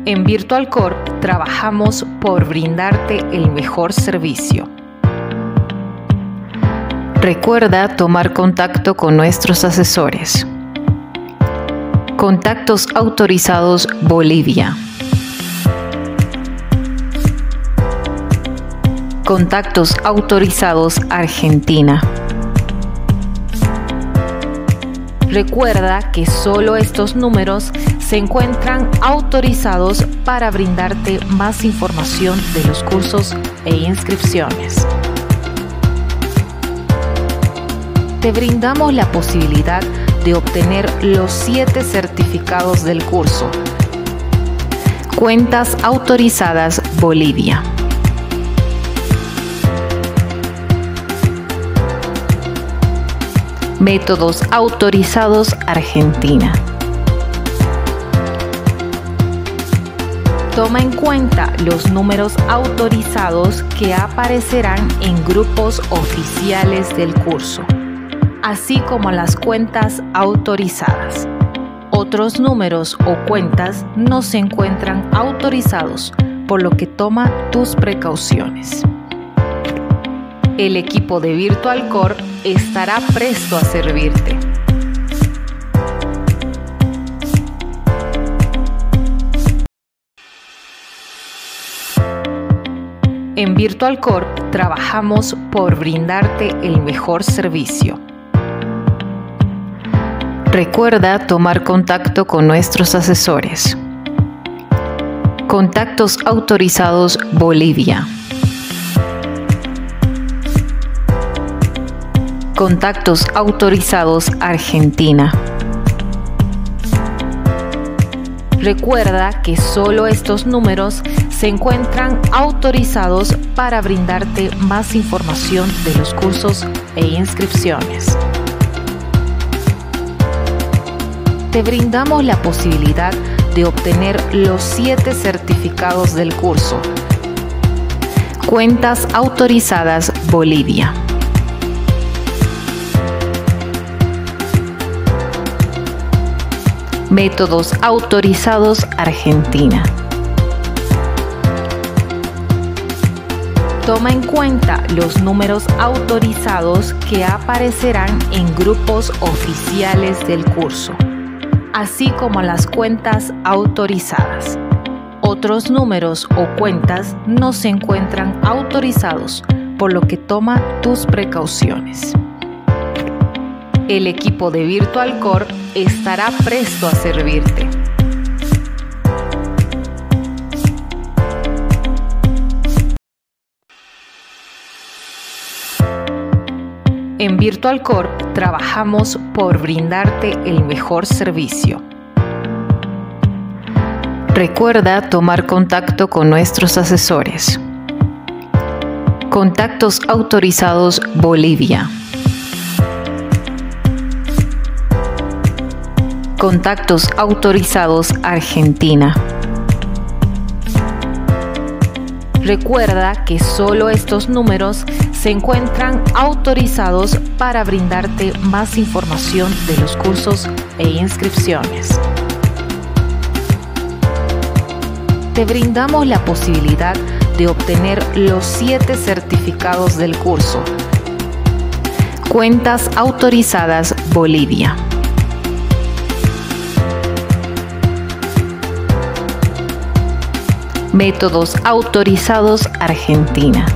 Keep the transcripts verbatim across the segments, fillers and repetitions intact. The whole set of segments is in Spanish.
En Virtual Corp trabajamos por brindarte el mejor servicio. Recuerda tomar contacto con nuestros asesores. Contactos autorizados Bolivia. Contactos autorizados Argentina. Recuerda que solo estos números se encuentran autorizados para brindarte más información de los cursos e inscripciones. Te brindamos la posibilidad de obtener los siete certificados del curso. Cuentas autorizadas Bolivia. Métodos autorizados Argentina. Toma en cuenta los números autorizados que aparecerán en grupos oficiales del curso, así como las cuentas autorizadas. Otros números o cuentas no se encuentran autorizados, por lo que toma tus precauciones. El equipo de Virtual Corp estará presto a servirte. En Virtual Corp trabajamos por brindarte el mejor servicio. Recuerda tomar contacto con nuestros asesores. Contactos autorizados Bolivia. Contactos autorizados Argentina. Recuerda que solo estos números se encuentran autorizados para brindarte más información de los cursos e inscripciones. Te brindamos la posibilidad de obtener los siete certificados del curso. Cuentas autorizadas Bolivia. Métodos autorizados Argentina. Toma en cuenta los números autorizados que aparecerán en grupos oficiales del curso, así como las cuentas autorizadas. Otros números o cuentas no se encuentran autorizados, por lo que toma tus precauciones. El equipo de Virtual Corp estará presto a servirte. En Virtual Corp trabajamos por brindarte el mejor servicio. Recuerda tomar contacto con nuestros asesores. Contactos autorizados Bolivia. Contactos autorizados Argentina. Recuerda que solo estos números se encuentran autorizados para brindarte más información de los cursos e inscripciones. Te brindamos la posibilidad de obtener los siete certificados del curso. Cuentas autorizadas Bolivia. Métodos autorizados Argentina.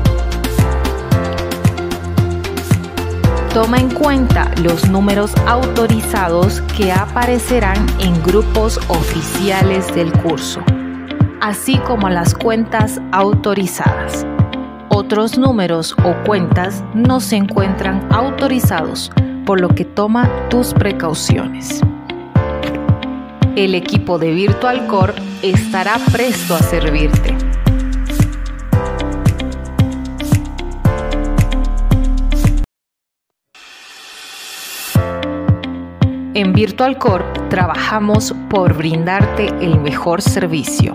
Toma en cuenta los números autorizados que aparecerán en grupos oficiales del curso, así como las cuentas autorizadas. Otros números o cuentas no se encuentran autorizados, por lo que toma tus precauciones. El equipo de Virtual Corp estará presto a servirte. En Virtual Corp trabajamos por brindarte el mejor servicio.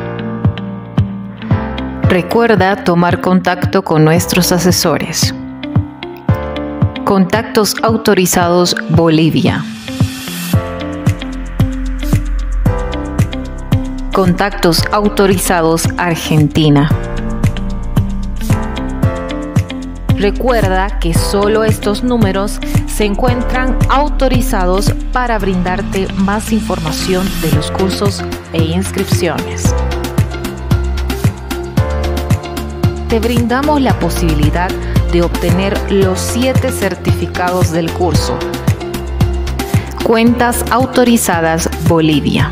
Recuerda tomar contacto con nuestros asesores. Contactos autorizados Bolivia. Contactos Autorizados Argentina. Recuerda que solo estos números se encuentran autorizados para brindarte más información de los cursos e inscripciones. Te brindamos la posibilidad de obtener los siete certificados del curso. Cuentas Autorizadas Bolivia.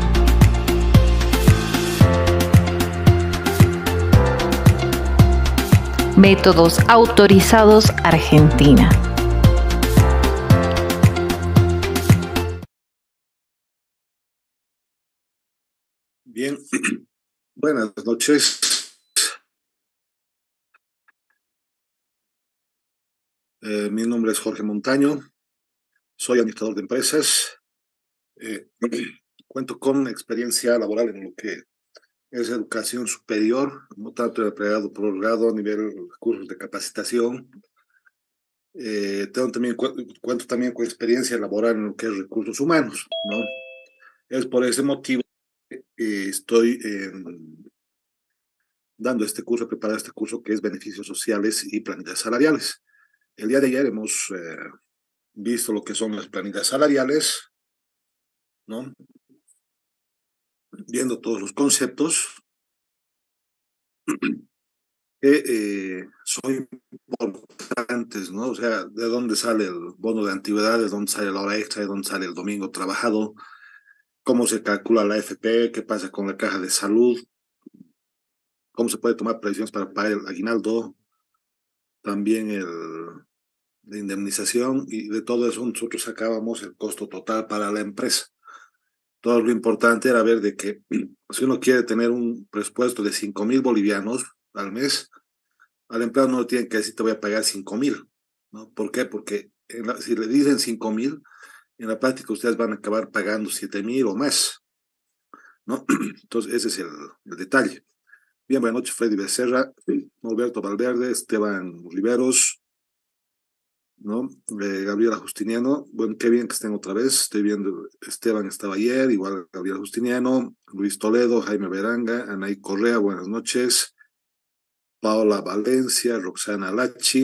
Métodos Autorizados Argentina. Bien, buenas noches. Eh, mi nombre es Jorge Montaño, soy administrador de empresas. Eh, cuento con experiencia laboral en lo que es educación superior, no tanto de pregrado, posgrado, a nivel de cursos de capacitación. Eh, tengo también, cu cuento también con experiencia laboral en lo que es recursos humanos, ¿no? Es por ese motivo que eh, estoy eh, dando este curso, preparando este curso que es beneficios sociales y planillas salariales. El día de ayer hemos eh, visto lo que son las planillas salariales, ¿no? Viendo todos los conceptos que eh, son importantes, ¿no? O sea, de dónde sale el bono de antigüedad, de dónde sale la hora extra, de dónde sale el domingo trabajado, cómo se calcula la A F P, qué pasa con la caja de salud, cómo se puede tomar previsiones para pagar el aguinaldo, también el, la indemnización, y de todo eso nosotros sacábamos el costo total para la empresa. Todo lo importante era ver de que si uno quiere tener un presupuesto de cinco mil bolivianos al mes, al empleado no le tienen que decir te voy a pagar cinco mil, ¿no? ¿Por qué? Porque en la, si le dicen cinco mil, en la práctica ustedes van a acabar pagando siete mil o más, ¿no? Entonces ese es el, el detalle. Bien, buenas noches, Freddy Becerra, Alberto Valverde, Esteban Riveros, ¿no? Eh, Gabriela Justiniano, bueno, qué bien que estén otra vez, estoy viendo, Esteban estaba ayer, igual Gabriela Justiniano, Luis Toledo, Jaime Beranga, Anaí Correa, buenas noches, Paola Valencia, Roxana Lachi,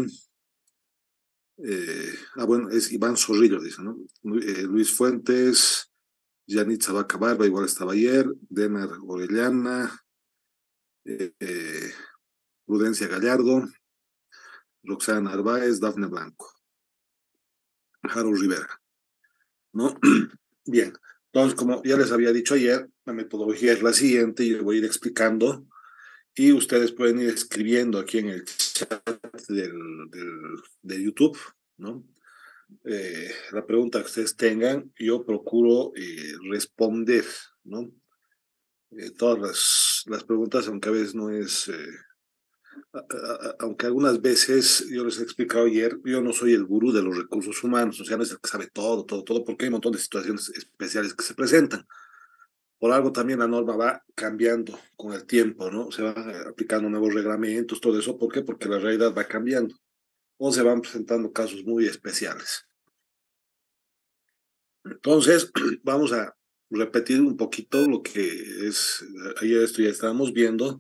eh, ah, bueno, es Iván Zorrillo, dice, ¿no? Eh, Luis Fuentes, Yanitza Vaca Barba, igual estaba ayer, Denar Orellana, eh, eh, Prudencia Gallardo, Roxana Narváez, Dafne Blanco, Harold Rivera, ¿no? Bien, entonces, como ya les había dicho ayer, la metodología es la siguiente, y les voy a ir explicando, y ustedes pueden ir escribiendo aquí en el chat del, del, de YouTube, ¿no? Eh, la pregunta que ustedes tengan, yo procuro eh, responder, ¿no? Eh, todas las, las preguntas, aunque a veces no es... Eh, a, a, aunque algunas veces, yo les he explicado ayer, yo no soy el gurú de los recursos humanos, o sea, no es el que sabe todo, todo, todo, porque hay un montón de situaciones especiales que se presentan. Por algo también la norma va cambiando con el tiempo, ¿no? Se van aplicando nuevos reglamentos, todo eso. ¿Por qué? Porque la realidad va cambiando. O se van presentando casos muy especiales. Entonces, vamos a repetir un poquito lo que es, ayer esto ya estábamos viendo,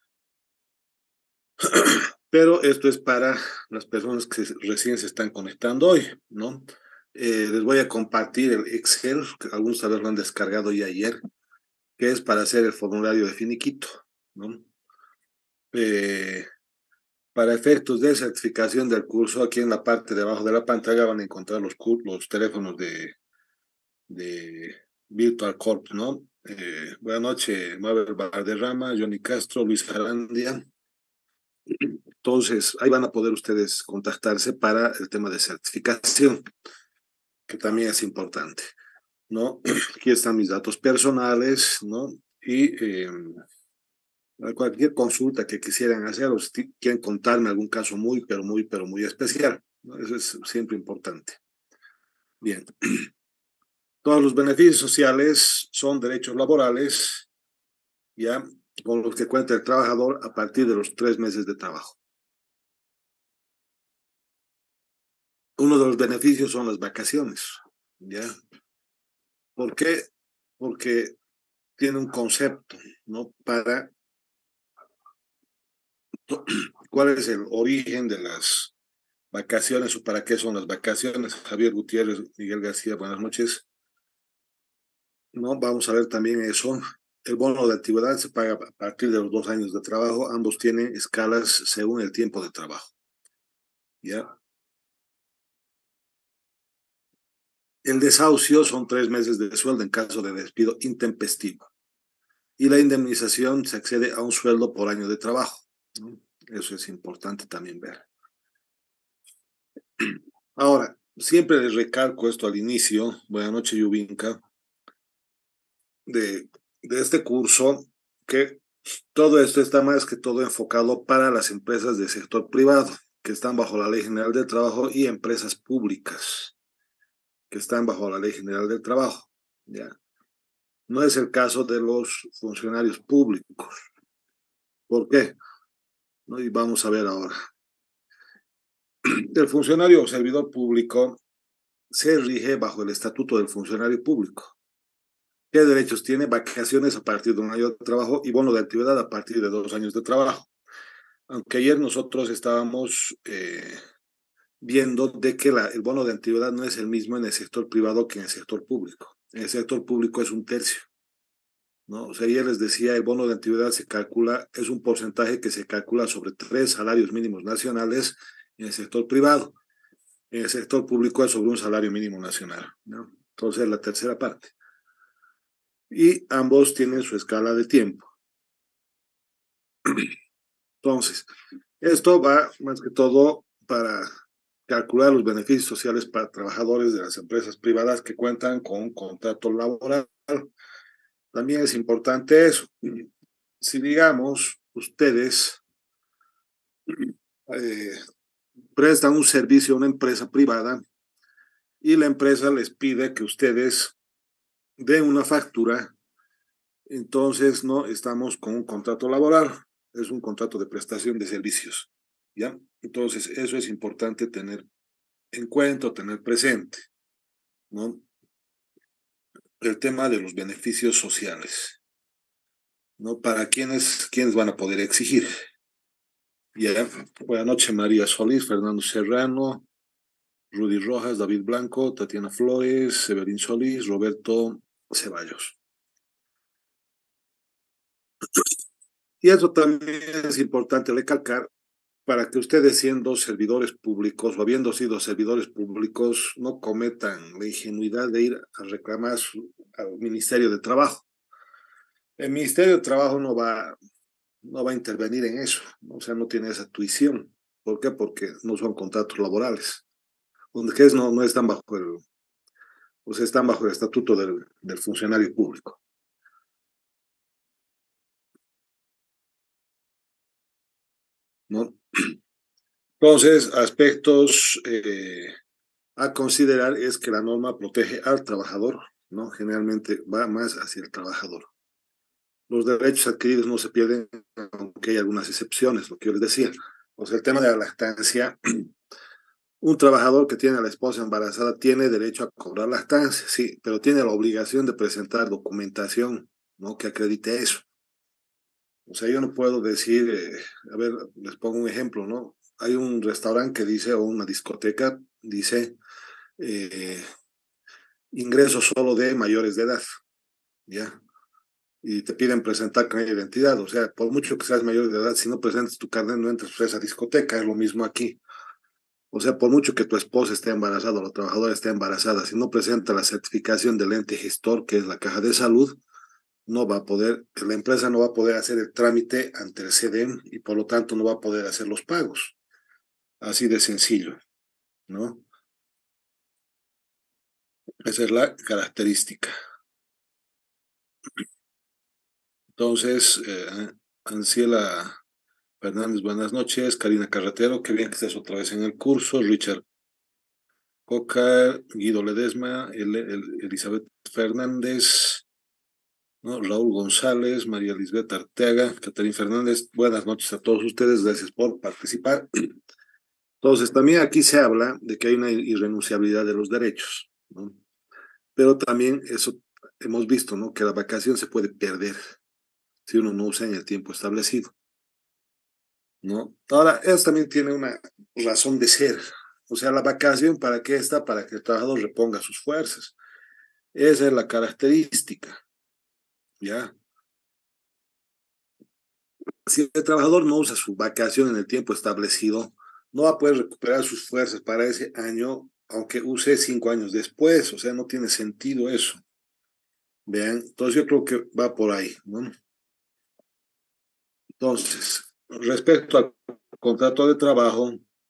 pero esto es para las personas que recién se están conectando hoy, ¿no? Eh, les voy a compartir el Excel, que algunos tal vez lo han descargado ya ayer, que es para hacer el formulario de finiquito, ¿no? Eh, para efectos de certificación del curso, aquí en la parte de abajo de la pantalla van a encontrar los, los teléfonos de, de Virtual Corp, ¿no? Eh, buenas noches, Mabel Valderrama, Johnny Castro, Luis Carandia. Entonces, ahí van a poder ustedes contactarse para el tema de certificación, que también es importante, ¿no? Aquí están mis datos personales, ¿no? Y eh, cualquier consulta que quisieran hacer o si quieren contarme algún caso muy, pero muy, pero muy especial, ¿no? Eso es siempre importante. Bien. Todos los beneficios sociales son derechos laborales, ya, con los que cuenta el trabajador a partir de los tres meses de trabajo. Uno de los beneficios son las vacaciones, ¿ya? ¿Por qué? Porque tiene un concepto, ¿no? Para cuál es el origen de las vacaciones o para qué son las vacaciones. Javier Gutiérrez, Miguel García, buenas noches. No, vamos a ver también eso. El bono de antigüedad se paga a partir de los dos años de trabajo. Ambos tienen escalas según el tiempo de trabajo. ¿Ya? El desahucio son tres meses de sueldo en caso de despido intempestivo. Y la indemnización se accede a un sueldo por año de trabajo, ¿no? Eso es importante también ver. Ahora, siempre les recalco esto al inicio, buenas noches, Yubinka, de, de este curso, que todo esto está más que todo enfocado para las empresas del sector privado, que están bajo la Ley General del Trabajo, y empresas públicas, que están bajo la Ley General del Trabajo, ¿ya? No es el caso de los funcionarios públicos. ¿Por qué? ¿No? Y vamos a ver ahora. El funcionario o servidor público se rige bajo el Estatuto del Funcionario Público. ¿Qué derechos tiene? Vacaciones a partir de un año de trabajo y bono de actividad a partir de dos años de trabajo. Aunque ayer nosotros estábamos eh, viendo de que la, el bono de antigüedad no es el mismo en el sector privado que en el sector público. En el sector público es un tercio, ¿no? O sea, ayer les decía, el bono de antigüedad se calcula, es un porcentaje que se calcula sobre tres salarios mínimos nacionales en el sector privado. En el sector público es sobre un salario mínimo nacional, ¿no? Entonces, la tercera parte. Y ambos tienen su escala de tiempo. Entonces, esto va más que todo para calcular los beneficios sociales para trabajadores de las empresas privadas que cuentan con un contrato laboral. También es importante eso. Si, digamos, ustedes eh, prestan un servicio a una empresa privada y la empresa les pide que ustedes den una factura, entonces no estamos con un contrato laboral, es un contrato de prestación de servicios, ¿ya? Entonces, eso es importante tener en cuenta, tener presente, ¿no? El tema de los beneficios sociales, ¿no? Para quienes, quienes van a poder exigir. Ya, buenas noches, María Solís, Fernando Serrano, Rudy Rojas, David Blanco, Tatiana Flores, Severín Solís, Roberto Ceballos. Y eso también es importante recalcar para que ustedes, siendo servidores públicos o habiendo sido servidores públicos, no cometan la ingenuidad de ir a reclamar su, al Ministerio de Trabajo. El Ministerio de Trabajo no va, no va a intervenir en eso, ¿no? O sea, no tiene esa tuición. ¿Por qué? Porque no son contratos laborales. Donde que es, no, no están bajo el, o sea, están bajo el estatuto del, del funcionario público, ¿no? Entonces, aspectos eh, a considerar es que la norma protege al trabajador, ¿no? Generalmente va más hacia el trabajador. Los derechos adquiridos no se pierden, aunque hay algunas excepciones, lo que yo les decía. O sea, el tema de la lactancia, un trabajador que tiene a la esposa embarazada tiene derecho a cobrar lactancia, sí, pero tiene la obligación de presentar documentación, ¿no? Que acredite eso. O sea, yo no puedo decir, eh, a ver, les pongo un ejemplo, ¿no? Hay un restaurante que dice, o una discoteca, dice, eh, ingreso solo de mayores de edad, ¿ya? Y te piden presentar carnet de identidad, o sea, por mucho que seas mayor de edad, si no presentas tu carnet no entras a esa discoteca, es lo mismo aquí. O sea, por mucho que tu esposa esté embarazada o la trabajadora esté embarazada, si no presenta la certificación del ente gestor, que es la caja de salud, no va a poder, la empresa no va a poder hacer el trámite ante el C D E M y por lo tanto no va a poder hacer los pagos. Así de sencillo, ¿no? Esa es la característica. Entonces, eh, Anciela Fernández, buenas noches. Karina Carretero, qué bien que estés otra vez en el curso. Richard Coca, Guido Ledesma, El, El, Elizabeth Fernández, ¿no? Raúl González, María Lisbeth Arteaga, Caterín Fernández, buenas noches a todos ustedes, gracias por participar. Entonces, también aquí se habla de que hay una irrenunciabilidad de los derechos, ¿no? Pero también eso hemos visto, ¿no? Que la vacación se puede perder si uno no usa en el tiempo establecido, ¿no? Ahora, eso también tiene una razón de ser. O sea, la vacación, ¿para qué está? Para que el trabajador reponga sus fuerzas. Esa es la característica, ¿ya? Si el trabajador no usa su vacación en el tiempo establecido, no va a poder recuperar sus fuerzas para ese año, aunque use cinco años después. O sea, no tiene sentido eso. Vean, entonces yo creo que va por ahí, ¿no? Entonces, respecto al contrato de trabajo,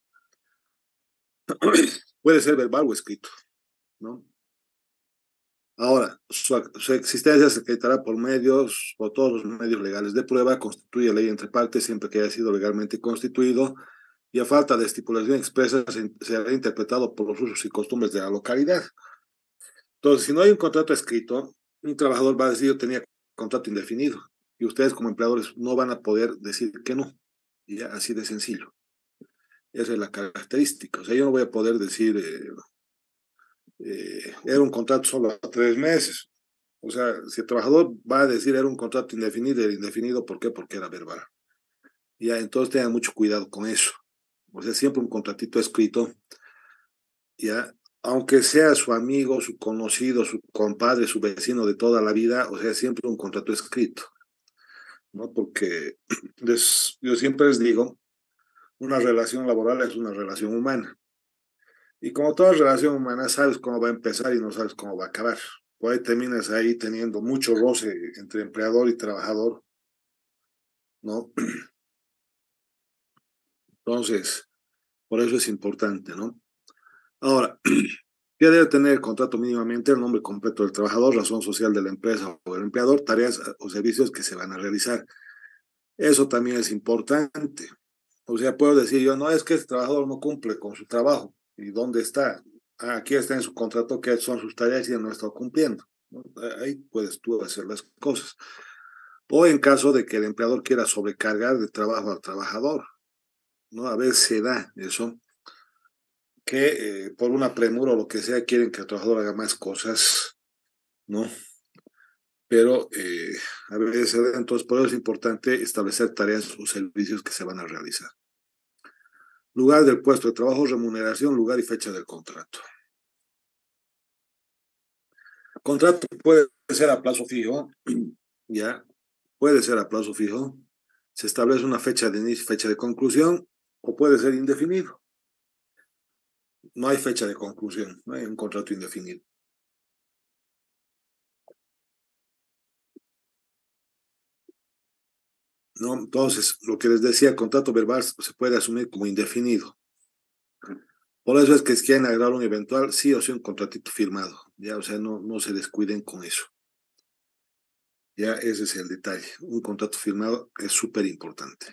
puede ser verbal o escrito, ¿no? Ahora, su, su existencia se acreditará por medios, por todos los medios legales de prueba, constituye ley entre partes siempre que haya sido legalmente constituido y a falta de estipulación expresa se, será interpretado por los usos y costumbres de la localidad. Entonces, si no hay un contrato escrito, un trabajador va a decir yo tenía contrato indefinido y ustedes como empleadores no van a poder decir que no. Y ya, así de sencillo. Esa es la característica. O sea, yo no voy a poder decir eh, eh, era un contrato solo a tres meses. O sea, si el trabajador va a decir era un contrato indefinido, era indefinido, ¿por qué? Porque era verbal. Ya, entonces tengan mucho cuidado con eso. O sea, siempre un contratito escrito, ya, aunque sea su amigo, su conocido, su compadre, su vecino de toda la vida, o sea, siempre un contrato escrito, ¿no? Porque les, yo siempre les digo, una relación laboral es una relación humana. Y como toda relación humana, sabes cómo va a empezar y no sabes cómo va a acabar. Por ahí terminas ahí teniendo mucho roce entre empleador y trabajador, ¿no? Entonces, por eso es importante, ¿no? Ahora, ¿qué debe tener el contrato mínimamente? El nombre completo del trabajador, razón social de la empresa o del empleador, tareas o servicios que se van a realizar. Eso también es importante. O sea, puedo decir yo, no, es que este trabajador no cumple con su trabajo. ¿Y dónde está? Ah, aquí está en su contrato que son sus tareas y no está cumpliendo, ¿no? Ahí puedes tú hacer las cosas. O en caso de que el empleador quiera sobrecargar de trabajo al trabajador, ¿no? A veces se da eso, que eh, por una premura o lo que sea quieren que el trabajador haga más cosas, ¿no? Pero eh, a veces se da, entonces por eso es importante establecer tareas o servicios que se van a realizar. Lugar del puesto de trabajo, remuneración, lugar y fecha del contrato. Contrato puede ser a plazo fijo, ya, puede ser a plazo fijo, se establece una fecha de inicio, fecha de conclusión, o puede ser indefinido. No hay fecha de conclusión, no hay un contrato indefinido. ¿No? Entonces, lo que les decía, el contrato verbal se puede asumir como indefinido. Por eso es que si quieren agregar un eventual, sí o sí un contratito firmado, ya, o sea, no, no se descuiden con eso. Ya, ese es el detalle. Un contrato firmado es súper importante.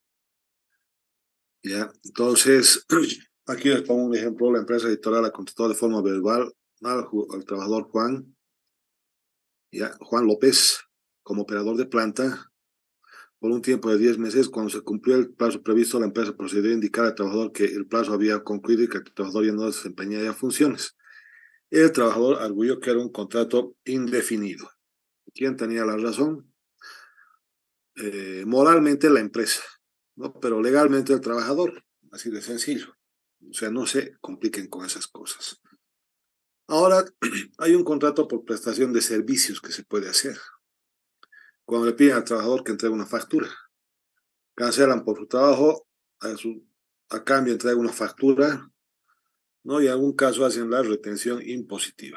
Ya, entonces, aquí les pongo un ejemplo. La empresa editorial ha contratado de forma verbal al, al trabajador Juan, ya, Juan López, como operador de planta, por un tiempo de diez meses. Cuando se cumplió el plazo previsto, la empresa procedió a indicar al trabajador que el plazo había concluido y que el trabajador ya no desempeñaría funciones. El trabajador arguyó que era un contrato indefinido. ¿Quién tenía la razón? Eh, moralmente la empresa, ¿no? Pero legalmente el trabajador, así de sencillo. O sea, no se compliquen con esas cosas. Ahora, hay un contrato por prestación de servicios que se puede hacer. Cuando le piden al trabajador que entregue una factura, cancelan por su trabajo, a, su, a cambio entrega una factura, ¿no? Y en algún caso hacen la retención impositiva.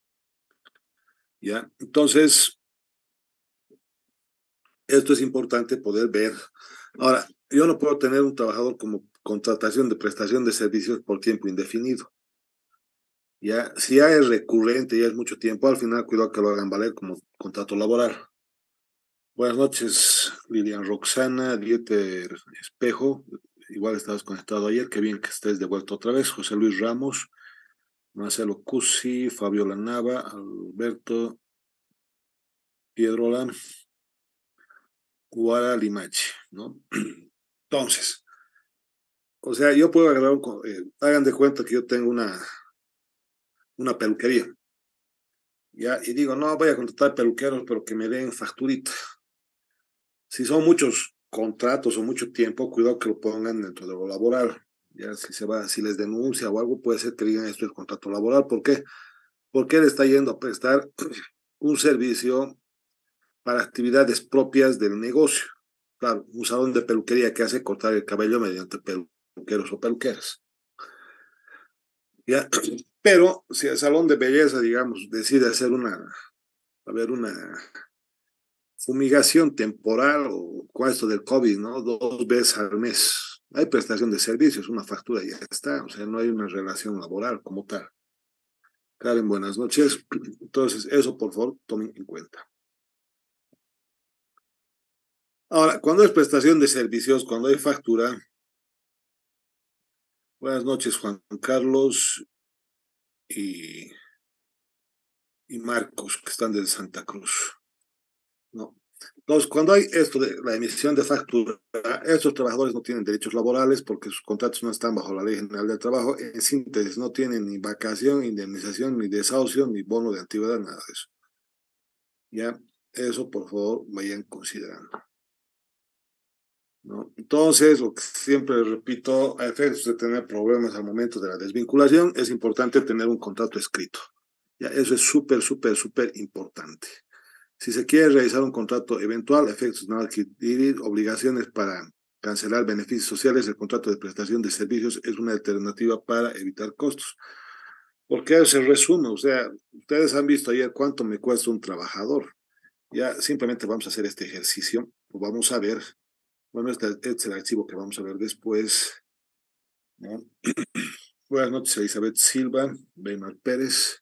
¿Ya? Entonces, esto es importante poder ver. Ahora, yo no puedo tener un trabajador como contratación de prestación de servicios por tiempo indefinido. Ya, si ya es recurrente, ya es mucho tiempo, al final cuidado que lo hagan valer como contrato laboral. Buenas noches, Lilian Roxana, Dieter Espejo. Igual estabas conectado ayer, qué bien que estés de vuelta otra vez. José Luis Ramos, Marcelo Cusi, Fabiola Nava, Alberto Piedrola, Guara Limache, ¿no? Entonces, o sea, yo puedo agarrar un, eh, hagan de cuenta que yo tengo una, una peluquería, ya, y digo, no, voy a contratar peluqueros, pero que me den facturita. Si son muchos contratos o mucho tiempo, cuidado que lo pongan dentro de lo laboral. Ya, si se va, si les denuncia o algo, puede ser que digan esto es contrato laboral. ¿Por qué? Porque él está yendo a prestar un servicio para actividades propias del negocio. Claro, un salón de peluquería que hace cortar el cabello mediante peluqueros o peluqueras. ¿Ya? Pero si el salón de belleza, digamos, decide hacer una, a ver, una fumigación temporal o con esto del COVID, ¿no? Dos veces al mes. Hay prestación de servicios, una factura y ya está. O sea, no hay una relación laboral como tal. Karen, buenas noches. Entonces, eso por favor tomen en cuenta. Ahora, cuando es prestación de servicios, cuando hay factura, buenas noches, Juan Carlos y, y Marcos, que están de Santa Cruz. ¿No? Entonces, cuando hay esto de la emisión de factura, estos trabajadores no tienen derechos laborales porque sus contratos no están bajo la Ley General del Trabajo. En síntesis, no tienen ni vacación, indemnización, ni desahucio, ni bono de antigüedad, nada de eso. Ya, eso por favor vayan considerando. ¿No? Entonces, lo que siempre repito, a efectos de tener problemas al momento de la desvinculación, es importante tener un contrato escrito. Ya, eso es súper, súper, súper importante. Si se quiere realizar un contrato eventual, efectos no adquirir obligaciones para cancelar beneficios sociales, el contrato de prestación de servicios es una alternativa para evitar costos. Porque se resume, o sea, ustedes han visto ayer cuánto me cuesta un trabajador. Ya simplemente vamos a hacer este ejercicio, lo vamos a ver. Bueno, este, este es el archivo que vamos a ver después, ¿no? Buenas noches, Elizabeth Silva, Bernard Pérez.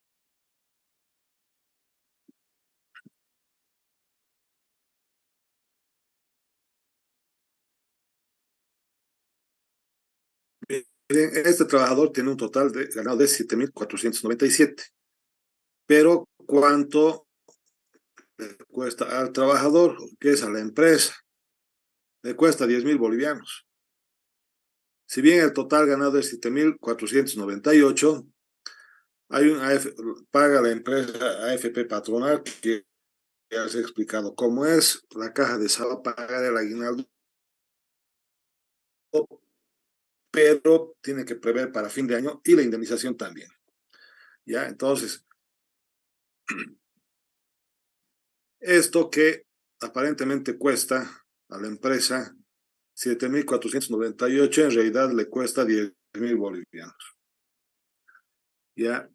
Miren, este trabajador tiene un total de ganado de siete mil cuatrocientos noventa y siete. Pero ¿cuánto le cuesta al trabajador, que es a la empresa? Le cuesta diez mil bolivianos. Si bien el total ganado es siete mil cuatrocientos noventa y ocho, hay un A F, paga la empresa A F P patronal, que ya les he explicado cómo es. La caja de salud va a pagar el aguinaldo, pero tiene que prever para fin de año y la indemnización también. ¿Ya? Entonces, esto que aparentemente cuesta a la empresa siete mil cuatrocientos noventa y ocho, en realidad le cuesta diez mil bolivianos. ¿Ya?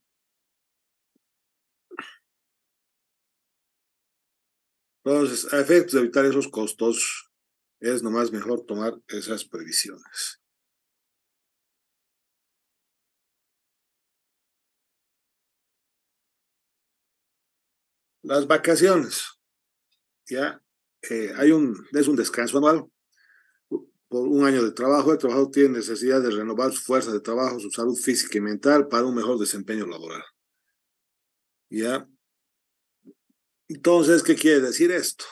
Entonces, a efectos de evitar esos costos, es nomás mejor tomar esas previsiones. Las vacaciones, ¿ya? Eh, hay un, es un descanso anual. Por un año de trabajo, el trabajador tiene necesidad de renovar su fuerza de trabajo, su salud física y mental para un mejor desempeño laboral. ¿Ya? Entonces, ¿qué quiere decir esto?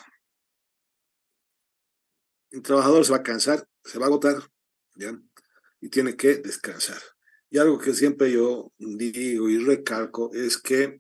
El trabajador se va a cansar, se va a agotar, ¿ya? Y tiene que descansar. Y algo que siempre yo digo y recalco es que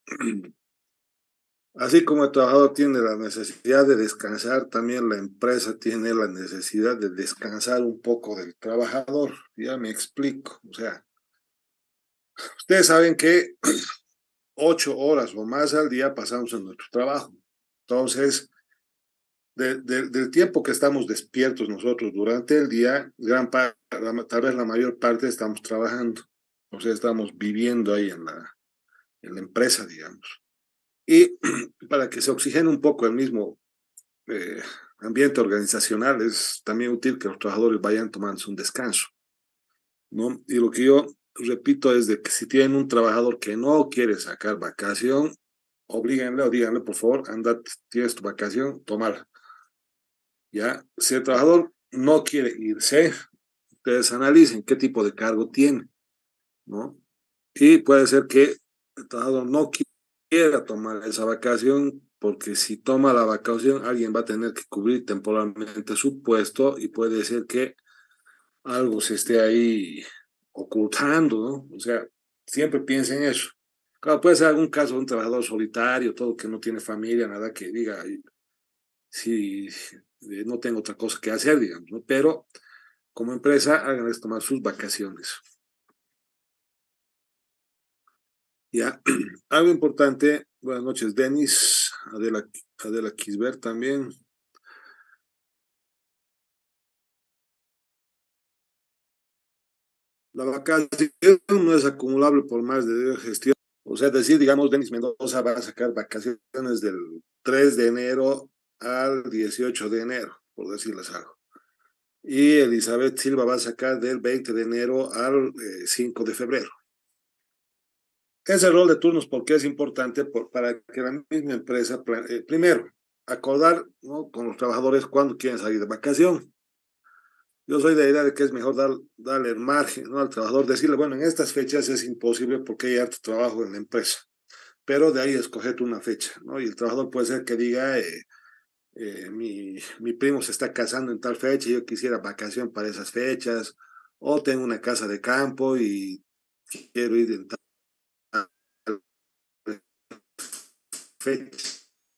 así como el trabajador tiene la necesidad de descansar, también la empresa tiene la necesidad de descansar un poco del trabajador. Ya me explico. O sea, ustedes saben que ocho horas o más al día pasamos en nuestro trabajo. Entonces, de, de, del tiempo que estamos despiertos nosotros durante el día, gran parte, tal vez la mayor parte estamos trabajando. O sea, estamos viviendo ahí en la, en la empresa, digamos. Y para que se oxigene un poco el mismo eh, ambiente organizacional, es también útil que los trabajadores vayan tomándose un descanso, ¿no? Y lo que yo repito es de que si tienen un trabajador que no quiere sacar vacación, oblíguenle o díganle, por favor, anda, tienes tu vacación, tomar. ¿Ya? Si el trabajador no quiere irse, ustedes analicen qué tipo de cargo tiene, ¿no? Y puede ser que el trabajador no quiera tomar esa vacación, porque si toma la vacación, alguien va a tener que cubrir temporalmente su puesto y puede ser que algo se esté ahí ocultando, ¿no? O sea, siempre piensen eso. Claro, puede ser algún caso de un trabajador solitario, todo que no tiene familia, nada que diga, si eh, no tengo otra cosa que hacer, digamos, ¿no? Pero como empresa, háganles tomar sus vacaciones. Ya, algo importante, buenas noches, Denis, Adela, Adela Kisber también. La vacación no es acumulable por más de gestión. O sea, decir, digamos, Denis Mendoza va a sacar vacaciones del tres de enero al dieciocho de enero, por decirles algo. Y Elizabeth Silva va a sacar del veinte de enero al eh, cinco de febrero. Ese rol de turnos, porque es importante por, para que la misma empresa, eh, primero, acordar, ¿no?, con los trabajadores cuándo quieren salir de vacación. Yo soy de la idea de que es mejor dar, darle el margen, ¿no?, al trabajador, decirle, bueno, en estas fechas es imposible porque hay harto trabajo en la empresa, pero de ahí escogerte una fecha, ¿no? Y el trabajador puede ser que diga, eh, eh, mi, mi primo se está casando en tal fecha y yo quisiera vacación para esas fechas, o tengo una casa de campo y quiero ir en tal fecha,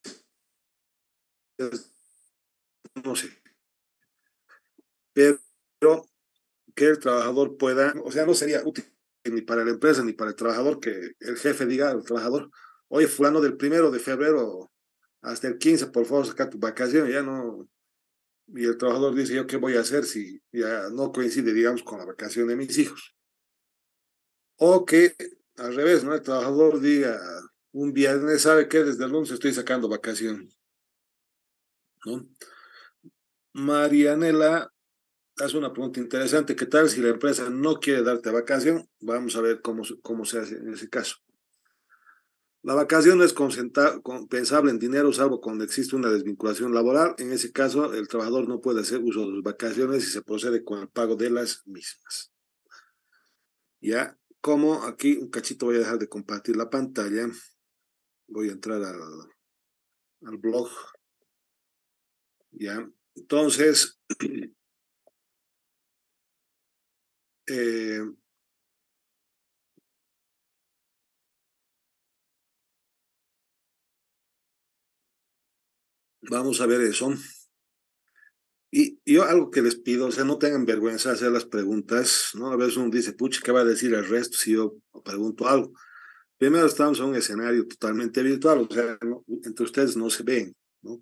no sé, pero que el trabajador pueda, o sea, no sería útil ni para la empresa ni para el trabajador que el jefe diga al trabajador, oye, fulano, del primero de febrero hasta el quince, por favor, saca tu vacación, ya no, y el trabajador dice, ¿yo qué voy a hacer si ya no coincide, digamos, con la vacación de mis hijos? O que al revés, ¿no? El trabajador diga un viernes, ¿sabe qué? Desde el lunes estoy sacando vacación, ¿no? Marianela hace una pregunta interesante. ¿Qué tal si la empresa no quiere darte vacación? Vamos a ver cómo, cómo se hace en ese caso. La vacación no es compensable en dinero, salvo cuando existe una desvinculación laboral. En ese caso, el trabajador no puede hacer uso de sus vacaciones y se procede con el pago de las mismas. Ya, como aquí un cachito voy a dejar de compartir la pantalla. Voy a entrar al, al blog. Ya, entonces, eh, vamos a ver eso. Y yo algo que les pido, o sea, no tengan vergüenza de hacer las preguntas, ¿no? A veces uno dice, pucha, ¿qué va a decir el resto si yo pregunto algo? Primero, estamos en un escenario totalmente virtual, o sea, ¿no?, entre ustedes no se ven, ¿no?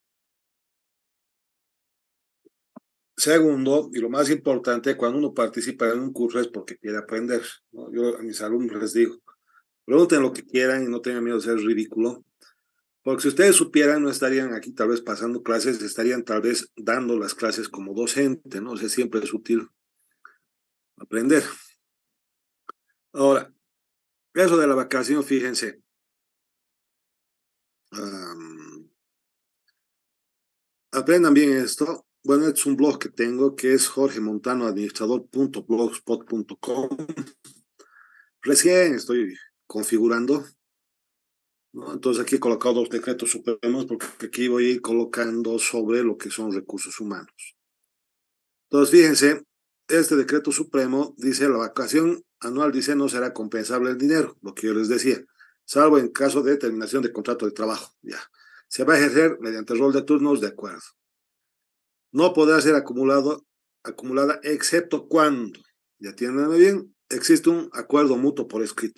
Segundo, y lo más importante, cuando uno participa en un curso es porque quiere aprender, ¿no? Yo a mis alumnos les digo, pregunten lo que quieran y no tengan miedo de ser ridículo, porque si ustedes supieran, no estarían aquí tal vez pasando clases, estarían tal vez dando las clases como docente, ¿no? O sea, siempre es útil aprender. Ahora, eso de la vacación, fíjense, um, aprendan bien esto. Bueno, es un blog que tengo que es jorge montano administrador punto blogspot punto com. Recién estoy configurando, ¿no? Entonces aquí he colocado dos decretos supremos porque aquí voy a ir colocando sobre lo que son recursos humanos. Entonces, fíjense, este decreto supremo dice la vacación anual, dice, no será compensable el dinero, lo que yo les decía, salvo en caso de terminación de contrato de trabajo. Ya. Se va a ejercer mediante rol de turnos, de acuerdo. No podrá ser acumulado, acumulada excepto cuando, ya tienen bien, existe un acuerdo mutuo por escrito.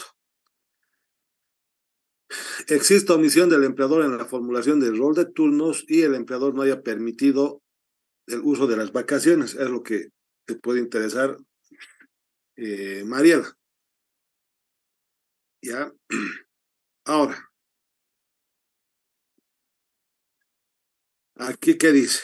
Existe omisión del empleador en la formulación del rol de turnos y el empleador no haya permitido el uso de las vacaciones. Es lo que te puede interesar, eh, Mariela. Ya. Ahora, aquí qué dice.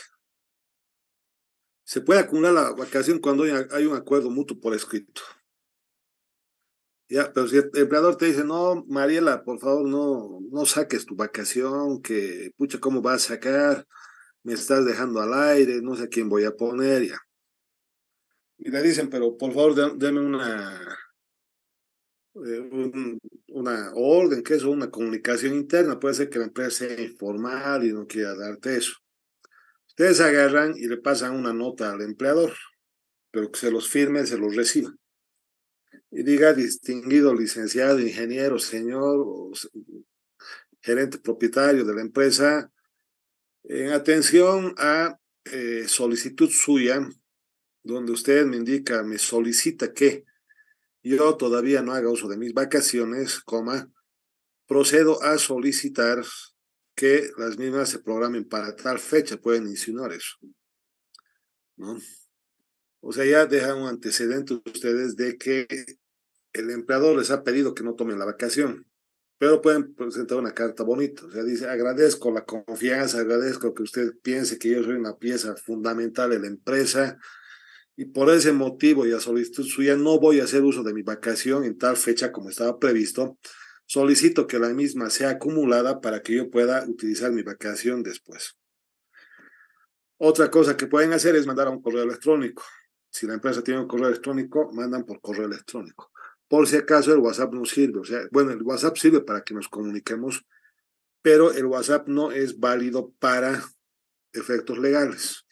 Se puede acumular la vacación cuando hay, hay un acuerdo mutuo por escrito. Ya, pero si el empleador te dice, no, Mariela, por favor, no, no saques tu vacación, que pucha, ¿cómo vas a sacar? Me estás dejando al aire, no sé a quién voy a poner, ya. Y le dicen, pero por favor, deme una, eh, un, una orden, que es una comunicación interna, puede ser que la empresa sea informal y no quiera darte eso. Ustedes agarran y le pasan una nota al empleador, pero que se los firme, se los reciba. y diga distinguido licenciado, ingeniero, señor, o gerente propietario de la empresa, en atención a eh, solicitud suya, donde usted me indica, me solicita que yo todavía no haga uso de mis vacaciones, coma, procedo a solicitar que las mismas se programen para tal fecha, pueden insinuar eso, ¿no? O sea, ya dejan un antecedente ustedes de que el empleador les ha pedido que no tomen la vacación, pero pueden presentar una carta bonita. O sea, dice, agradezco la confianza, agradezco que usted piense que yo soy una pieza fundamental de la empresa y por ese motivo y a solicitud suya no voy a hacer uso de mi vacación en tal fecha como estaba previsto. Solicito que la misma sea acumulada para que yo pueda utilizar mi vacación después. Otra cosa que pueden hacer es mandar a un correo electrónico. Si la empresa tiene un correo electrónico, mandan por correo electrónico. Por si acaso el WhatsApp no sirve. O sea, bueno, el WhatsApp sirve para que nos comuniquemos, pero el WhatsApp no es válido para efectos legales.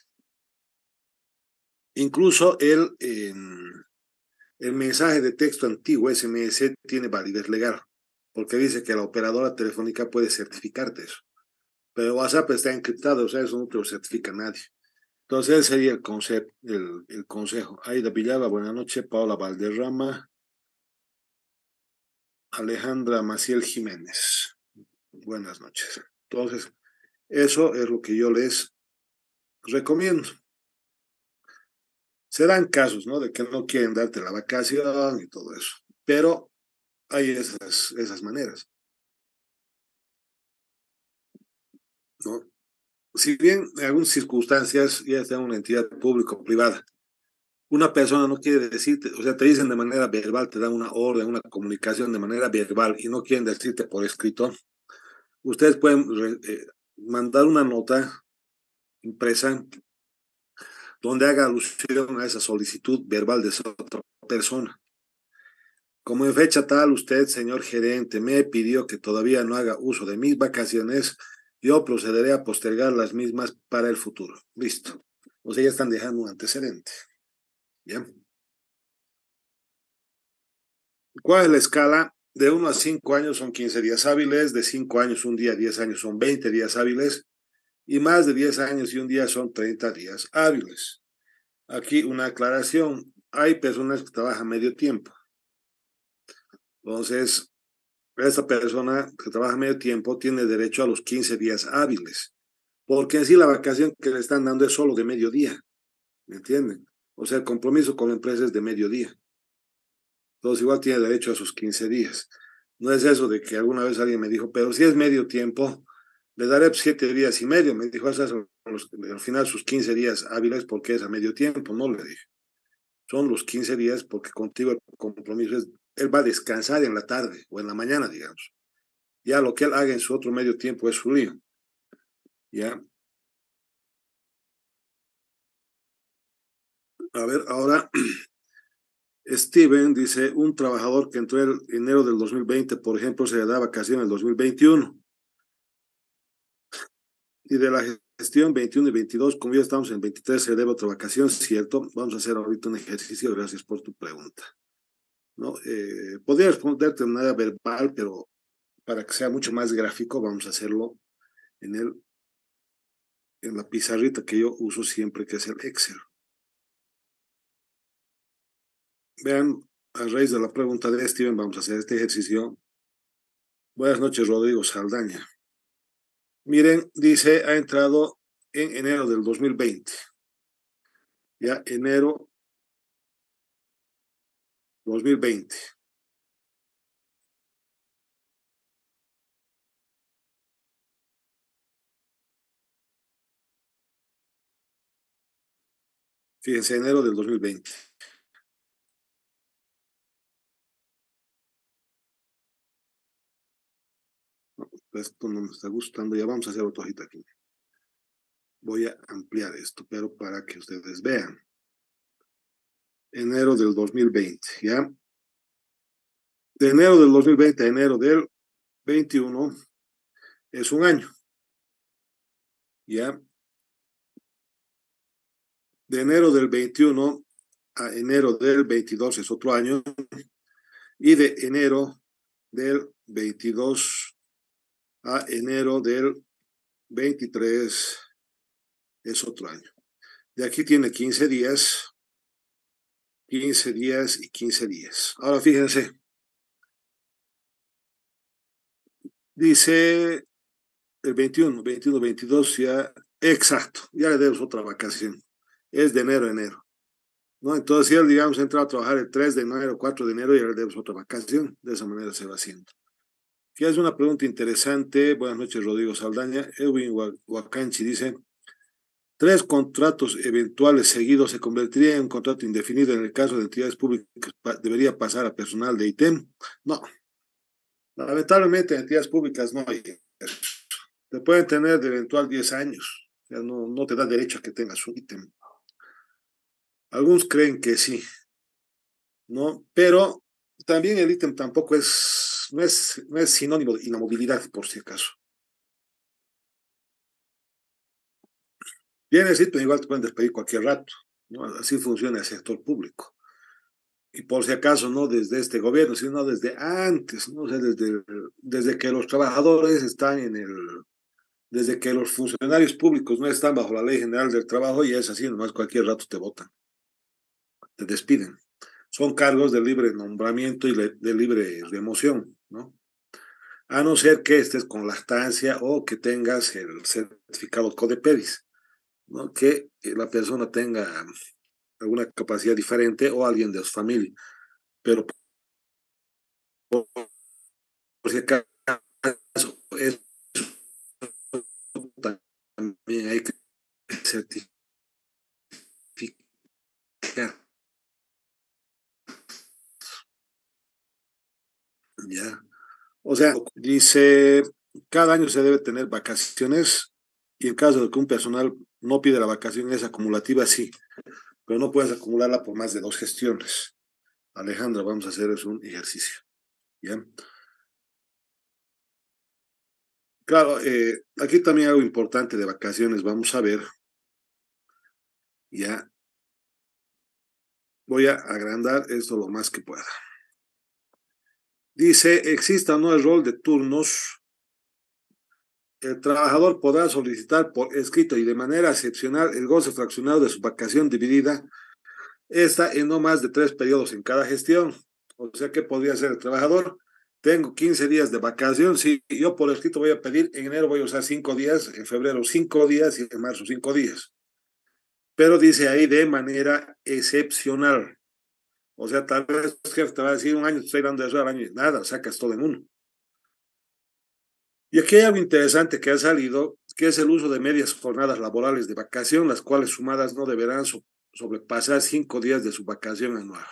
Incluso el, eh, el mensaje de texto antiguo, S M S, tiene validez legal, porque dice que la operadora telefónica puede certificarte eso. Pero WhatsApp está encriptado, o sea, eso no te lo certifica nadie. Entonces, ese sería el, concepto, el, el consejo. Aida Villalba, buenas noches. Paola Valderrama. Alejandra Maciel Jiménez. Buenas noches. Entonces, eso es lo que yo les recomiendo. Se dan casos, ¿no? De que no quieren darte la vacación y todo eso. Pero hay esas, esas maneras, ¿no? Si bien en algunas circunstancias ya está una entidad pública o privada, una persona no quiere decirte, o sea, te dicen de manera verbal, te dan una orden, una comunicación de manera verbal y no quieren decirte por escrito, ustedes pueden eh, mandar una nota impresa donde haga alusión a esa solicitud verbal de esa otra persona. Como en fecha tal, usted, señor gerente, me pidió que todavía no haga uso de mis vacaciones, yo procederé a postergar las mismas para el futuro. Listo. O sea, ya están dejando un antecedente. ¿Ya? ¿Cuál es la escala? De uno a cinco años son quince días hábiles, de cinco años un día, diez años son veinte días hábiles, y más de diez años y un día son treinta días hábiles. Aquí una aclaración, hay personas que trabajan medio tiempo. Entonces, esta persona que trabaja medio tiempo tiene derecho a los quince días hábiles, porque en sí la vacación que le están dando es solo de mediodía, ¿me entienden? O sea, el compromiso con la empresa es de mediodía. Entonces, igual tiene derecho a sus quince días. No es eso de que alguna vez alguien me dijo, pero si es medio tiempo, le daré siete días y medio. Me dijo, esas son los, al final sus quince días hábiles porque es a medio tiempo. No le dije. Son los quince días porque contigo el compromiso es, él va a descansar en la tarde o en la mañana, digamos. Ya lo que él haga en su otro medio tiempo es su lío. Ya. A ver, ahora Steven dice, un trabajador que entró en enero del dos mil veinte, por ejemplo, se le da vacación en el dos mil veintiuno. Y de la gestión veintiuno y veintidós, como ya estamos en veintitrés, se debe otra vacación, ¿cierto? Vamos a hacer ahorita un ejercicio, gracias por tu pregunta. ¿No? Eh, podría responderte de manera verbal, pero para que sea mucho más gráfico, vamos a hacerlo en, el, en la pizarrita que yo uso siempre, que es el Excel. Vean, a raíz de la pregunta de Steven, vamos a hacer este ejercicio. Buenas noches, Rodrigo Saldaña. Miren, dice, ha entrado en enero del dos mil veinte. Ya, enero dos mil veinte. Fíjense, enero del dos mil veinte. Esto no me está gustando, ya vamos a hacer otra hojita aquí. Voy a ampliar esto, pero para que ustedes vean. Enero del dos mil veinte, ¿ya? De enero del dos mil veinte a enero del veintiuno es un año, ¿ya? De enero del veintiuno a enero del veintidós es otro año, y de enero del veintidós a enero del veintitrés es otro año. De aquí tiene quince días, quince días y quince días. Ahora fíjense, dice el veintiuno, veintiuno, veintidós, ya, exacto, ya le debes otra vacación. Es de enero a enero, ¿no? Entonces, si él, digamos, entra a trabajar el tres de enero, cuatro de enero, ya le debes otra vacación. De esa manera se va haciendo. Aquí es una pregunta interesante. Buenas noches, Rodrigo Saldaña. Edwin Huacanchi dice: tres contratos eventuales seguidos se convertiría en un contrato indefinido en el caso de entidades públicas. ¿Debería pasar a personal de ítem? No. Lamentablemente, en entidades públicas no hay. Te pueden tener de eventual diez años. O sea, no, no te da derecho a que tengas un ítem. Algunos creen que sí, ¿no? Pero también el ítem tampoco es, no es, no es sinónimo de inamovilidad, por si acaso. Tienes ítem, igual te pueden despedir cualquier rato, ¿no? Así funciona el sector público. Y por si acaso, no desde este gobierno, sino desde antes, ¿no? O sea, desde, desde que los trabajadores están en el, desde que los funcionarios públicos no están bajo la Ley General del Trabajo, y es así, nomás cualquier rato te votan, te despiden. Son cargos de libre nombramiento y de libre remoción, ¿no? A no ser que estés con lactancia o que tengas el certificado CODEPEDIS, ¿no? Que la persona tenga alguna capacidad diferente o alguien de su familia. Pero por, por si acaso, eso también hay que certificar. Ya. O sea, dice, cada año se debe tener vacaciones y en caso de que un personal no pide la vacación es acumulativa, sí, pero no puedes acumularla por más de dos gestiones. Alejandra, vamos a hacer es un ejercicio. ¿Ya? Claro, eh, aquí también algo importante de vacaciones, vamos a ver. Ya, voy a agrandar esto lo más que pueda. Dice, exista o no el rol de turnos. El trabajador podrá solicitar por escrito y de manera excepcional el goce fraccionado de su vacación dividida, esta en no más de tres periodos en cada gestión. O sea, ¿qué podría hacer el trabajador? Tengo quince días de vacación, si sí, yo por escrito voy a pedir, en enero voy a usar cinco días, en febrero cinco días y en marzo cinco días. Pero dice ahí de manera excepcional. O sea, tal vez el jefe te va a decir un año, te estoy dando eso al año y nada, sacas todo en uno. Y aquí hay algo interesante que ha salido, que es el uso de medias jornadas laborales de vacación, las cuales sumadas no deberán so sobrepasar cinco días de su vacación anual.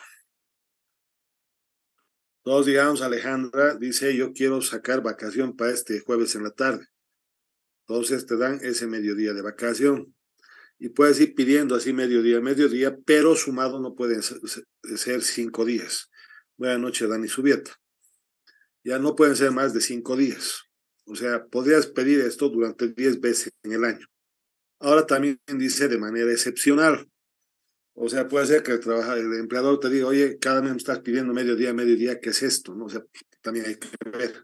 Todos digamos, Alejandra dice, yo quiero sacar vacación para este jueves en la tarde. Entonces te dan ese mediodía de vacación. Y puedes ir pidiendo así mediodía, mediodía, pero sumado no pueden ser cinco días. Buenas noches, Dani Subieta. Ya no pueden ser más de cinco días. O sea, podrías pedir esto durante diez veces en el año. Ahora también dice de manera excepcional. O sea, puede ser que el, trabajador, el empleador te diga, oye, cada mes me estás pidiendo mediodía, mediodía, ¿qué es esto? ¿No? O sea, también hay que ver.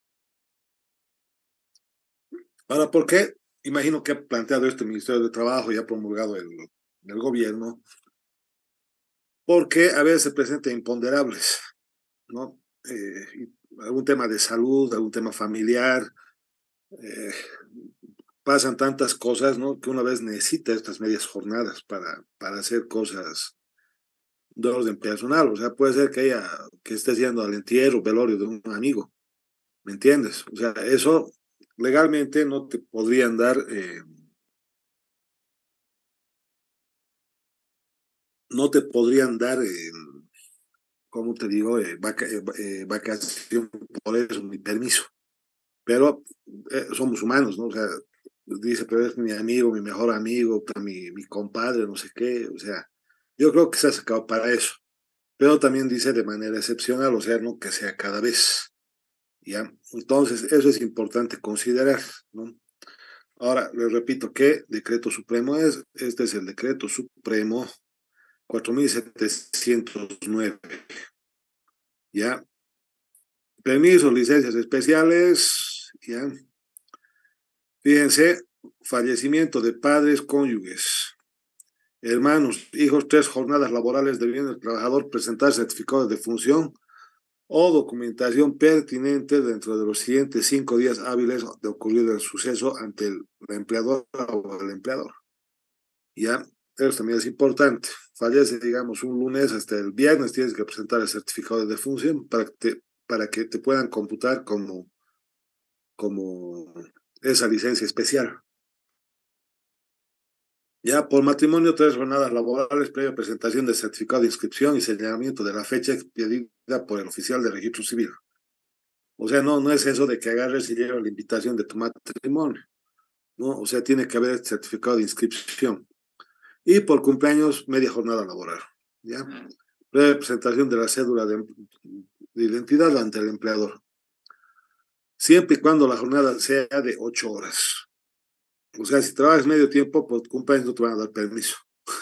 Ahora, ¿por qué? Imagino que ha planteado esto el Ministerio de Trabajo y ha promulgado el, el gobierno, porque a veces se presentan imponderables, ¿no? Eh, algún tema de salud, algún tema familiar, eh, pasan tantas cosas, ¿no? Que una vez necesita estas medias jornadas para, para hacer cosas de orden personal. O sea, puede ser que haya, que estés yendo al entierro, velorio de un amigo, ¿me entiendes? O sea, eso legalmente no te podrían dar, eh, no te podrían dar, eh, ¿cómo te digo? Eh, vaca, eh, eh, vacación por eso, mi permiso. Pero eh, somos humanos, ¿no? O sea, dice, pero es mi amigo, mi mejor amigo, mi, mi compadre, no sé qué, o sea, yo creo que se ha sacado para eso, pero también dice de manera excepcional, o sea, no que sea cada vez, ¿ya? Entonces, eso es importante considerar, ¿no? Ahora, les repito, ¿qué decreto supremo es? Este es el decreto supremo cuatro mil setecientos nueve. ya. Permisos, licencias especiales, ya. Fíjense, fallecimiento de padres, cónyuges, hermanos, hijos, tres jornadas laborales debiendo el trabajador presentar certificado de defunción o documentación pertinente dentro de los siguientes cinco días hábiles de ocurrir el suceso ante el, la empleadora o el empleador. Ya, eso también es importante. Fallece, digamos, un lunes hasta el viernes, tienes que presentar el certificado de defunción para que te, para que te puedan computar como, como esa licencia especial. Ya, por matrimonio, tres jornadas laborales previa presentación del certificado de inscripción y señalamiento de la fecha expedida por el oficial de registro civil. O sea, no, no es eso de que agarres y lleves la invitación de tu matrimonio, ¿no? O sea, tiene que haber certificado de inscripción. Y por cumpleaños, media jornada laboral, ¿ya? Previa presentación de la cédula de, de identidad ante el empleador. Siempre y cuando la jornada sea de ocho horas. O sea, si trabajas medio tiempo, por cumpleaños no te van a dar permiso.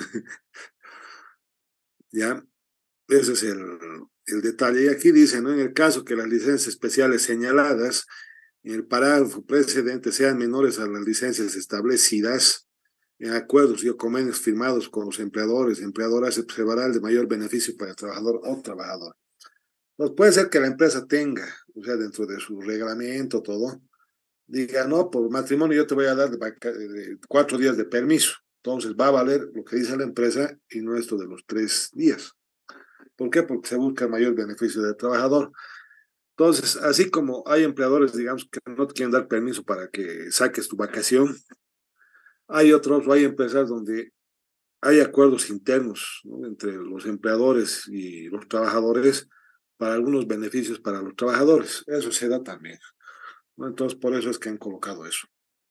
¿Ya? Ese es el, el detalle. Y aquí dice, ¿no? En el caso que las licencias especiales señaladas en el parágrafo precedente sean menores a las licencias establecidas en acuerdos y o convenios firmados con los empleadores y empleadoras, se observará el de mayor beneficio para el trabajador o trabajador. Pues puede ser que la empresa tenga, o sea, dentro de su reglamento, todo, diga, no, por matrimonio yo te voy a dar de, de cuatro días de permiso. Entonces va a valer lo que dice la empresa y no esto de los tres días. ¿Por qué? Porque se busca el mayor beneficio del trabajador. Entonces, así como hay empleadores, digamos, que no te quieren dar permiso para que saques tu vacación, hay otros, o hay empresas donde hay acuerdos internos, ¿no? Entre los empleadores y los trabajadores para algunos beneficios para los trabajadores. Eso se da también, ¿no? Entonces, por eso es que han colocado eso.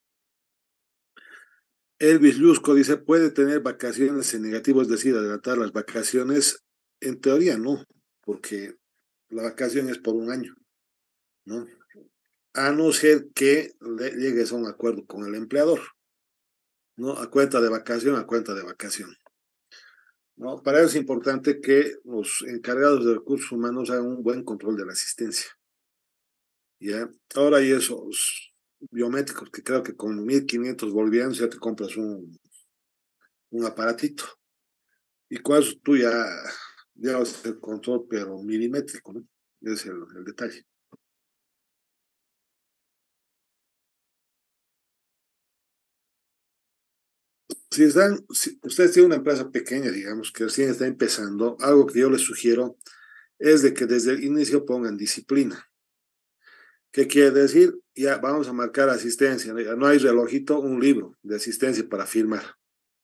Elvis Lusco dice, ¿puede tener vacaciones en negativo, es decir, adelantar las vacaciones? En teoría no, porque la vacación es por un año, ¿no? A no ser que le llegues a un acuerdo con el empleador, ¿no? A cuenta de vacación, a cuenta de vacación, ¿no? Para eso es importante que los encargados de recursos humanos hagan un buen control de la asistencia, ¿ya? Ahora hay esos biométricos que creo que con mil quinientos bolivianos ya te compras un, un aparatito, y con eso tú ya llevas el control, pero milimétrico, ¿no? Ese es el, el detalle. Si están, si ustedes tienen una empresa pequeña, digamos, que recién está empezando, algo que yo les sugiero es de que desde el inicio pongan disciplina. ¿Qué quiere decir? Ya vamos a marcar asistencia, ¿no? No hay relojito, un libro de asistencia para firmar,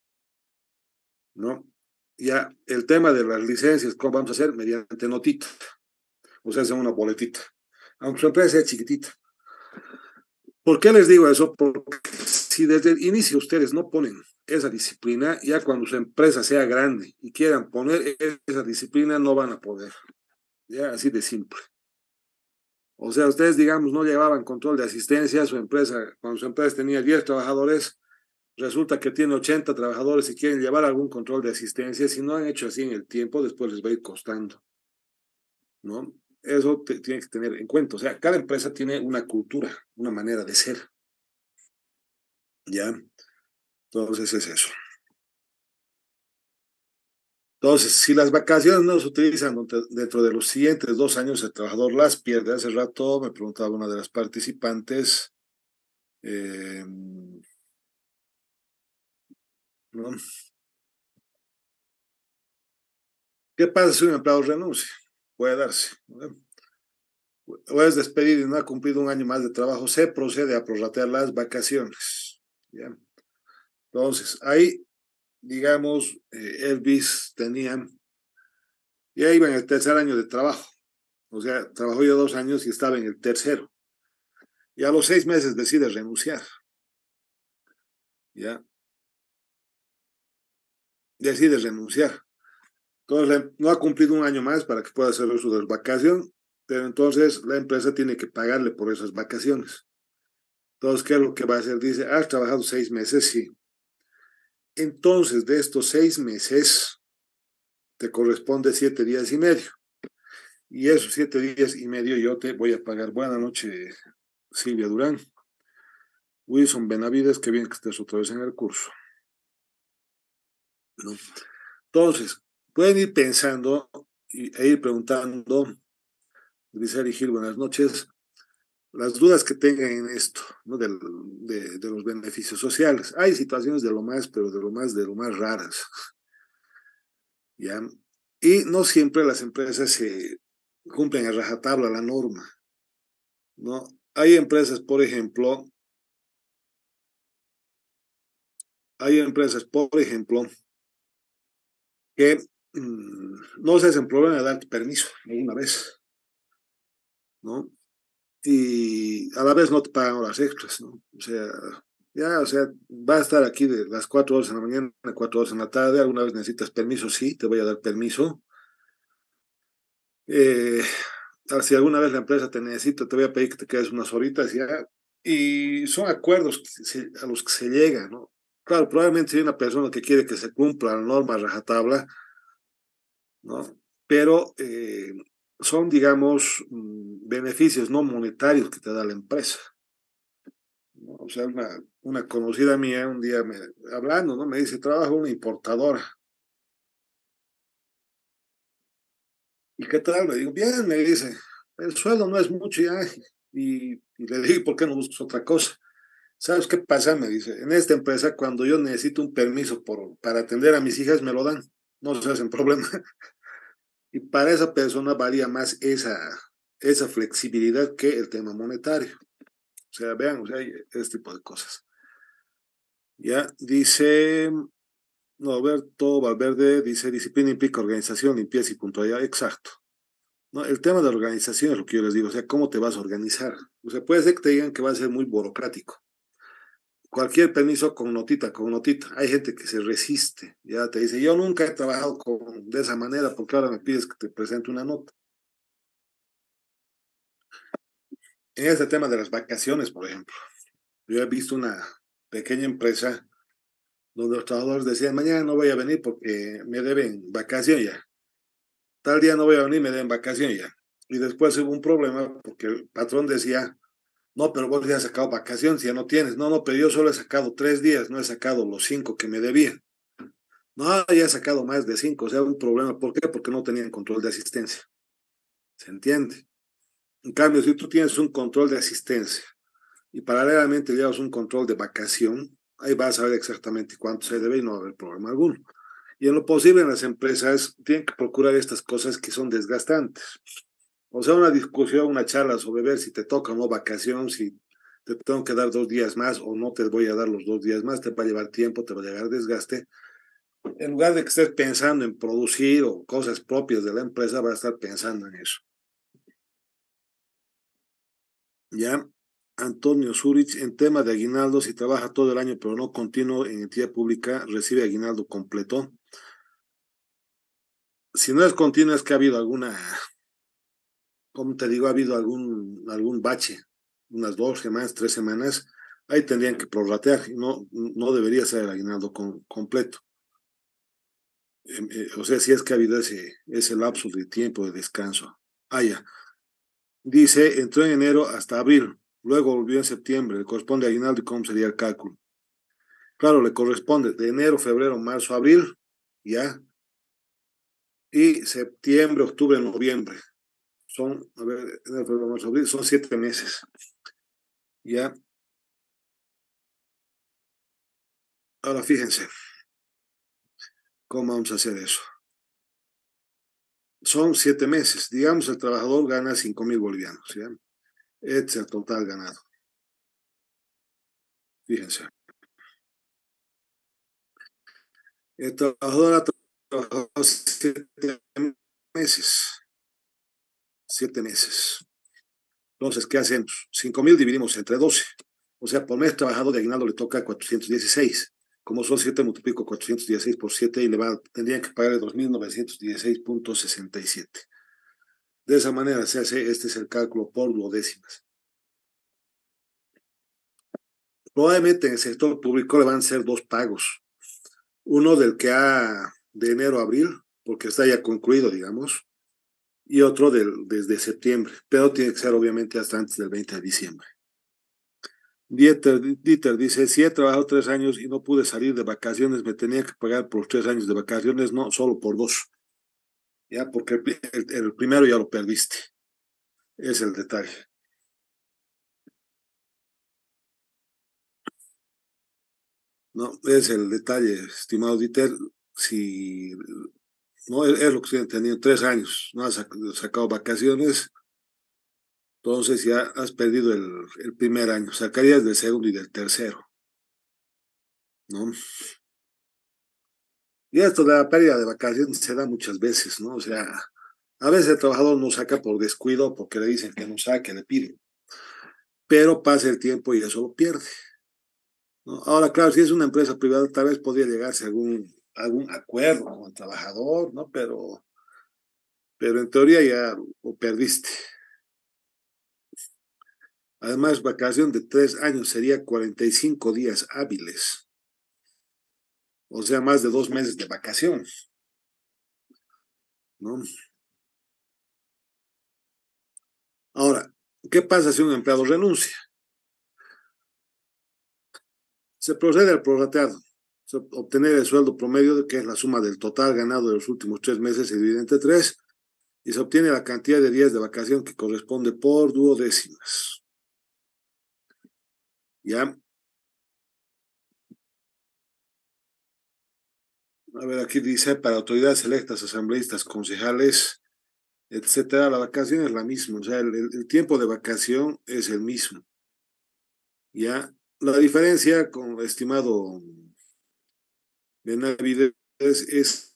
¿no? Ya el tema de las licencias, ¿cómo vamos a hacer? Mediante notita, o sea, hacen una boletita, aunque su empresa sea chiquitita. ¿Por qué les digo eso? Porque si desde el inicio ustedes no ponen esa disciplina, ya cuando su empresa sea grande y quieran poner esa disciplina, no van a poder. Ya así de simple. O sea, ustedes, digamos, no llevaban control de asistencia, su empresa, cuando su empresa tenía diez trabajadores, resulta que tiene ochenta trabajadores y quieren llevar algún control de asistencia, si no han hecho así en el tiempo, después les va a ir costando, ¿no? Eso te, tiene que tener en cuenta. O sea, cada empresa tiene una cultura, una manera de ser, ¿ya? Entonces es eso. Entonces, si las vacaciones no se utilizan dentro de los siguientes dos años, el trabajador las pierde. Hace rato me preguntaba una de las participantes, eh, ¿no? ¿Qué pasa si un empleado renuncia? Puede darse, ¿no? O es despedido y no ha cumplido un año más de trabajo, se procede a prorratear las vacaciones, ¿ya? Entonces, ahí, digamos, eh, Elvis tenía, ya iba en el tercer año de trabajo, o sea, trabajó ya dos años y estaba en el tercero. Y a los seis meses decide renunciar, ¿ya? Decide renunciar. Entonces, no ha cumplido un año más para que pueda hacer uso de las vacaciones, pero entonces la empresa tiene que pagarle por esas vacaciones. Entonces, ¿qué es lo que va a hacer? Dice, has trabajado seis meses, sí. Entonces, de estos seis meses, te corresponde siete días y medio. Y esos siete días y medio yo te voy a pagar. Buenas noches, Silvia Durán. Wilson Benavides, qué bien que estés otra vez en el curso, ¿no? Entonces, pueden ir pensando y, e ir preguntando, Grisel Gil, buenas noches, las dudas que tengan en esto, ¿no? Del, de, de los beneficios sociales. Hay situaciones de lo más, pero de lo más, de lo más raras, ¿ya? Y no siempre las empresas se cumplen a rajatabla la norma, ¿no? Hay empresas, por ejemplo, hay empresas, por ejemplo, que mmm, no se hacen problema de darte permiso alguna vez, ¿no? Y a la vez no te pagan horas extras, ¿no? O sea, ya, o sea, va a estar aquí de las cuatro horas en la mañana a cuatro horas en la tarde, alguna vez necesitas permiso, sí, te voy a dar permiso. Eh, si alguna vez la empresa te necesita, te voy a pedir que te quedes unas horitas ya. Y son acuerdos que se, a los que se llega, ¿no? Claro, probablemente si hay una persona que quiere que se cumpla la norma rajatabla, ¿no? Pero eh, son, digamos, mm, beneficios no monetarios que te da la empresa, ¿no? O sea, una, una conocida mía un día me, hablando, ¿no? Me dice, trabajo en una importadora. ¿Y qué tal? Le digo, bien, me dice, el sueldo no es mucho ya. Y, y le digo, ¿por qué no buscas otra cosa? ¿Sabes qué pasa? Me dice, en esta empresa cuando yo necesito un permiso por, para atender a mis hijas, me lo dan, no se hacen problema. Y para esa persona valía más esa, esa flexibilidad que el tema monetario. O sea, vean, o sea, hay este tipo de cosas. Ya, dice Norberto Valverde, dice, disciplina implica organización, limpieza y puntualidad. Exacto. ¿No? El tema de la organización es lo que yo les digo, o sea, ¿cómo te vas a organizar? O sea, puede ser que te digan que va a ser muy burocrático. Cualquier permiso con notita, con notita. Hay gente que se resiste, ya te dice, yo nunca he trabajado con, de esa manera, porque ahora me pides que te presente una nota. En este tema de las vacaciones, por ejemplo, yo he visto una pequeña empresa donde los trabajadores decían, mañana no voy a venir porque me deben vacación ya. Tal día no voy a venir, me deben vacación ya. Y después hubo un problema porque el patrón decía, no, pero vos ya has sacado vacaciones, ya no tienes. No, no, pero yo solo he sacado tres días, no he sacado los cinco que me debían. No, ya he sacado más de cinco, o sea, un problema. ¿Por qué? Porque no tenían control de asistencia. ¿Se entiende? En cambio, si tú tienes un control de asistencia y paralelamente llevas un control de vacación, ahí vas a ver exactamente cuánto se debe y no va a haber problema alguno. Y en lo posible en las empresas tienen que procurar estas cosas que son desgastantes. O sea, una discusión, una charla sobre ver si te toca o no vacación, si te tengo que dar dos días más o no te voy a dar los dos días más, te va a llevar tiempo, te va a llevar desgaste. En lugar de que estés pensando en producir o cosas propias de la empresa, va a estar pensando en eso. Ya, Antonio Zurich, en tema de aguinaldo, si trabaja todo el año pero no continuo en entidad pública, recibe aguinaldo completo. Si no es continuo, es que ha habido alguna, como te digo, ha habido algún, algún bache, unas dos semanas, tres semanas, ahí tendrían que prorratear, y no, no debería ser el aguinaldo con, completo. Eh, eh, o sea, si es que ha habido ese, ese lapso de tiempo de descanso. Ah, ya. Dice, entró en enero hasta abril, luego volvió en septiembre, le corresponde aguinaldo y cómo sería el cálculo. Claro, le corresponde de enero, febrero, marzo, abril, ya, y septiembre, octubre, noviembre. Son, a ver, enero, febrero, marzo, abril, son siete meses, ya. Ahora fíjense, ¿cómo vamos a hacer eso? Son siete meses, digamos, el trabajador gana cinco mil bolivianos, ¿ya? Este es el total ganado. Fíjense. El trabajador ha trabajado siete meses. Siete meses. Entonces, ¿qué hacemos? Cinco mil dividimos entre doce. O sea, por mes trabajado de aguinaldo le toca cuatrocientos dieciséis. Como son siete, multiplico cuatrocientos dieciséis por siete y le va, tendrían que pagar dos mil novecientos dieciséis punto sesenta y siete. De esa manera se hace, este es el cálculo por duodécimas. Probablemente en el sector público le van a ser dos pagos. Uno del que ha de enero a abril, porque está ya concluido, digamos, y otro del, desde septiembre, pero tiene que ser obviamente hasta antes del veinte de diciembre. Dieter, Dieter dice, si he trabajado tres años y no pude salir de vacaciones, me tenía que pagar por tres años de vacaciones, no, solo por dos, ya, porque el, el, el primero ya lo perdiste, es el detalle. No, es el detalle, estimado Dieter, si no es, es lo que estoy entendiendo, tres años, no has sacado vacaciones, entonces ya has perdido el, el primer año, sacarías del segundo y del tercero, ¿no? Y esto de la pérdida de vacaciones se da muchas veces, ¿no? O sea, a veces el trabajador no saca por descuido, porque le dicen que no saque, le piden, pero pasa el tiempo y eso lo pierde, ¿no? Ahora, claro, si es una empresa privada, tal vez podría llegarse a algún, algún acuerdo con el trabajador, ¿no? Pero, pero en teoría ya lo perdiste. Además, vacación de tres años sería cuarenta y cinco días hábiles, o sea, más de dos meses de vacaciones, ¿no? Ahora, ¿qué pasa si un empleado renuncia? Se procede al prorrateado, obtener el sueldo promedio, que es la suma del total ganado de los últimos tres meses, se divide entre tres, y se obtiene la cantidad de días de vacación que corresponde por duodécimas. ¿Ya? A ver, aquí dice, para autoridades electas, asambleístas, concejales, etcétera, la vacación es la misma, o sea, el, el tiempo de vacación es el mismo. ¿Ya? La diferencia, con estimado Benavides, es, es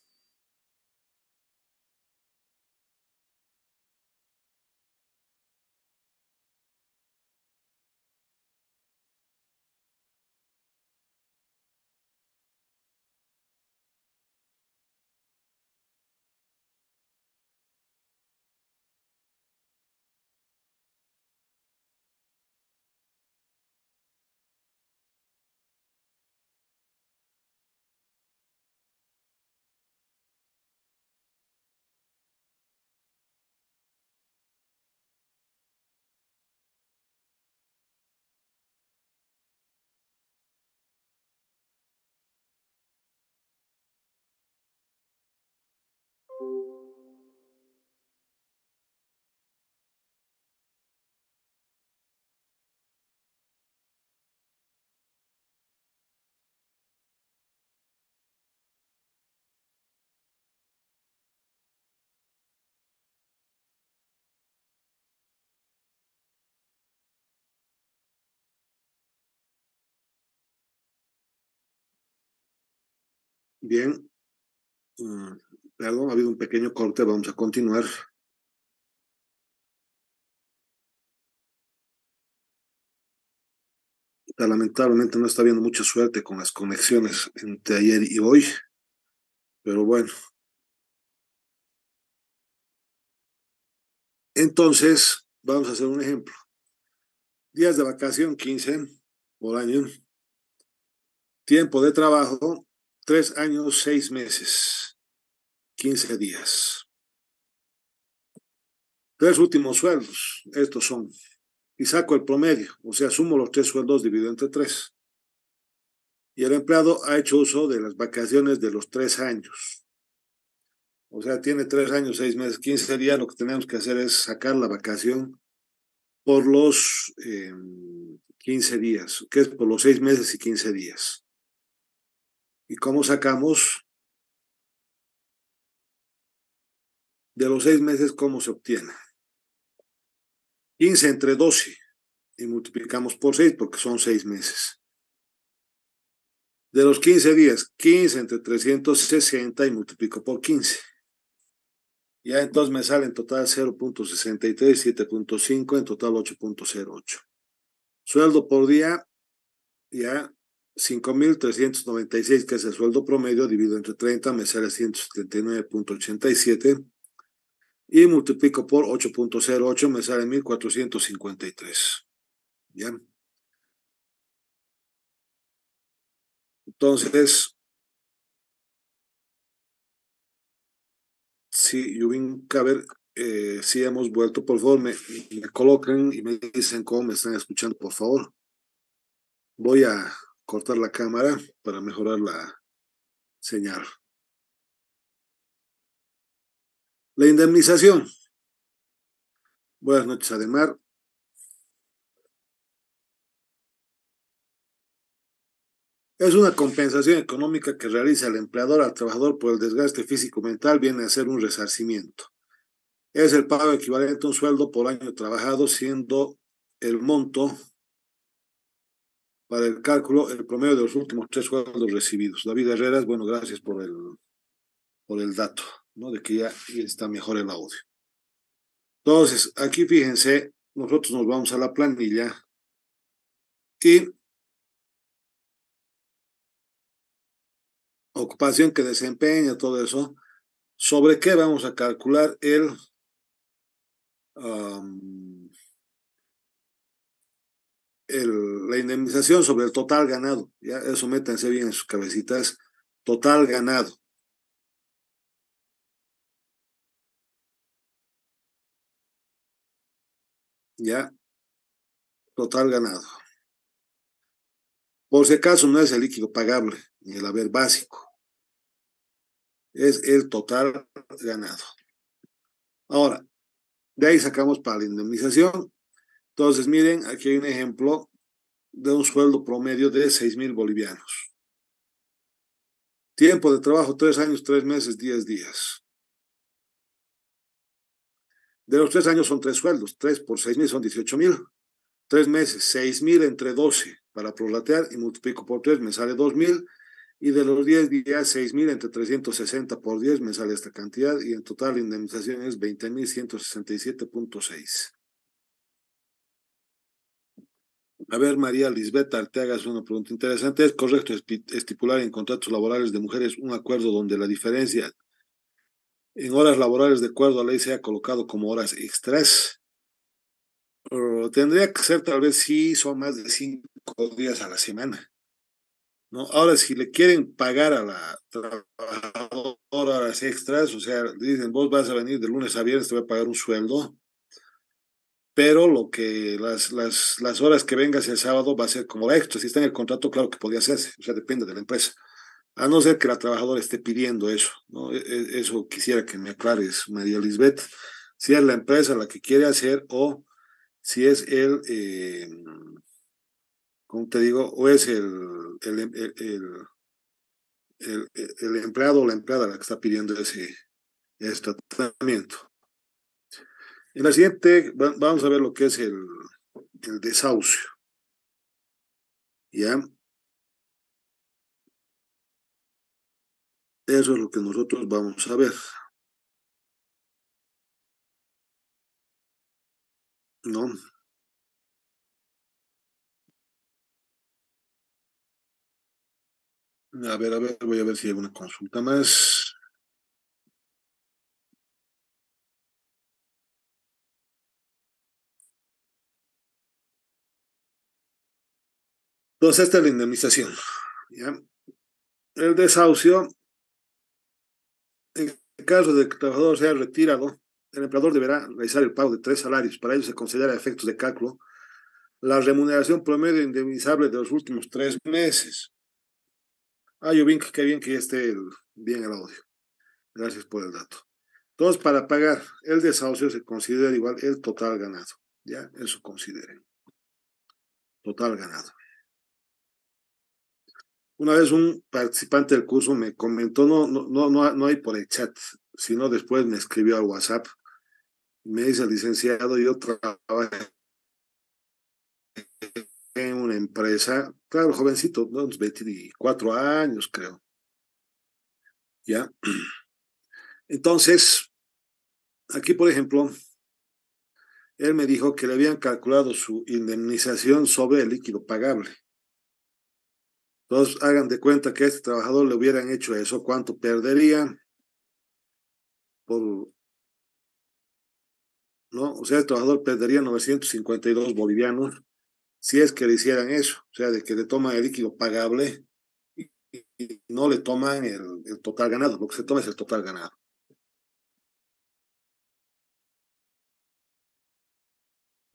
bien. Mm, perdón, ha habido un pequeño corte, vamos a continuar. Lamentablemente no está habiendo mucha suerte con las conexiones entre ayer y hoy, pero bueno. Entonces, vamos a hacer un ejemplo. Días de vacación, quince por año. Tiempo de trabajo, tres años, seis meses, quince días. Tres últimos sueldos, estos son. Y saco el promedio, o sea, sumo los tres sueldos dividido entre tres. Y el empleado ha hecho uso de las vacaciones de los tres años. O sea, tiene tres años, seis meses, quince días. Lo que tenemos que hacer es sacar la vacación por los eh, quince días, que es por los seis meses y quince días. ¿Y cómo sacamos de los seis meses? ¿Cómo se obtiene? quince entre doce y multiplicamos por seis porque son seis meses. De los quince días, quince entre trescientos sesenta y multiplico por quince. Ya entonces me sale en total cero punto sesenta y tres, siete punto cinco, en total ocho punto cero ocho. Sueldo por día, ya cinco mil trescientos noventa y seis, que es el sueldo promedio, dividido entre treinta, me sale ciento setenta y nueve punto ochenta y siete. Y multiplico por ocho punto cero ocho, me sale mil cuatrocientos cincuenta y tres. ¿Ya? Entonces, si Yubin, a ver, eh, sí hemos vuelto, por favor, me, me colocan y me dicen cómo me están escuchando, por favor. Voy a cortar la cámara para mejorar la señal. La indemnización. Buenas noches, Ademar. Es una compensación económica que realiza el empleador al trabajador por el desgaste físico-mental, viene a ser un resarcimiento. Es el pago equivalente a un sueldo por año trabajado, siendo el monto para el cálculo el promedio de los últimos tres sueldos recibidos. David Herreras, bueno, gracias por el, por el dato, ¿no? De que ya está mejor el audio. Entonces, aquí fíjense, nosotros nos vamos a la planilla y ocupación que desempeña, todo eso, ¿sobre qué vamos a calcular el, um, el, la indemnización sobre el total ganado? Ya, eso métanse bien en sus cabecitas, total ganado. Ya, total ganado. Por si acaso no es el líquido pagable, ni el haber básico, es el total ganado. Ahora, de ahí sacamos para la indemnización. Entonces, miren, aquí hay un ejemplo de un sueldo promedio de seis mil bolivianos. Tiempo de trabajo, tres años, tres meses, diez días. De los tres años son tres sueldos, tres por seis mil son dieciocho mil. Tres meses, seis mil entre doce para prorratear y multiplico por tres, me sale dos mil. Y de los diez días, seis mil entre trescientos sesenta por diez, me sale esta cantidad. Y en total la indemnización es veinte mil ciento sesenta y siete punto seis. A ver, María Lisbeth Arteaga hace una pregunta interesante. ¿Es correcto estipular en contratos laborales de mujeres un acuerdo donde la diferencia en horas laborales de acuerdo a la ley sea colocado como horas extras? Uh, tendría que ser tal vez si son más de cinco días a la semana, ¿no? Ahora, si le quieren pagar a la trabajadora horas extras, o sea, dicen, vos vas a venir de lunes a viernes, te voy a pagar un sueldo, pero lo que las, las, las horas que vengas el sábado va a ser como extra. Si está en el contrato, claro que podría hacerse, o sea, depende de la empresa. A no ser que la trabajadora esté pidiendo eso, ¿no? Eso quisiera que me aclares, María Lisbeth, si es la empresa la que quiere hacer o si es el, eh, ¿cómo te digo? O es el, el, el, el, el, el empleado o la empleada la que está pidiendo ese, ese tratamiento. En la siguiente, vamos a ver lo que es el, el desahucio. ¿Ya? Eso es lo que nosotros vamos a ver. ¿No? A ver, a ver, voy a ver si hay una consulta más. Entonces, esta es la indemnización. ¿Ya? El desahucio, en caso de que el trabajador sea retirado, el empleador deberá realizar el pago de tres salarios. Para ello se considera efectos de cálculo la remuneración promedio indemnizable de los últimos tres meses. Ah, yo bien, qué bien que ya esté el, bien el audio. Gracias por el dato. Entonces, para pagar el desahucio se considera igual el total ganado. Ya, eso consideren. Total ganado. Una vez un participante del curso me comentó, no, no, no, no, no hay por el chat, sino después me escribió al WhatsApp. Me dice, licenciado, yo trabajo en una empresa, claro, jovencito, ¿no? Unos veinticuatro años, creo. ¿Ya? Entonces, aquí, por ejemplo, él me dijo que le habían calculado su indemnización sobre el líquido pagable. Entonces, hagan de cuenta que a este trabajador le hubieran hecho eso, ¿cuánto perdería? Por, ¿no? O sea, el trabajador perdería novecientos cincuenta y dos bolivianos si es que le hicieran eso, o sea, de que le toman el líquido pagable y, y no le toman el, el total ganado, lo que se toma es el total ganado.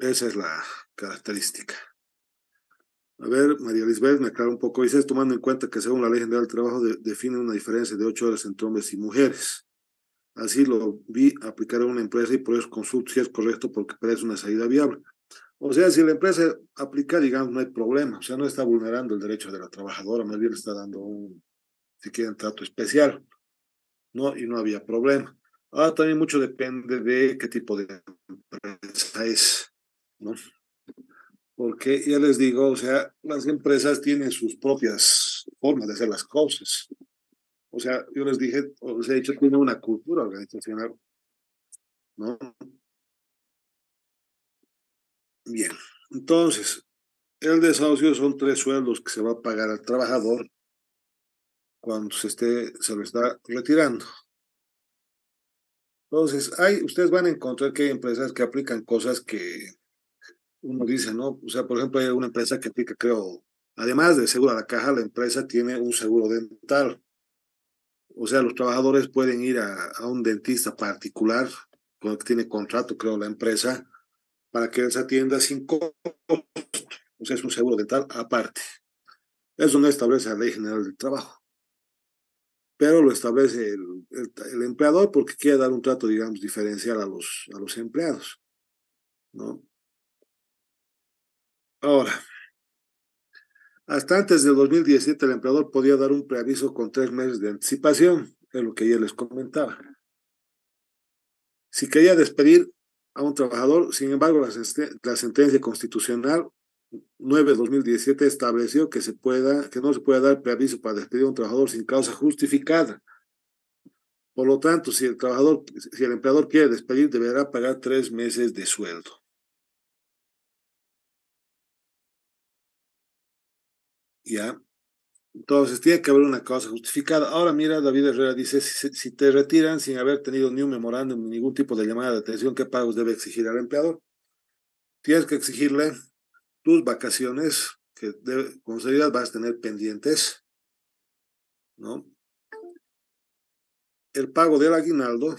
Esa es la característica. A ver, María Lisbeth me aclara un poco. Dice, tomando en cuenta que según la Ley General del Trabajo de, define una diferencia de ocho horas entre hombres y mujeres. Así lo vi aplicar a una empresa y por eso consulto si es correcto porque parece una salida viable. O sea, si la empresa aplica, digamos, no hay problema. O sea, no está vulnerando el derecho de la trabajadora, más bien le está dando un, si quieren, trato especial, ¿no? Y no había problema. Ahora también mucho depende de qué tipo de empresa es, ¿no? Porque ya les digo, o sea, las empresas tienen sus propias formas de hacer las cosas. O sea, yo les dije, os he dicho, tiene una cultura organizacional, ¿no? Bien, entonces, el desahucio son tres sueldos que se va a pagar al trabajador cuando se esté, se lo está retirando. Entonces, hay, ustedes van a encontrar que hay empresas que aplican cosas que uno dice, ¿no? O sea, por ejemplo, hay una empresa que aplica, creo, además de seguro a la caja, la empresa tiene un seguro dental. O sea, los trabajadores pueden ir a, a un dentista particular con el que tiene contrato, creo, la empresa, para que les atienda sin costo. O sea, es un seguro dental aparte. Eso no establece la Ley General del Trabajo, pero lo establece el, el, el empleador porque quiere dar un trato, digamos, diferencial a los, a los empleados, ¿no? Ahora, hasta antes del dos mil diecisiete el empleador podía dar un preaviso con tres meses de anticipación, es lo que ya les comentaba. Si quería despedir a un trabajador, sin embargo, la, la sentencia constitucional nueve de dos mil diecisiete estableció que, se pueda, que no se puede dar preaviso para despedir a un trabajador sin causa justificada. Por lo tanto, si el trabajador, si el empleador quiere despedir, deberá pagar tres meses de sueldo. ¿Ya? Entonces, tiene que haber una causa justificada. Ahora, mira, David Herrera dice, si, si te retiran sin haber tenido ni un memorándum, ni ningún tipo de llamada de atención, ¿qué pagos debe exigir al empleador? Tienes que exigirle tus vacaciones, que debe, con seguridad vas a tener pendientes, ¿no? El pago del aguinaldo,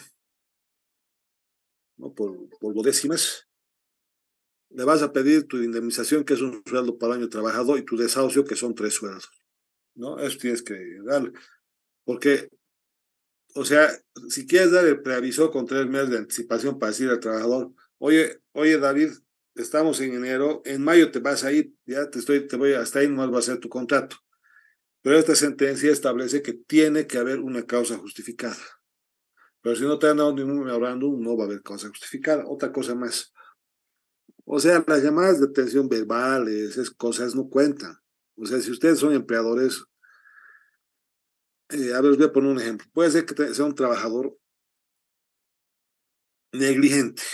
¿no? Por, por décimas. Le vas a pedir tu indemnización, que es un sueldo por año trabajado, y tu desahucio, que son tres sueldos, ¿no? Eso tienes que darle. Porque, o sea, si quieres dar el preaviso con tres meses de anticipación para decir al trabajador, oye, oye, David, estamos en enero, en mayo te vas a ir, ya te estoy, te voy, hasta ahí nomás va a ser tu contrato. Pero esta sentencia establece que tiene que haber una causa justificada. Pero si no te han dado ningún memorándum, no va a haber causa justificada. Otra cosa más. O sea, las llamadas de atención verbales, esas cosas no cuentan. O sea, si ustedes son empleadores, eh, a ver, os voy a poner un ejemplo. Puede ser que sea un trabajador negligente,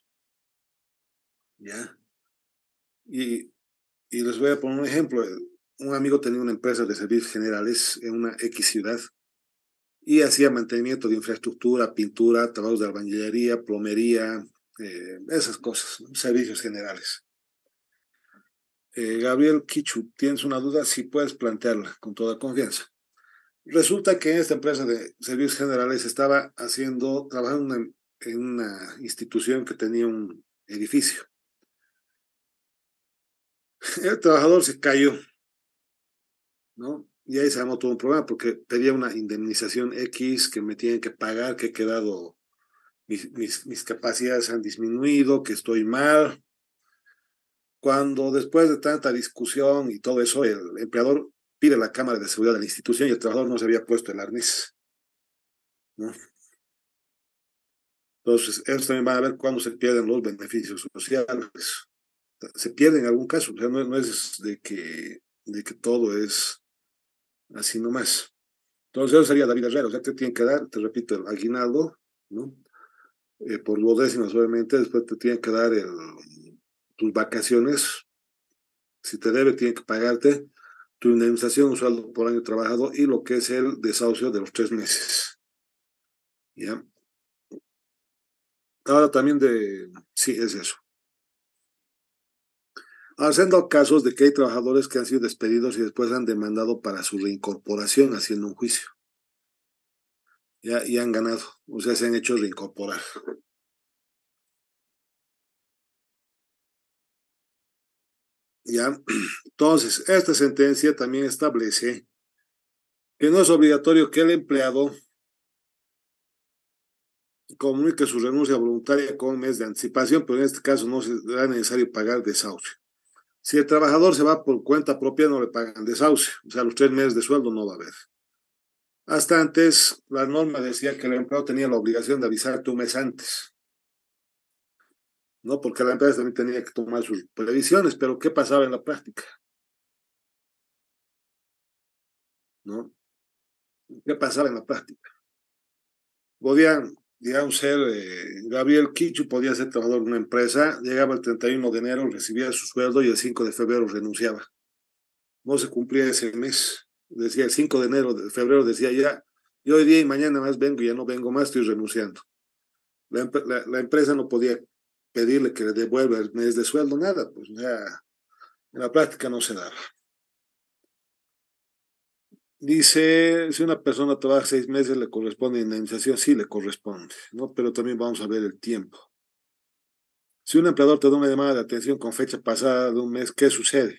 ¿ya? Y, y les voy a poner un ejemplo. Un amigo tenía una empresa de servicios generales en una X ciudad y hacía mantenimiento de infraestructura, pintura, trabajos de albañilería, plomería, eh, esas cosas, ¿no? Servicios generales. Eh, Gabriel Kichu, ¿tienes una duda? Sí, puedes plantearla con toda confianza. Resulta que en esta empresa de servicios generales estaba haciendo, trabajando en una, en una institución que tenía un edificio. El trabajador se cayó, ¿no? Y ahí se armó todo un problema porque pedía una indemnización X que me tienen que pagar, que he quedado, mis, mis, mis capacidades han disminuido, que estoy mal. Cuando después de tanta discusión y todo eso, el empleador pide la cámara de seguridad de la institución y el trabajador no se había puesto el arnés, ¿no? Entonces, ellos también van a ver cuándo se pierden los beneficios sociales. Se pierde en algún caso, o sea, no, no es de que, de que todo es así nomás. Entonces, eso sería David Herrera, o sea, te tienen que dar, te repito, el aguinaldo, ¿no? Eh, por lo décimas, obviamente, después te tienen que dar el, tus vacaciones, si te debe, tienen que pagarte tu indemnización, un sueldo por año trabajado y lo que es el desahucio de los tres meses. ¿Ya? Ahora también de, sí, es eso. Haciendo casos de que hay trabajadores que han sido despedidos y después han demandado para su reincorporación haciendo un juicio. Ya, y han ganado, o sea, se han hecho reincorporar. ¿Ya? Entonces, esta sentencia también establece que no es obligatorio que el empleado comunique su renuncia voluntaria con un mes de anticipación, pero en este caso no será necesario pagar desahucio. Si el trabajador se va por cuenta propia, no le pagan desahucio, o sea, los tres meses de sueldo no va a haber. Hasta antes, la norma decía que el empleado tenía la obligación de avisarte un mes antes, ¿no? Porque la empresa también tenía que tomar sus previsiones, pero ¿qué pasaba en la práctica? ¿No? ¿Qué pasaba en la práctica? Podían, digamos, ser eh, Gabriel Kichu, podía ser trabajador de una empresa, llegaba el treinta y uno de enero, recibía su sueldo y el cinco de febrero renunciaba. No se cumplía ese mes. Decía el cinco de enero, de febrero, decía ya, yo hoy día y mañana más vengo, ya no vengo más, estoy renunciando. La, la, la empresa no podía pedirle que le devuelva el mes de sueldo, nada, pues ya en la práctica no se daba. Dice, si una persona trabaja seis meses, ¿le corresponde indemnización? Sí, le corresponde, ¿no? Pero también vamos a ver el tiempo. Si un empleador te da una llamada de atención con fecha pasada de un mes, ¿qué sucede?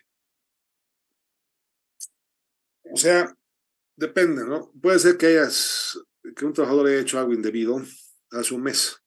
O sea, depende, ¿no? Puede ser que hayas, que un trabajador haya hecho algo indebido hace un mes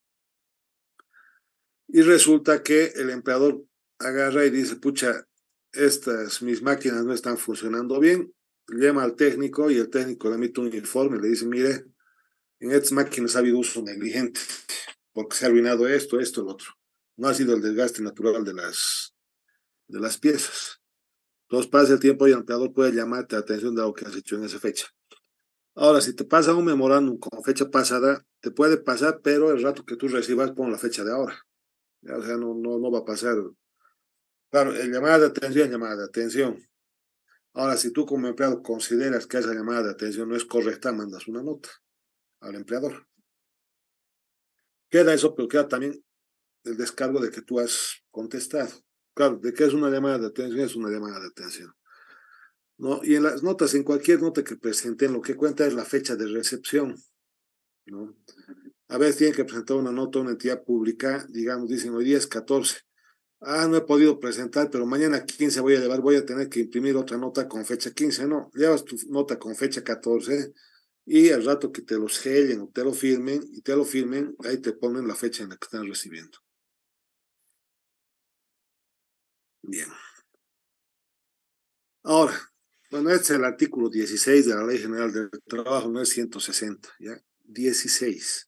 y resulta que el empleador agarra y dice, pucha, estas, mis máquinas no están funcionando bien, llama al técnico y el técnico le emite un informe, le dice, mire, en estas máquinas ha habido uso negligente, porque se ha arruinado esto, esto, el otro. No ha sido el desgaste natural de las, de las piezas. Entonces pasa el tiempo y el empleador puede llamarte la atención de lo que has hecho en esa fecha. Ahora, si te pasa un memorándum con fecha pasada, te puede pasar, pero el rato que tú recibas, pon la fecha de ahora. ¿Ya? O sea, no, no, no va a pasar. Claro, el llamada de atención es llamada de atención. Ahora, si tú como empleado consideras que esa llamada de atención no es correcta, mandas una nota al empleador. Queda eso, pero queda también el descargo de que tú has contestado. Claro, de que es una llamada de atención, es una llamada de atención. ¿No? Y en las notas, en cualquier nota que presenten, lo que cuenta es la fecha de recepción, ¿no? A veces tienen que presentar una nota a una entidad pública, digamos, dicen hoy día es catorce. Ah, no he podido presentar, pero mañana quince voy a llevar, voy a tener que imprimir otra nota con fecha quince. No, llevas tu nota con fecha catorce y al rato que te lo sellen o te lo firmen y te lo firmen, ahí te ponen la fecha en la que están recibiendo. Bien. Ahora, bueno, este es el artículo dieciséis de la Ley General del Trabajo, no es ciento sesenta, ¿ya? dieciséis.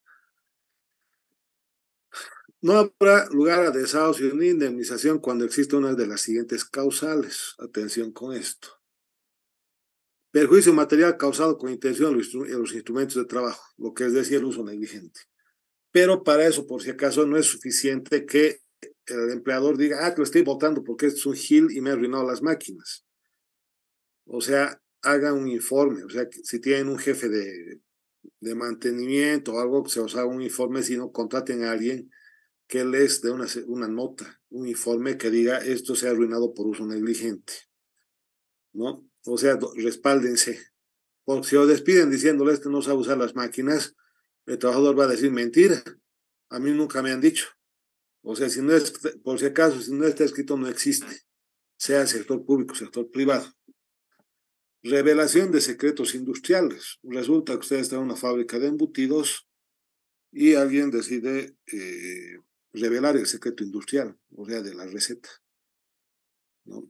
No habrá lugar a desahucio ni indemnización cuando existe una de las siguientes causales. Atención con esto. Perjuicio material causado con intención en los instrumentos de trabajo, lo que es decir, el uso negligente. Pero para eso, por si acaso, no es suficiente que el empleador diga, ah, que lo estoy votando porque es un gil y me ha arruinado las máquinas. O sea, haga un informe. O sea, si tienen un jefe de, de mantenimiento o algo, que se os haga un informe, si no, contraten a alguien que les dé una, una nota, un informe que diga esto se ha arruinado por uso negligente, ¿no? O sea, respáldense. Porque si os despiden diciéndole este no sabe usar las máquinas, el trabajador va a decir mentira. A mí nunca me han dicho. O sea, si no es, por si acaso, si no está escrito, no existe. Sea sector público, sector privado. Revelación de secretos industriales. Resulta que usted está en una fábrica de embutidos y alguien decide eh, revelar el secreto industrial, o sea, de la receta, ¿no?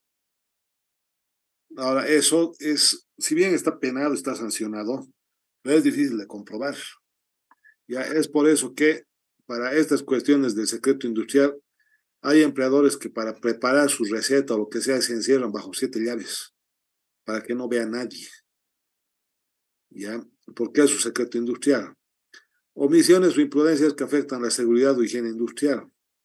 Ahora, eso es, si bien está penado, está sancionado, pero es difícil de comprobar. Ya es por eso que para estas cuestiones del secreto industrial hay empleadores que para preparar su receta o lo que sea se encierran bajo siete llaves para que no vea nadie. ¿Ya? Porque es su secreto industrial. Omisiones o imprudencias que afectan la seguridad o higiene industrial.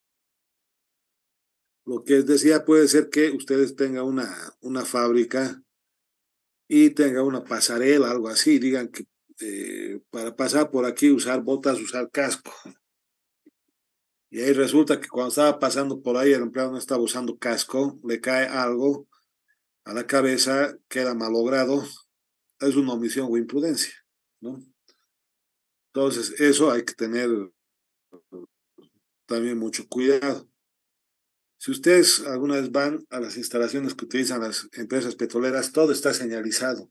Lo que decía puede ser que ustedes tengan una, una fábrica y tengan una pasarela, algo así, digan que eh, para pasar por aquí usar botas, usar casco. Y ahí resulta que cuando estaba pasando por ahí el empleado no estaba usando casco, le cae algo a la cabeza, queda malogrado, es una omisión o imprudencia, ¿no? Entonces, eso hay que tener también mucho cuidado. Si ustedes alguna vez van a las instalaciones que utilizan las empresas petroleras, todo está señalizado.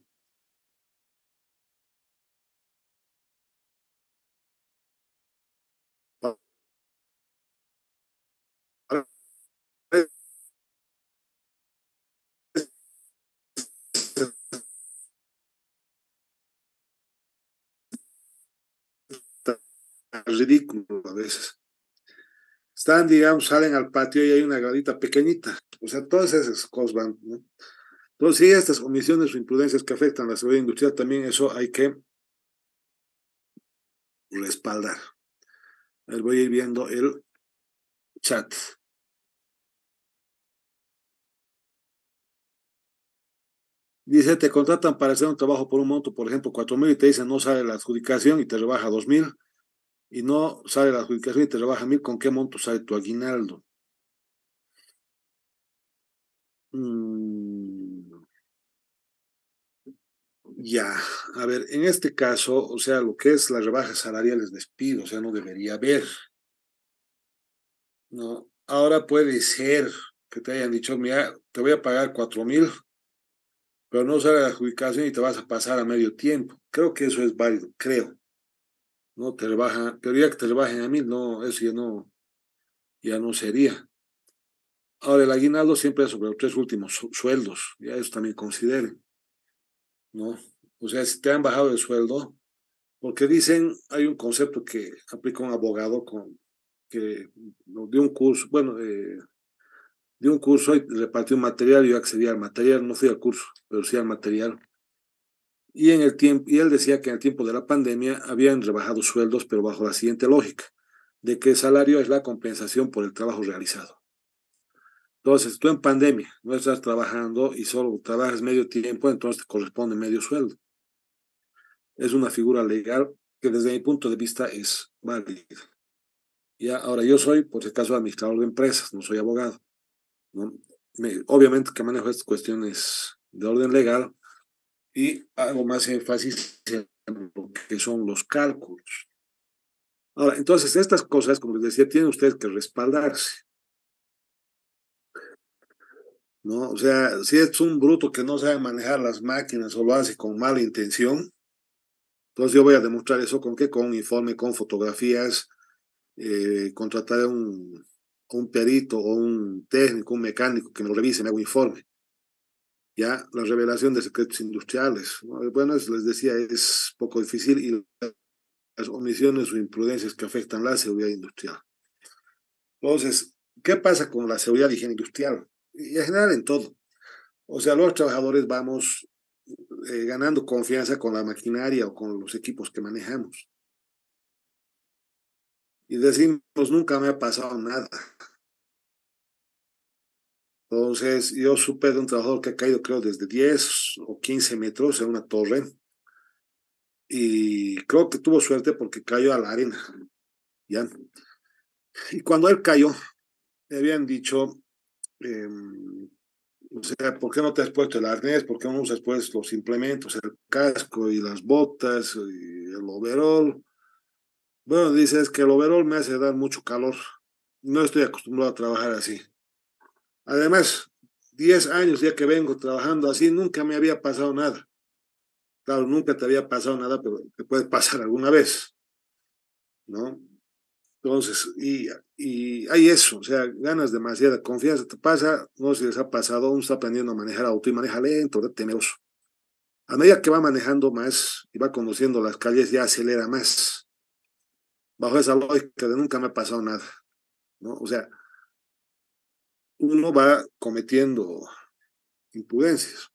Ridículo a veces. Están, digamos, salen al patio y hay una gradita pequeñita. O sea, todas esas cosas van, ¿no? Entonces, sí, estas omisiones o imprudencias que afectan a la seguridad industrial, también eso hay que respaldar. Les voy a ir viendo el chat. Dice, te contratan para hacer un trabajo por un monto, por ejemplo, cuatro mil y te dicen no sale la adjudicación y te rebaja dos mil y no sale la adjudicación y te rebaja mil, ¿con qué monto sale tu aguinaldo? Mm, ya, a ver, en este caso, o sea, lo que es la rebaja salarial es despido, o sea, no debería haber, ¿no? Ahora puede ser que te hayan dicho, mira, te voy a pagar cuatro mil, pero no sale la adjudicación y te vas a pasar a medio tiempo. Creo que eso es válido, creo. No te rebajan, pero ya que te rebajen a mil, no, eso ya no, ya no sería. Ahora, el aguinaldo siempre es sobre los tres últimos su- sueldos, ya eso también consideren, ¿no? O sea, si te han bajado el sueldo, porque dicen, hay un concepto que aplica un abogado con, que nos dio un curso, bueno, eh, dio un curso y repartió un material, y yo accedí al material, no fui al curso, pero sí al material. Y en el tiempo, y él decía que en el tiempo de la pandemia habían rebajado sueldos, pero bajo la siguiente lógica, de que el salario es la compensación por el trabajo realizado. Entonces, tú en pandemia no estás trabajando y solo trabajas medio tiempo, entonces te corresponde medio sueldo. Es una figura legal que desde mi punto de vista es válida. Ya, ahora yo soy, por si acaso, administrador de empresas, no soy abogado, ¿no? Me, obviamente que manejo estas cuestiones de orden legal y hago más énfasis en lo que son los cálculos. Ahora, entonces, estas cosas, como les decía, tienen ustedes que respaldarse, ¿no? O sea, si es un bruto que no sabe manejar las máquinas o lo hace con mala intención, entonces yo voy a demostrar eso con qué, con un informe, con fotografías, eh, contrataré un, un perito o un técnico, un mecánico que me lo revise, me haga un informe. Ya, la revelación de secretos industriales, ¿no? Bueno, eso les decía, es poco difícil y las omisiones o imprudencias que afectan la seguridad industrial. Entonces, ¿qué pasa con la seguridad y higiene industrial? Y en general en todo. O sea, los trabajadores vamos eh, ganando confianza con la maquinaria o con los equipos que manejamos. Y decimos, nunca me ha pasado nada. Entonces, yo supe de un trabajador que ha caído, creo, desde diez o quince metros en una torre y creo que tuvo suerte porque cayó a la arena, ¿ya? Y cuando él cayó, le habían dicho, eh, o sea, ¿por qué no te has puesto el arnés? ¿Por qué no usas pues los implementos, el casco y las botas y el overol? Bueno, dice, es que el overol me hace dar mucho calor. No estoy acostumbrado a trabajar así. Además, diez años ya que vengo trabajando así, nunca me había pasado nada. Claro, nunca te había pasado nada, pero te puede pasar alguna vez, ¿no? Entonces, y, y hay eso, o sea, ganas demasiada confianza, te pasa, no sé si les ha pasado, uno está aprendiendo a manejar auto y maneja lento, temeroso. A medida que va manejando más y va conociendo las calles, ya acelera más. Bajo esa lógica de nunca me ha pasado nada, ¿no? O sea, uno va cometiendo imprudencias.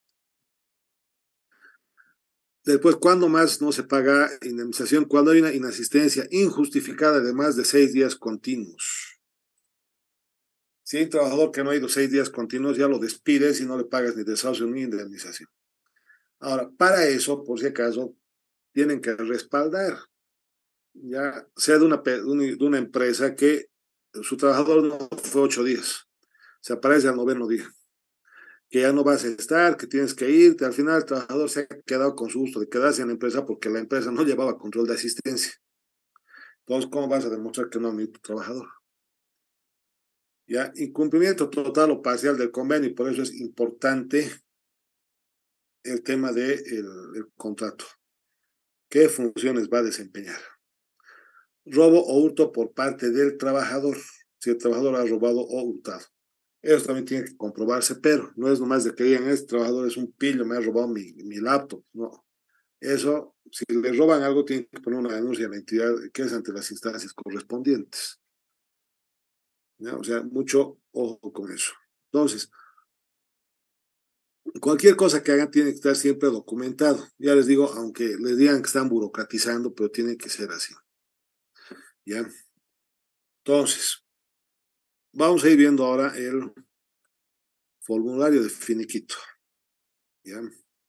Después, ¿cuándo más no se paga indemnización? Cuando hay una inasistencia injustificada de más de seis días continuos. Si hay un trabajador que no ha ido seis días continuos, ya lo despides y no le pagas ni desahucio ni indemnización. Ahora, para eso, por si acaso, tienen que respaldar, ya sea de una, de una empresa que su trabajador no fue ocho días, se aparece al noveno día, que ya no vas a estar, que tienes que irte. Al final, el trabajador se ha quedado con su gusto de quedarse en la empresa porque la empresa no llevaba control de asistencia. Entonces, ¿cómo vas a demostrar que no es tu trabajador? Ya, incumplimiento total o parcial del convenio, y por eso es importante el tema del de el contrato. ¿Qué funciones va a desempeñar? Robo o hurto por parte del trabajador, si el trabajador ha robado o hurtado. Eso también tiene que comprobarse, pero no es nomás de que digan, este trabajador es un pillo, me ha robado mi, mi laptop. No, eso, si le roban algo, tienen que poner una denuncia a la entidad que es ante las instancias correspondientes. ¿Ya? O sea, mucho ojo con eso. Entonces, cualquier cosa que hagan tiene que estar siempre documentado. Ya les digo, aunque les digan que están burocratizando, pero tiene que ser así. ¿Ya? Entonces, vamos a ir viendo ahora el formulario de finiquito. ¿Ya?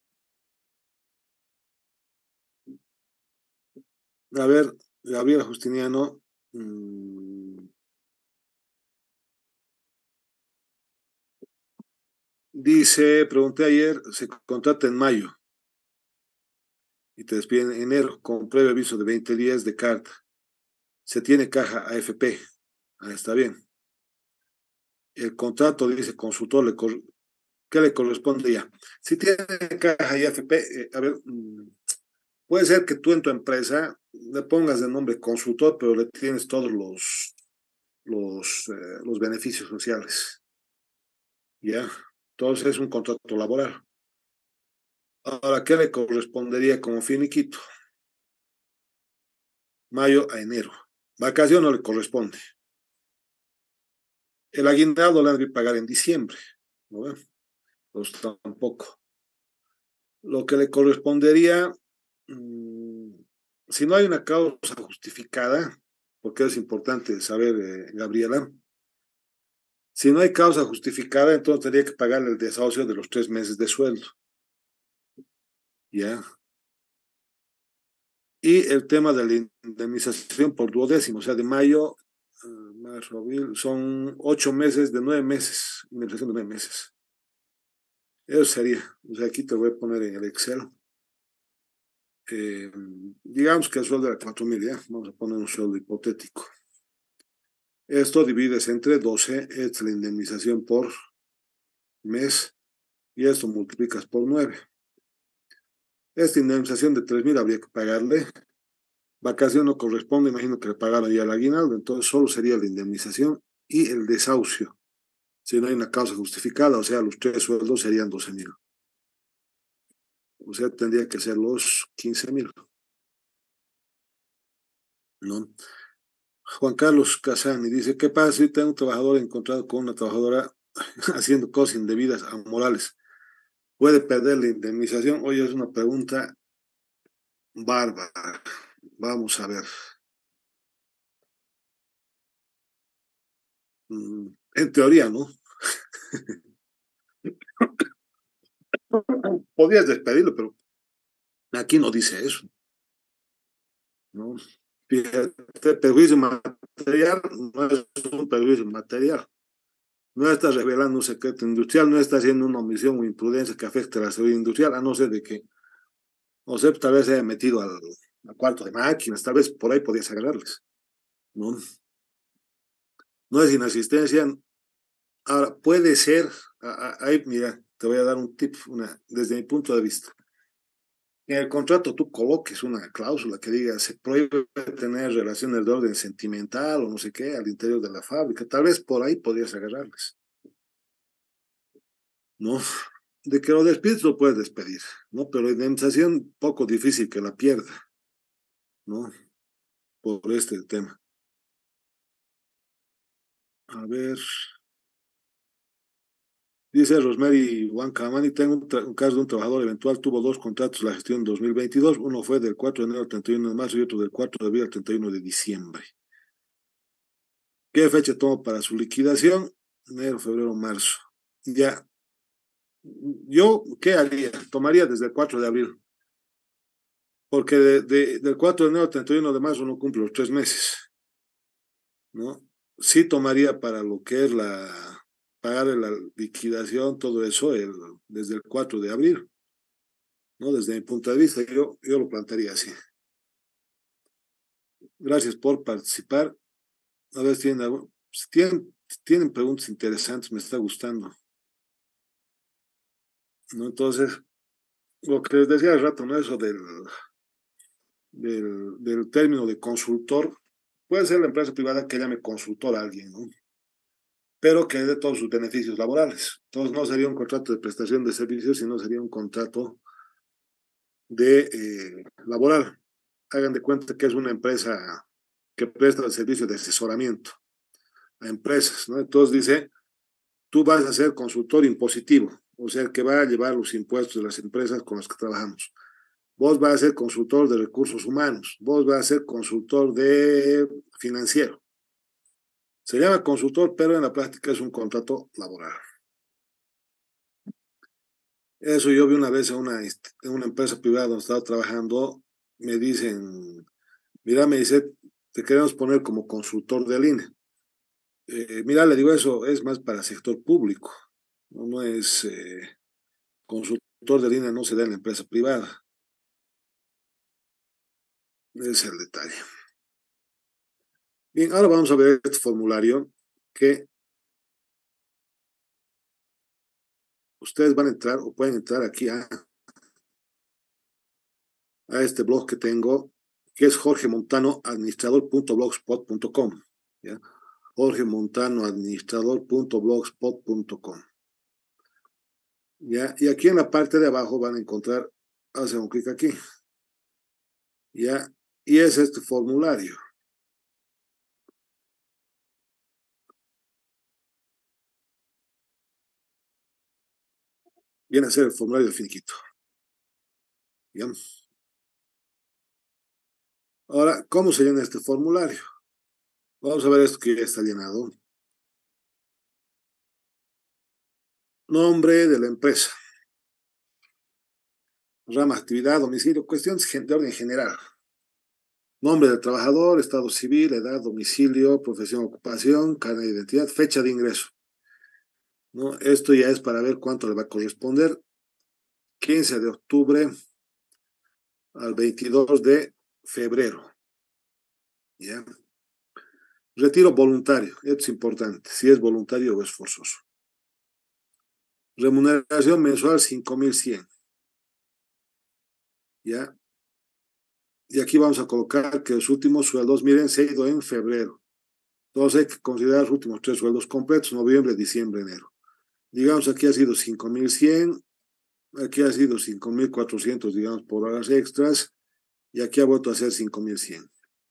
A ver, Gabriel Justiniano. Mmm, dice, pregunté ayer, se contrata en mayo y te despiden en enero con previo aviso de veinte días de carta. Se tiene caja A F P. Ah, está bien. El contrato dice consultor, le ¿qué le corresponde ya? Si tiene caja y A F P, eh, a ver, mmm, puede ser que tú en tu empresa le pongas el nombre consultor, pero le tienes todos los, los, eh, los beneficios sociales. ¿Ya? Entonces es un contrato laboral. Ahora, ¿qué le correspondería como finiquito? Mayo a enero. Vacación no le corresponde. El aguinaldo le han de pagar en diciembre, ¿no? Pues tampoco. Lo que le correspondería, mmm, si no hay una causa justificada, porque es importante saber, eh, Gabriela, si no hay causa justificada, entonces tendría que pagarle el desahucio de los tres meses de sueldo. ¿Ya? Y el tema de la indemnización por duodécimo, o sea, de mayo, uh, marzo, abril, son ocho meses de nueve meses, indemnización de nueve meses. Eso sería, o sea, aquí te voy a poner en el Excel. Eh, digamos que el sueldo era cuatro mil, ya, vamos a poner un sueldo hipotético. Esto divides entre doce, es la indemnización por mes, y esto multiplicas por nueve. Esta indemnización de tres mil habría que pagarle. Vacación no corresponde, imagino que le pagaron ya el aguinaldo, entonces solo sería la indemnización y el desahucio. Si no hay una causa justificada, o sea, los tres sueldos serían doce mil. O sea, tendría que ser los quince mil, ¿no? Juan Carlos Casani dice, ¿qué pasa si tengo un trabajador encontrado con una trabajadora haciendo cosas indebidas, amorales? ¿Puede perder la indemnización? Oye, es una pregunta bárbara. Vamos a ver. Mm, en teoría, ¿no? Podrías despedirlo, pero aquí no dice eso, ¿no? Fíjate, perjuicio material no es un perjuicio material. No está revelando un secreto industrial, no está haciendo una omisión o imprudencia que afecte a la seguridad industrial, a no ser de que, o sea, tal vez se haya metido al, al cuarto de máquinas, tal vez por ahí podías agarrarles, ¿no? No es inasistencia. Ahora, puede ser, ahí, mira, te voy a dar un tip, una, desde mi punto de vista. En el contrato tú coloques una cláusula que diga se prohíbe tener relaciones de orden sentimental o no sé qué al interior de la fábrica. Tal vez por ahí podrías agarrarles, ¿no? De que lo despides lo puedes despedir, ¿no? Pero la indemnización poco difícil que la pierda, ¿no? Por este tema. A ver, dice Rosemary Huancamani, tengo un, un, caso de un trabajador eventual, tuvo dos contratos la gestión en dos mil veintidós, uno fue del cuatro de enero al treinta y uno de marzo y otro del cuatro de abril al treinta y uno de diciembre. ¿Qué fecha tomo para su liquidación? Enero, febrero, marzo. Ya, yo, ¿qué haría? Tomaría desde el cuatro de abril, porque de, de, del cuatro de enero al treinta y uno de marzo no cumple los tres meses, ¿no? Sí tomaría para lo que es la, pagar la liquidación, todo eso, el, desde el cuatro de abril, ¿no? Desde mi punto de vista, yo, yo lo plantearía así. Gracias por participar. A ver si tienen, si tienen tienen preguntas interesantes, me está gustando, ¿no? Entonces, lo que les decía hace rato, ¿no? Eso del, del, del término de consultor, puede ser la empresa privada que llame consultor a alguien, ¿no? Pero que dé todos sus beneficios laborales. Entonces no sería un contrato de prestación de servicios, sino sería un contrato de eh, laboral. Hagan de cuenta que es una empresa que presta el servicio de asesoramiento a empresas, ¿no? Entonces dice, tú vas a ser consultor impositivo, o sea, el que va a llevar los impuestos de las empresas con las que trabajamos. Vos vas a ser consultor de recursos humanos, vos vas a ser consultor de financiero. Se llama consultor, pero en la práctica es un contrato laboral. Eso yo vi una vez en una, en una empresa privada donde estaba trabajando, me dicen, mira, me dice, te queremos poner como consultor del I N E. Eh, mira, le digo, eso es más para sector público, no, no es eh, consultor del I N E, no se da en la empresa privada. Ese es el detalle. Bien, ahora vamos a ver este formulario que ustedes van a entrar o pueden entrar aquí a, a este blog que tengo, que es jorge montano administrador punto blogspot punto com. ¿Ya? jorge montano administrador punto blogspot punto com. ¿Ya? Y aquí en la parte de abajo van a encontrar, hacen un clic aquí. ¿Ya? Y es este formulario. Viene a ser el formulario de finiquito. ¿Ya? Ahora, ¿cómo se llena este formulario? Vamos a ver esto que ya está llenado. Nombre de la empresa. Rama, actividad, domicilio, cuestiones de orden general. Nombre del trabajador, estado civil, edad, domicilio, profesión, ocupación, carnet de identidad, fecha de ingreso. ¿No? Esto ya es para ver cuánto le va a corresponder. quince de octubre al veintidós de febrero. ¿Ya? Retiro voluntario, esto es importante, si es voluntario o es forzoso. Remuneración mensual cinco mil cien. ¿Ya? Y aquí vamos a colocar que los últimos sueldos, miren, se ha ido en febrero. Entonces hay que considerar los últimos tres sueldos completos, noviembre, diciembre, enero. Digamos, aquí ha sido cinco mil cien, aquí ha sido cinco mil cuatrocientos, digamos, por horas extras, y aquí ha vuelto a ser cinco mil cien.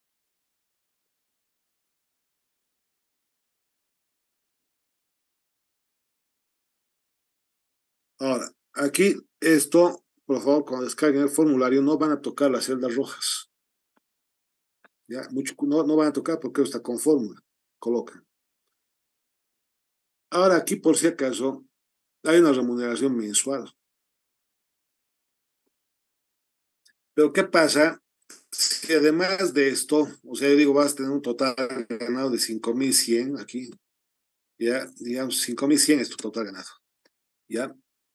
Ahora, aquí esto, por favor, cuando descarguen el formulario, no van a tocar las celdas rojas. ¿Ya? Mucho, no, no van a tocar porque está con fórmula. Colocan. Ahora, aquí, por si acaso, hay una remuneración mensual. Pero, ¿qué pasa? Si además de esto, o sea, yo digo, vas a tener un total ganado de cinco mil cien aquí, ya, digamos, cinco mil cien es tu total ganado, ¿ya?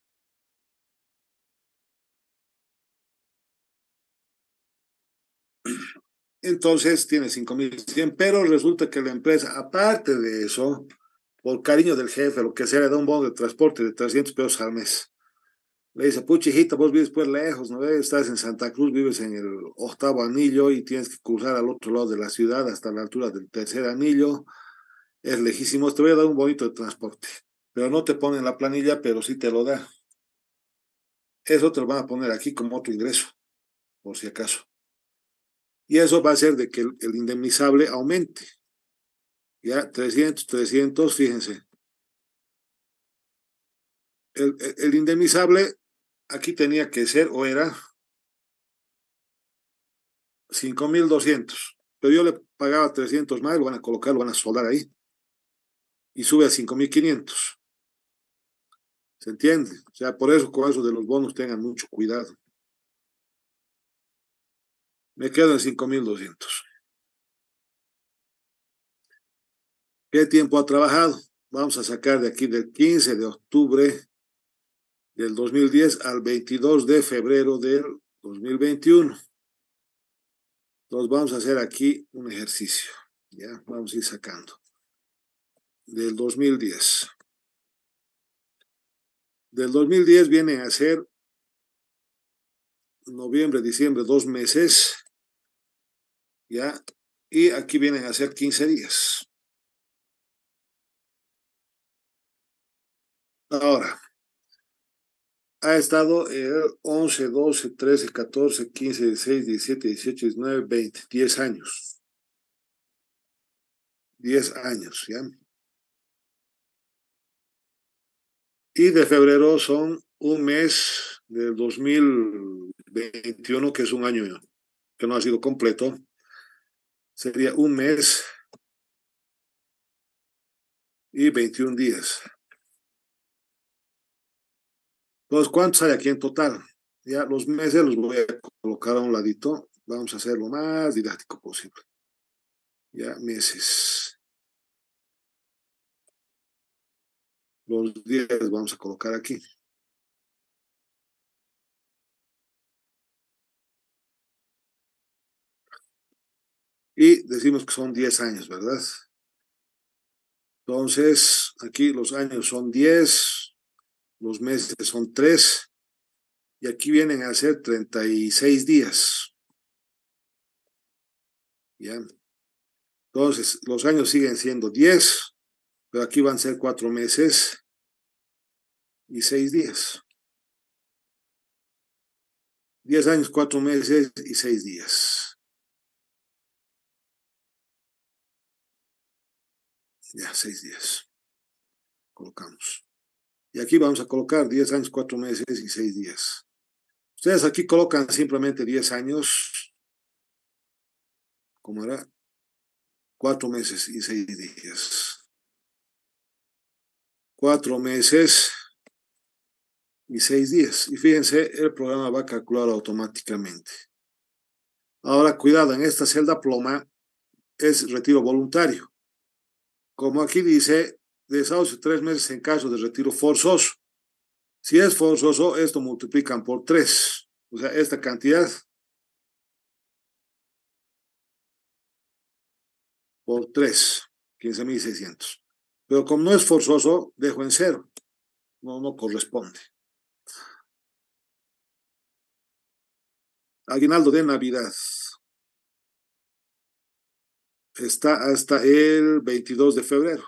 Entonces tiene cinco mil cien, pero resulta que la empresa, aparte de eso, por cariño del jefe, lo que sea, le da un bono de transporte de trescientos pesos al mes. Le dice, pucha, hijita, vos vives pues lejos, ¿no? Estás en Santa Cruz, vives en el octavo anillo y tienes que cruzar al otro lado de la ciudad hasta la altura del tercer anillo. Es lejísimo, te voy a dar un bonito de transporte. Pero no te ponen la planilla, pero sí te lo da. Eso te lo van a poner aquí como otro ingreso, por si acaso. Y eso va a hacer de que el, el indemnizable aumente. Ya, trescientos, trescientos, fíjense. El, el, el indemnizable aquí tenía que ser o era cinco mil doscientos, pero yo le pagaba trescientos más, lo van a colocar, lo van a soldar ahí. Y sube a cinco mil quinientos. ¿Se entiende? O sea, por eso con eso de los bonos tengan mucho cuidado. Me quedo en cinco mil doscientos. ¿Qué tiempo ha trabajado? Vamos a sacar de aquí del quince de octubre del dos mil diez al veintidós de febrero del dos mil veintiuno. Entonces vamos a hacer aquí un ejercicio. Ya, vamos a ir sacando. del dos mil diez. Del dos mil diez vienen a ser noviembre, diciembre, dos meses, ¿ya? Y aquí vienen a ser quince días. Ahora, ha estado el once, doce, trece, catorce, quince, dieciséis, diecisiete, dieciocho, diecinueve, veinte, diez años. diez años, ¿ya? Y de febrero son un mes del dos mil veintiuno, que es un año que no ha sido completo. Sería un mes y veintiún días. Entonces, ¿cuántos hay aquí en total? Ya los meses los voy a colocar a un ladito. Vamos a hacer lo más didáctico posible. Ya, meses. Los días vamos a colocar aquí. Y decimos que son diez años, ¿verdad? Entonces, aquí los años son diez, los meses son tres, y aquí vienen a ser treinta y seis días. ¿Ya? Entonces, los años siguen siendo diez, pero aquí van a ser cuatro meses y seis días. diez años, cuatro meses y seis días. Ya, seis días. Colocamos. Y aquí vamos a colocar diez años, cuatro meses y seis días. Ustedes aquí colocan simplemente diez años, ¿cómo era? cuatro meses y seis días. cuatro meses y seis días. Y fíjense, el programa va a calcular automáticamente. Ahora, cuidado, en esta celda ploma es retiro voluntario. Como aquí dice, desahucio tres meses en caso de retiro forzoso. Si es forzoso, esto multiplican por tres. O sea, esta cantidad por tres, quince mil seiscientos. Pero como no es forzoso, dejo en cero. No, no corresponde. Aguinaldo de Navidad. Está hasta el veintidós de febrero.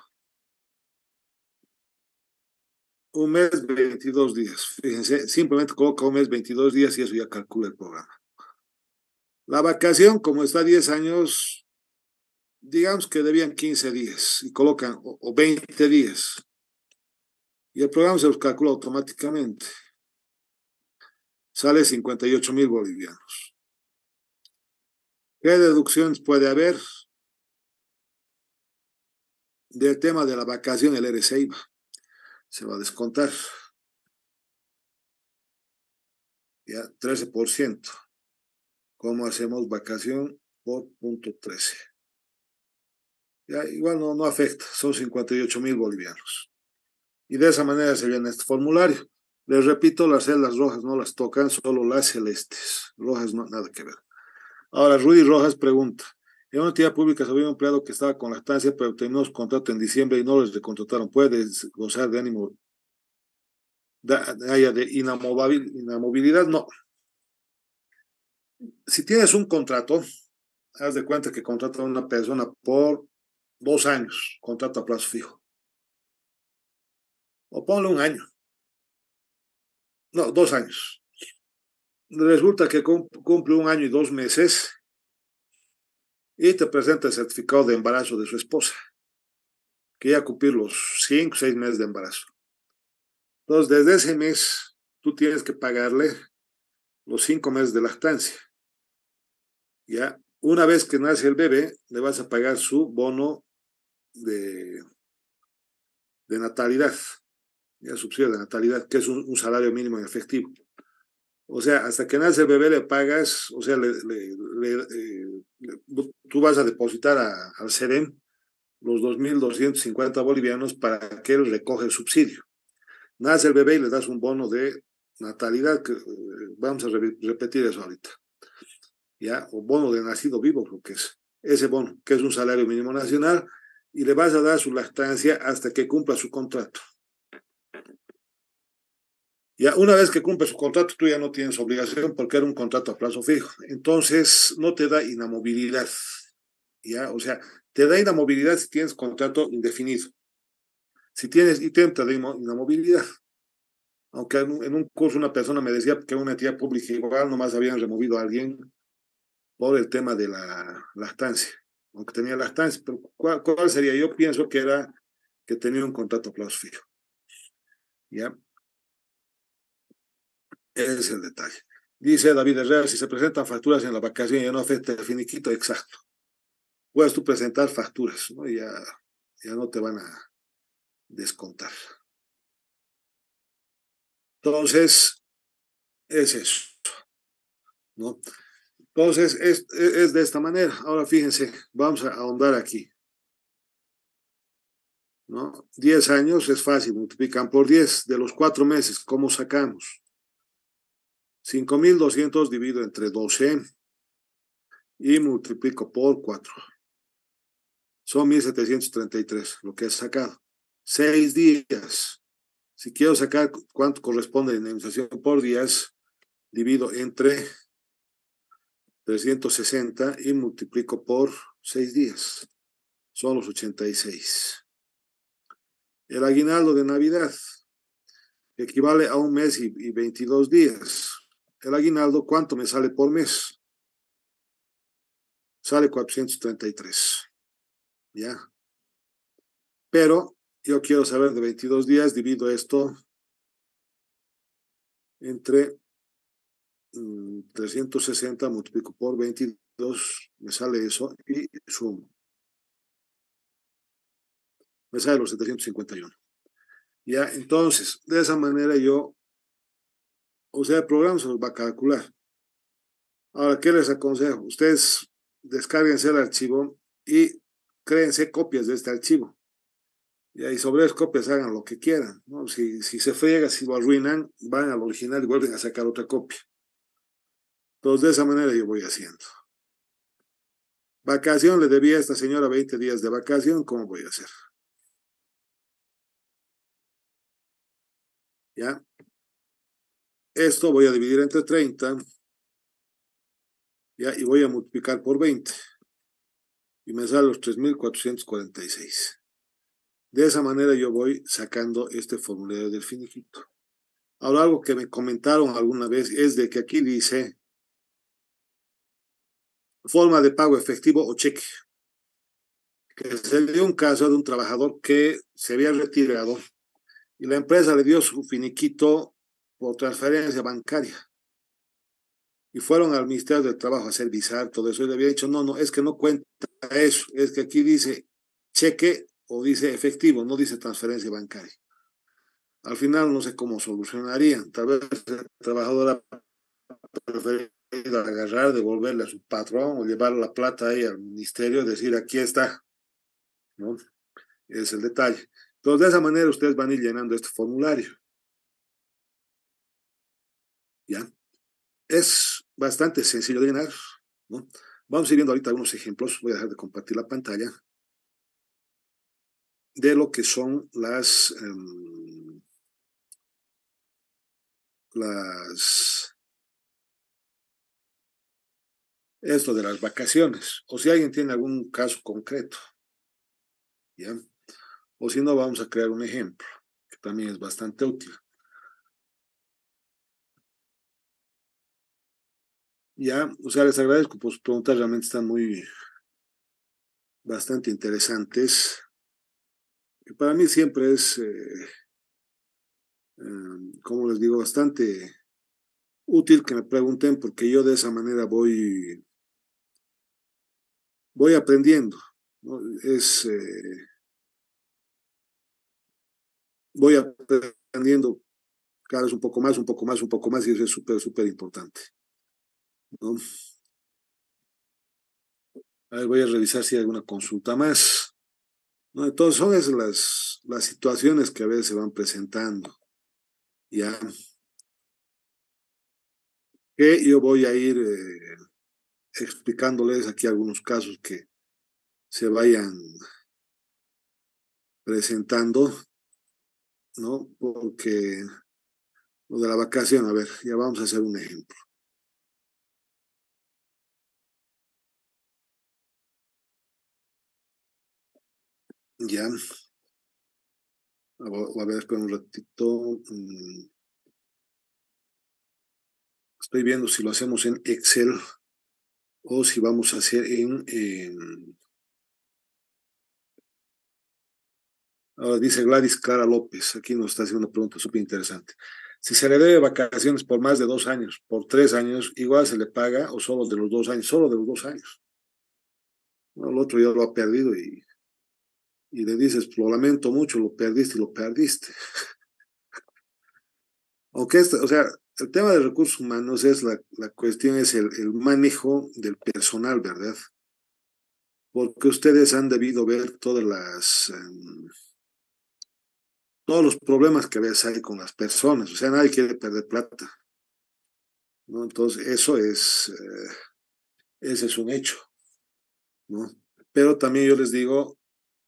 Un mes, veintidós días. Fíjense, simplemente coloca un mes, veintidós días y eso ya calcula el programa. La vacación, como está diez años, digamos que debían quince días y colocan o, o veinte días. Y el programa se los calcula automáticamente. Sale cincuenta y ocho mil bolivianos. ¿Qué deducciones puede haber? Del tema de la vacación, el R C I V A se va a descontar. Ya, trece por ciento. ¿Cómo hacemos vacación por punto trece? Ya, igual no, no afecta, son cincuenta y ocho mil bolivianos. Y de esa manera se viene este formulario. Les repito, las celdas rojas no las tocan, solo las celestes. Rojas no, nada que ver. Ahora, Rudy Rojas pregunta, en una entidad pública se había un empleado que estaba con lactancia, pero terminó su contrato en diciembre y no les recontrataron. ¿Puede gozar de ánimo de, de, de inamovilidad? No. Si tienes un contrato, haz de cuenta que contrata a una persona por dos años, contrato a plazo fijo. O ponle un año. No, dos años. Resulta que cumple un año y dos meses y te presenta el certificado de embarazo de su esposa, que ya cumplir los cinco, seis meses de embarazo. Entonces, desde ese mes, tú tienes que pagarle los cinco meses de lactancia. Ya, una vez que nace el bebé, le vas a pagar su bono de, de natalidad, ya, subsidio de natalidad, que es un, un salario mínimo en efectivo. O sea, hasta que nace el bebé le pagas, o sea, le, le, le, eh, le, tú vas a depositar a, al SEREM los dos mil doscientos cincuenta bolivianos para que él recoja el subsidio. Nace el bebé y le das un bono de natalidad, que eh, vamos a re repetir eso ahorita, ¿ya? O bono de nacido vivo, lo que es ese bono, que es un salario mínimo nacional, y le vas a dar su lactancia hasta que cumpla su contrato. Ya una vez que cumple su contrato, tú ya no tienes obligación porque era un contrato a plazo fijo. Entonces, no te da inamovilidad. ¿Ya? O sea, te da inamovilidad si tienes contrato indefinido. Si tienes ítem, te da inamovilidad. Aunque en un, en un curso una persona me decía que una entidad pública igual nomás habían removido a alguien por el tema de la lactancia. Aunque tenía lactancia. Pero ¿cuál, cuál sería? Yo pienso que era que tenía un contrato a plazo fijo. ¿Ya? Ese es el detalle. Dice David Herrera, si se presentan facturas en la vacación ya no afecta el finiquito, exacto. Puedes tú presentar facturas, ¿no? Ya, ya no te van a descontar. Entonces, es eso, ¿no? Entonces, es, es de esta manera. Ahora fíjense, vamos a ahondar aquí, ¿no? diez años es fácil, multiplican por diez de los cuatro meses, ¿cómo sacamos? cinco mil doscientos divido entre doce y multiplico por cuatro. Son mil setecientos treinta y tres, lo que he sacado. Seis días. Si quiero sacar cuánto corresponde la indemnización por días, divido entre trescientos sesenta y multiplico por seis días. Son los ochenta y seis. El aguinaldo de Navidad equivale a un mes y, y veintidós días. El aguinaldo, ¿cuánto me sale por mes? Sale cuatrocientos treinta y tres. ¿Ya? Pero yo quiero saber de veintidós días, divido esto entre mmm, trescientos sesenta, multiplico por veintidós, me sale eso y sumo. Me sale los setecientos cincuenta y uno. Ya, entonces, de esa manera yo, o sea, el programa se los va a calcular. Ahora, ¿qué les aconsejo? Ustedes descárguense el archivo y créense copias de este archivo. Ya, y sobre las copias hagan lo que quieran, ¿no? Si, si se friega, si lo arruinan, van al original y vuelven a sacar otra copia. Entonces, de esa manera yo voy haciendo. Vacación, le debía a esta señora veinte días de vacación, ¿cómo voy a hacer? ¿Ya? Esto voy a dividir entre treinta, ¿ya? Y voy a multiplicar por veinte. Y me sale los tres mil cuatrocientos cuarenta y seis. De esa manera yo voy sacando este formulario del finiquito. Ahora, algo que me comentaron alguna vez es de que aquí dice forma de pago efectivo o cheque. Que se dio un caso de un trabajador que se había retirado y la empresa le dio su finiquito por transferencia bancaria. Y fueron al Ministerio del Trabajo a hacer visar, todo eso, y le había dicho, no, no, es que no cuenta eso, es que aquí dice cheque o dice efectivo, no dice transferencia bancaria. Al final no sé cómo solucionarían, tal vez el trabajador ha preferido agarrar, devolverle a su patrón o llevar la plata ahí al ministerio y decir, aquí está, ¿no? Ese es el detalle. Entonces, de esa manera ustedes van a ir llenando este formulario. ¿Ya? Es bastante sencillo de llenar, ¿no? Vamos a ir viendo ahorita algunos ejemplos. Voy a dejar de compartir la pantalla de lo que son las, um, las, esto de las vacaciones, o si alguien tiene algún caso concreto, ¿ya? O si no, vamos a crear un ejemplo, que también es bastante útil. Ya, o sea, les agradezco por sus preguntas, realmente están muy, bastante interesantes. Y para mí siempre es, eh, eh, como les digo, bastante útil que me pregunten, porque yo de esa manera voy, voy aprendiendo, ¿no? Es, eh, voy aprendiendo cada vez un poco más, un poco más, un poco más, y eso es súper, súper importante, ¿no? A ver, voy a revisar si hay alguna consulta más, ¿no? Entonces son esas las, las situaciones que a veces se van presentando, ya, que yo voy a ir eh, explicándoles aquí algunos casos que se vayan presentando, ¿no? Porque lo de la vacación, a ver, ya vamos a hacer un ejemplo. Ya. A ver, espera un ratito. Estoy viendo si lo hacemos en Excel o si vamos a hacer en... en... Ahora dice Gladys Clara López, aquí nos está haciendo una pregunta súper interesante. Si se le debe vacaciones por más de dos años, por tres años, igual se le paga o solo de los dos años, solo de los dos años. No, el otro ya lo ha perdido y, y le dices, lo lamento mucho, lo perdiste y lo perdiste. Aunque este, o sea, el tema de recursos humanos es la, la cuestión, es el, el manejo del personal, ¿verdad? Porque ustedes han debido ver todas las... Um, todos los problemas que a veces hay con las personas, o sea, nadie quiere perder plata, ¿no? Entonces, eso es, eh, ese es un hecho, ¿no? Pero también yo les digo,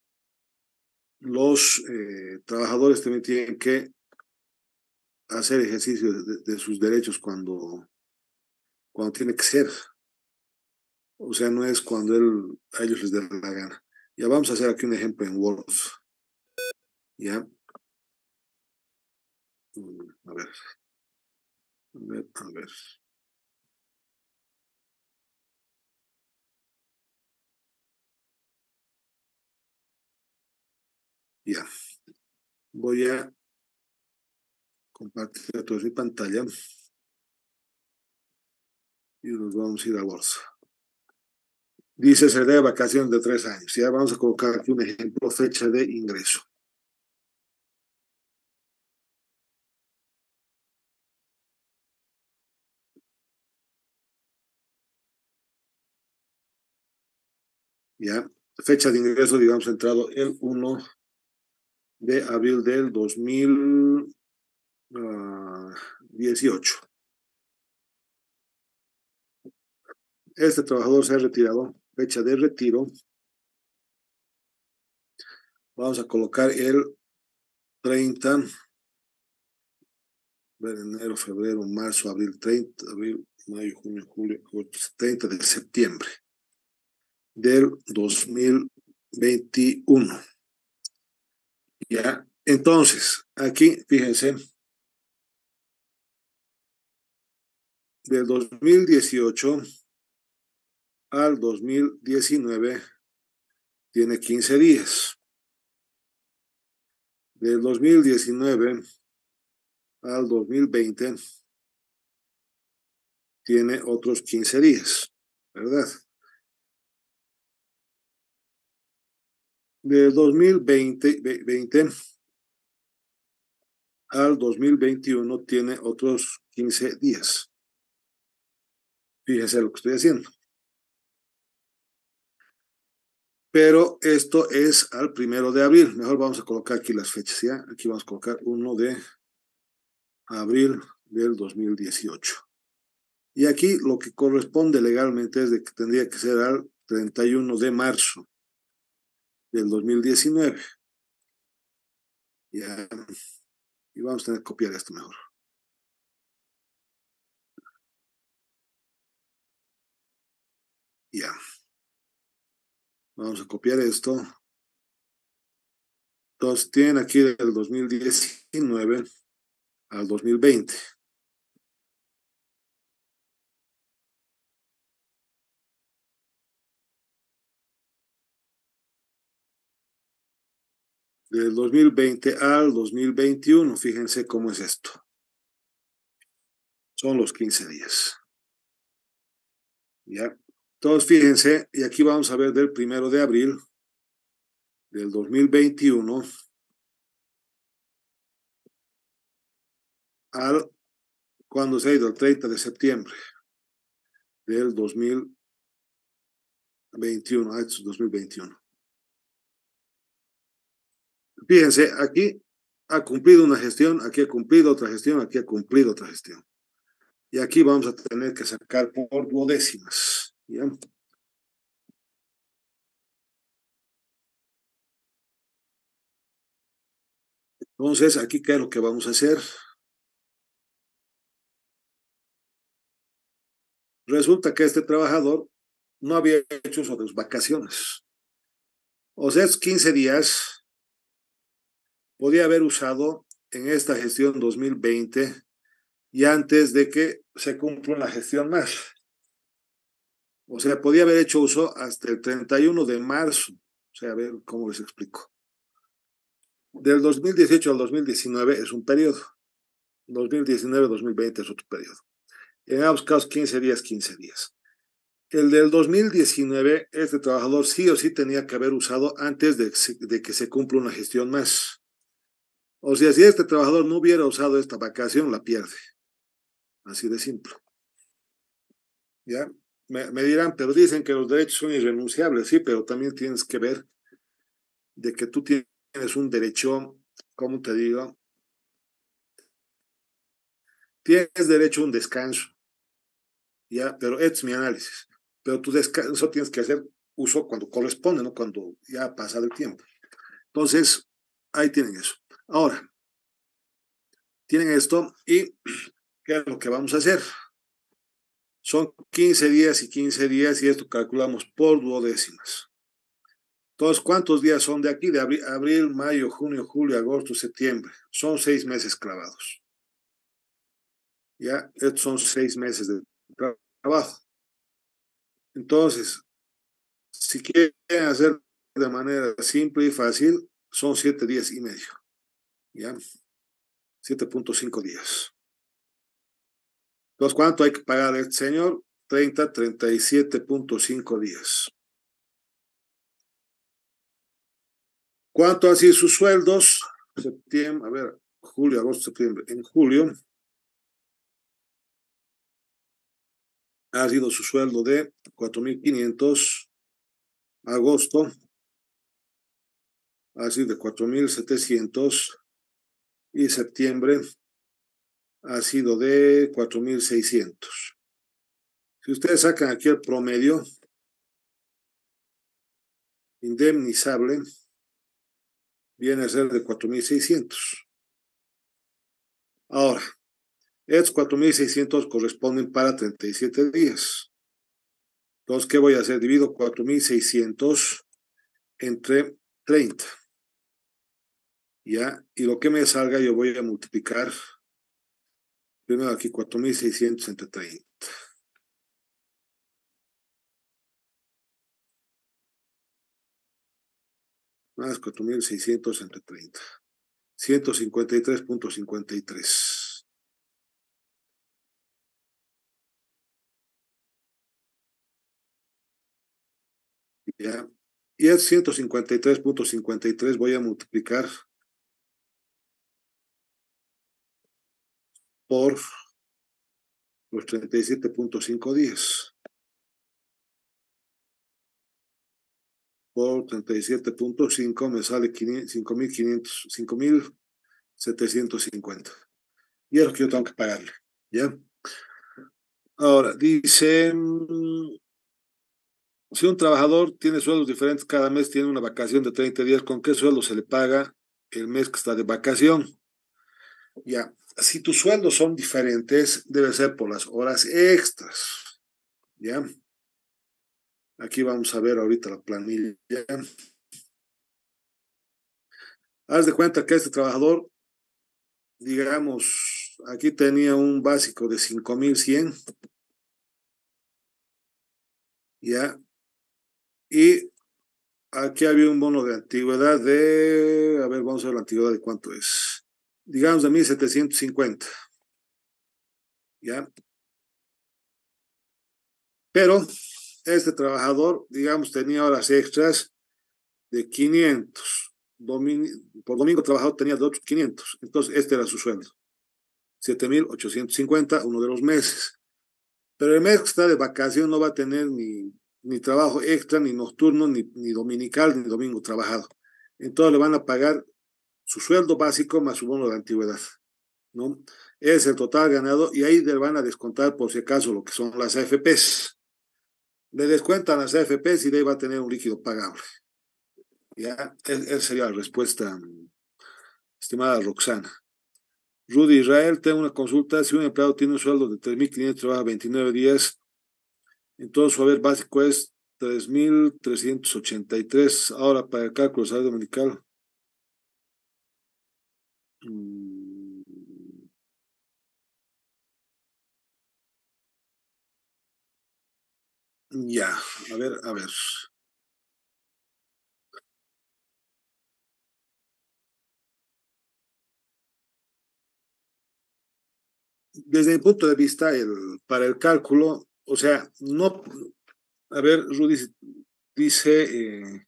los eh, trabajadores también tienen que hacer ejercicio de, de sus derechos cuando, cuando tiene que ser, o sea, no es cuando él, a ellos les dé la gana. Ya vamos a hacer aquí un ejemplo en Word, ¿ya? A ver, a ver, a ver. Ya, voy a compartir toda mi pantalla y nos vamos a ir a Word. Dice, se debe vacaciones de tres años. Ya vamos a colocar aquí un ejemplo, fecha de ingreso. Ya, fecha de ingreso, digamos, entrado el uno de abril del dos mil dieciocho. Este trabajador se ha retirado, fecha de retiro. Vamos a colocar el treinta, enero, febrero, marzo, abril, treinta, abril, mayo, junio, julio, treinta de septiembre del dos mil veintiuno. Ya, entonces, aquí, fíjense, del dos mil dieciocho al dos mil diecinueve tiene quince días. Del dos mil diecinueve al dos mil veinte tiene otros quince días, ¿verdad? Del dos mil veinte, veinte al dos mil veintiuno tiene otros quince días. Fíjense lo que estoy haciendo. Pero esto es al primero de abril. Mejor vamos a colocar aquí las fechas, ¿ya? Aquí vamos a colocar uno de abril del dos mil dieciocho. Y aquí lo que corresponde legalmente es de que tendría que ser al treinta y uno de marzo del dos mil diecinueve. Ya. Y vamos a tener que copiar esto mejor. Ya. Vamos a copiar esto. Entonces, tienen aquí del dos mil diecinueve al dos mil veinte. Del dos mil veinte al dos mil veintiuno, fíjense cómo es esto. Son los quince días. Ya. Entonces, fíjense, y aquí vamos a ver del primero de abril del dos mil veintiuno al cuando se ha ido el treinta de septiembre del dos mil veintiuno, ah, es dos mil veintiuno. Fíjense, aquí ha cumplido una gestión, aquí ha cumplido otra gestión, aquí ha cumplido otra gestión. Y aquí vamos a tener que sacar por duodécimas, ¿ya? Entonces, aquí, ¿qué es lo que vamos a hacer? Resulta que este trabajador no había hecho uso de sus vacaciones. O sea, esos quince días podía haber usado en esta gestión dos mil veinte y antes de que se cumpla una gestión más. O sea, podía haber hecho uso hasta el treinta y uno de marzo. O sea, a ver cómo les explico. Del dos mil dieciocho al dos mil diecinueve es un periodo. dos mil diecinueve a dos mil veinte es otro periodo. En ambos casos, quince días, quince días. El del dos mil diecinueve, este trabajador sí o sí tenía que haber usado antes de, de que se cumpla una gestión más. O sea, si este trabajador no hubiera usado esta vacación, la pierde. Así de simple. ¿Ya? Me, me dirán, pero dicen que los derechos son irrenunciables, sí, pero también tienes que ver de que tú tienes un derecho, ¿cómo te digo? Tienes derecho a un descanso, ¿ya? Pero este es mi análisis. Pero tu descanso tienes que hacer uso cuando corresponde, no cuando ya ha pasado el tiempo. Entonces, ahí tienen eso. Ahora, tienen esto y ¿qué es lo que vamos a hacer? Son quince días y quince días y esto calculamos por duodécimas. Entonces, ¿cuántos días son de aquí? De abril, abril, mayo, junio, julio, agosto, septiembre. Son seis meses clavados. ¿Ya? Estos son seis meses de trabajo. Entonces, si quieren hacer de manera simple y fácil, son siete días y medio. ¿Ya? siete punto cinco días. Entonces, ¿cuánto hay que pagar a este señor? treinta, treinta y siete punto cinco días. ¿Cuánto han sido sus sueldos? Septiembre, a ver, julio, agosto, septiembre. En julio ha sido su sueldo de cuatro mil quinientos. Agosto ha sido de cuatro mil setecientos. Y septiembre ha sido de cuatro mil seiscientos. Si ustedes sacan aquí el promedio indemnizable, viene a ser de cuatro mil seiscientos. Ahora, estos cuatro mil seiscientos corresponden para treinta y siete días. Entonces, ¿qué voy a hacer? Divido cuatro mil seiscientos entre treinta. ¿Ya? Y lo que me salga yo voy a multiplicar, primero aquí cuatro mil seiscientos entre treinta. Más cuatro mil seiscientos entre treinta. ciento cincuenta y tres punto cincuenta y tres. ¿Ya? Y es ciento cincuenta y tres punto cincuenta y tres voy a multiplicar por los treinta y siete punto cinco días. Por treinta y siete punto cinco me sale cinco mil quinientos, cinco mil setecientos cincuenta. Y es lo que yo tengo que pagarle. ¿Ya? Ahora, dice, si un trabajador tiene sueldos diferentes cada mes, tiene una vacación de treinta días, ¿con qué sueldo se le paga el mes que está de vacación? Ya, si tus sueldos son diferentes, debe ser por las horas extras. ¿Ya? Aquí vamos a ver ahorita la planilla. Haz de cuenta que este trabajador, digamos, aquí tenía un básico de cinco mil cien. ¿Ya? Y aquí había un bono de antigüedad de, a ver, vamos a ver la antigüedad de cuánto es. Digamos de mil setecientos cincuenta. ¿Ya? Pero este trabajador, digamos, tenía horas extras de quinientos. Domin por domingo trabajado tenía de otros quinientos. Entonces, este era su sueldo. siete mil ochocientos cincuenta, uno de los meses. Pero el mes que está de vacación no va a tener ni, ni trabajo extra, ni nocturno, ni, ni dominical, ni domingo trabajado. Entonces le van a pagar su sueldo básico más su bono de antigüedad, ¿no? Es el total ganado y ahí le van a descontar por si acaso lo que son las A F Pes. Le descuentan las A F Pes y de ahí va a tener un líquido pagable. Ya, esa sería la respuesta estimada Roxana. Rudy Israel, tengo una consulta. Si un empleado tiene un sueldo de tres mil quinientos, trabaja veintinueve días, entonces su haber básico es tres mil trescientos ochenta y tres. Ahora, para el cálculo del salario dominical. mm, ya, a ver, a ver. Desde mi punto de vista, el, para el cálculo, o sea, no, a ver, Rudy dice, eh,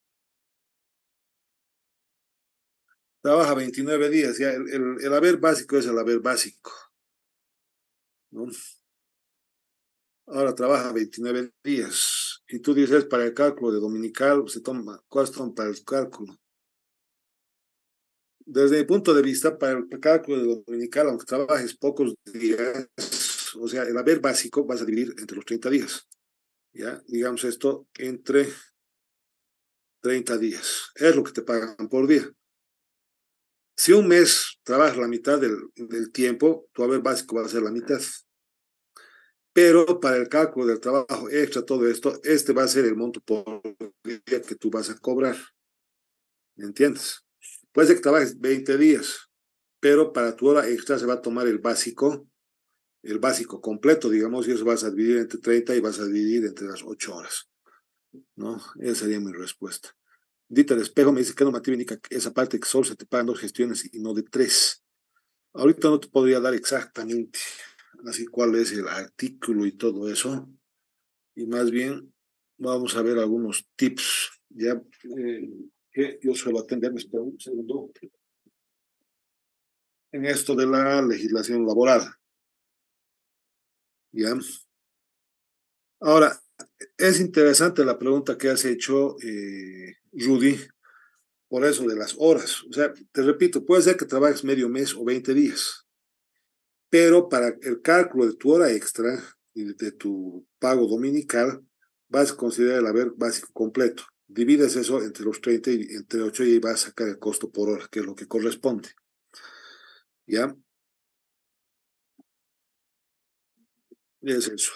trabaja veintinueve días, ya, el, el, el haber básico es el haber básico, ¿no? Ahora trabaja veintinueve días, y tú dices para el cálculo de dominical, se toma, ¿cuántos son para el cálculo? Desde mi punto de vista, para el cálculo de dominical, aunque trabajes pocos días, o sea, el haber básico vas a dividir entre los treinta días, ¿ya? Digamos esto entre treinta días, es lo que te pagan por día. Si un mes trabajas la mitad del, del tiempo, tu haber básico va a ser la mitad. Pero para el cálculo del trabajo extra, todo esto, este va a ser el monto por día que tú vas a cobrar. ¿Me entiendes? Puede ser que trabajes veinte días, pero para tu hora extra se va a tomar el básico, el básico completo, digamos, y eso vas a dividir entre treinta y vas a dividir entre las ocho horas. ¿No? Esa sería mi respuesta. Dita el espejo me dice que no me indica esa parte que solo se te pagan dos gestiones y no de tres. Ahorita no te podría dar exactamente así cuál es el artículo y todo eso, y más bien vamos a ver algunos tips, ya eh, que yo suelo atender, me espero un segundo, en esto de la legislación laboral, ya. Ahora, es interesante la pregunta que has hecho, eh, Rudy, por eso de las horas. O sea, te repito, puede ser que trabajes medio mes o veinte días, pero para el cálculo de tu hora extra y de tu pago dominical, vas a considerar el haber básico completo. Divides eso entre los treinta y entre ocho y vas a sacar el costo por hora, que es lo que corresponde. ¿Ya? Es eso.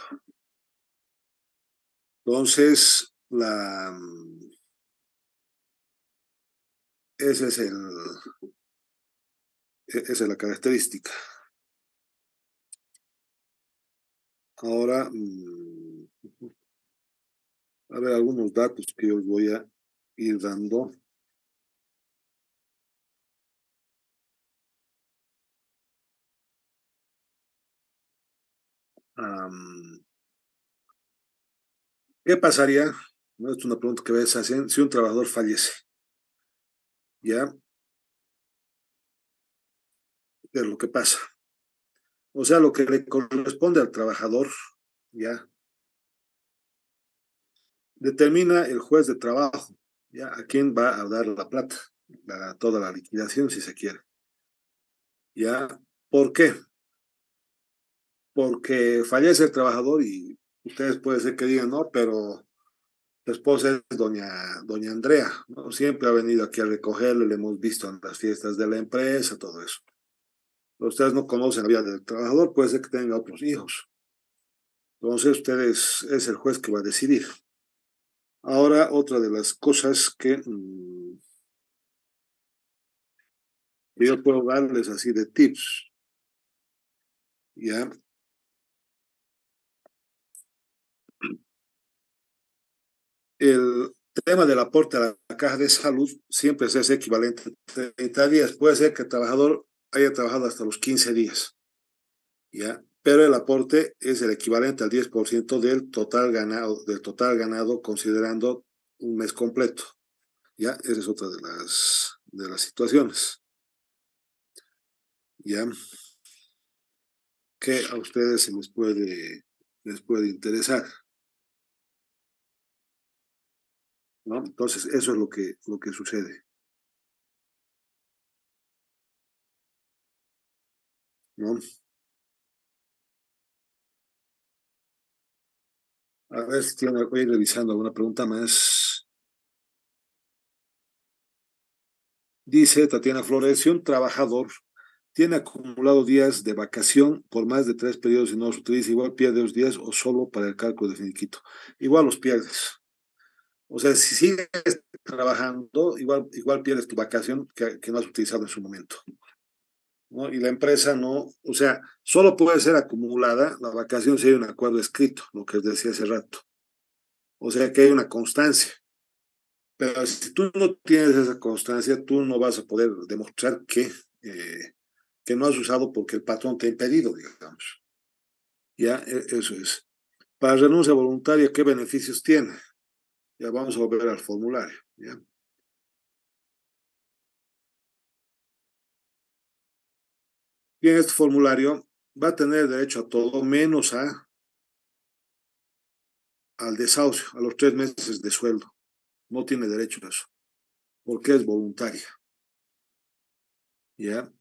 Entonces, la, ese es el, esa es la característica. Ahora, mmm, a ver algunos datos que yo os voy a ir dando. Um, ¿Qué pasaría? No es una pregunta que veces hacen si un trabajador fallece. ¿Ya? ¿Qué es lo que pasa? O sea, lo que le corresponde al trabajador, ¿ya? Determina el juez de trabajo, ¿ya? A quién va a dar la plata, la, toda la liquidación, si se quiere. ¿Ya? ¿Por qué? Porque fallece el trabajador y ustedes puede ser que digan, no, pero su esposa es doña, doña Andrea, ¿no? Siempre ha venido aquí a recogerle, le hemos visto en las fiestas de la empresa, todo eso. Pero ustedes no conocen la vida del trabajador, puede ser que tenga otros hijos. Entonces, ustedes es el juez que va a decidir. Ahora, otra de las cosas que mmm, yo puedo darles así de tips, ¿ya? El tema del aporte a la caja de salud siempre es equivalente a treinta días. Puede ser que el trabajador haya trabajado hasta los quince días, ¿ya? Pero el aporte es el equivalente al diez por ciento del total ganado, del total ganado considerando un mes completo, ¿ya? Esa es otra de las, de las situaciones, ¿ya? Que a ustedes se les puede, les puede interesar, ¿no? Entonces, eso es lo que, lo que sucede, ¿no? A ver si tiene, voy a ir revisando alguna pregunta más. Dice Tatiana Flores, si un trabajador tiene acumulado días de vacación por más de tres periodos y no los utiliza, igual pierde los días o solo para el cálculo de finiquito. Igual los pierdes. O sea, si sigues trabajando, igual, igual pierdes tu vacación que, que no has utilizado en su momento. ¿No? Y la empresa no, o sea, solo puede ser acumulada la vacación si hay un acuerdo escrito, lo que os decía hace rato. O sea, que hay una constancia. Pero si tú no tienes esa constancia, tú no vas a poder demostrar que, eh, que no has usado porque el patrón te ha impedido, digamos. Ya, e- eso es. Para renuncia voluntaria, ¿qué beneficios tiene? Ya vamos a volver al formulario. ¿Ya? Bien, este formulario va a tener derecho a todo menos a, al desahucio, a los tres meses de sueldo. No tiene derecho a eso, porque es voluntaria. ¿Ya?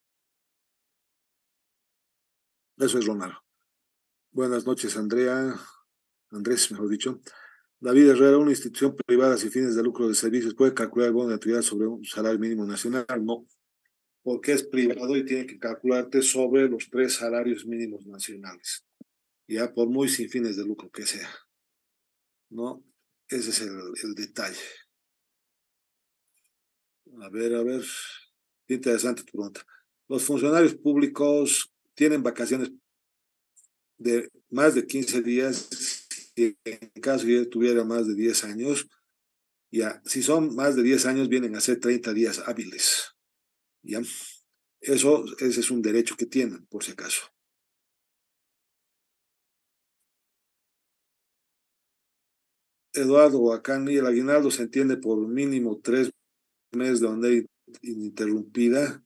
Eso es lo malo. Buenas noches, Andrea. Andrés, mejor dicho. David Herrera, una institución privada sin fines de lucro de servicios, ¿puede calcular el bono de actividad sobre un salario mínimo nacional? No, porque es privado y tiene que calcularte sobre los tres salarios mínimos nacionales, ya por muy sin fines de lucro que sea, ¿no? Ese es el, el detalle. A ver, a ver, qué interesante tu pregunta. Los funcionarios públicos tienen vacaciones de más de quince días, si en caso yo tuviera más de diez años, ya, si son más de diez años, vienen a ser treinta días hábiles, ¿ya? Eso, ese es un derecho que tienen, por si acaso. Eduardo Huacán, y el aguinaldo se entiende por mínimo tres meses de manera ininterrumpida.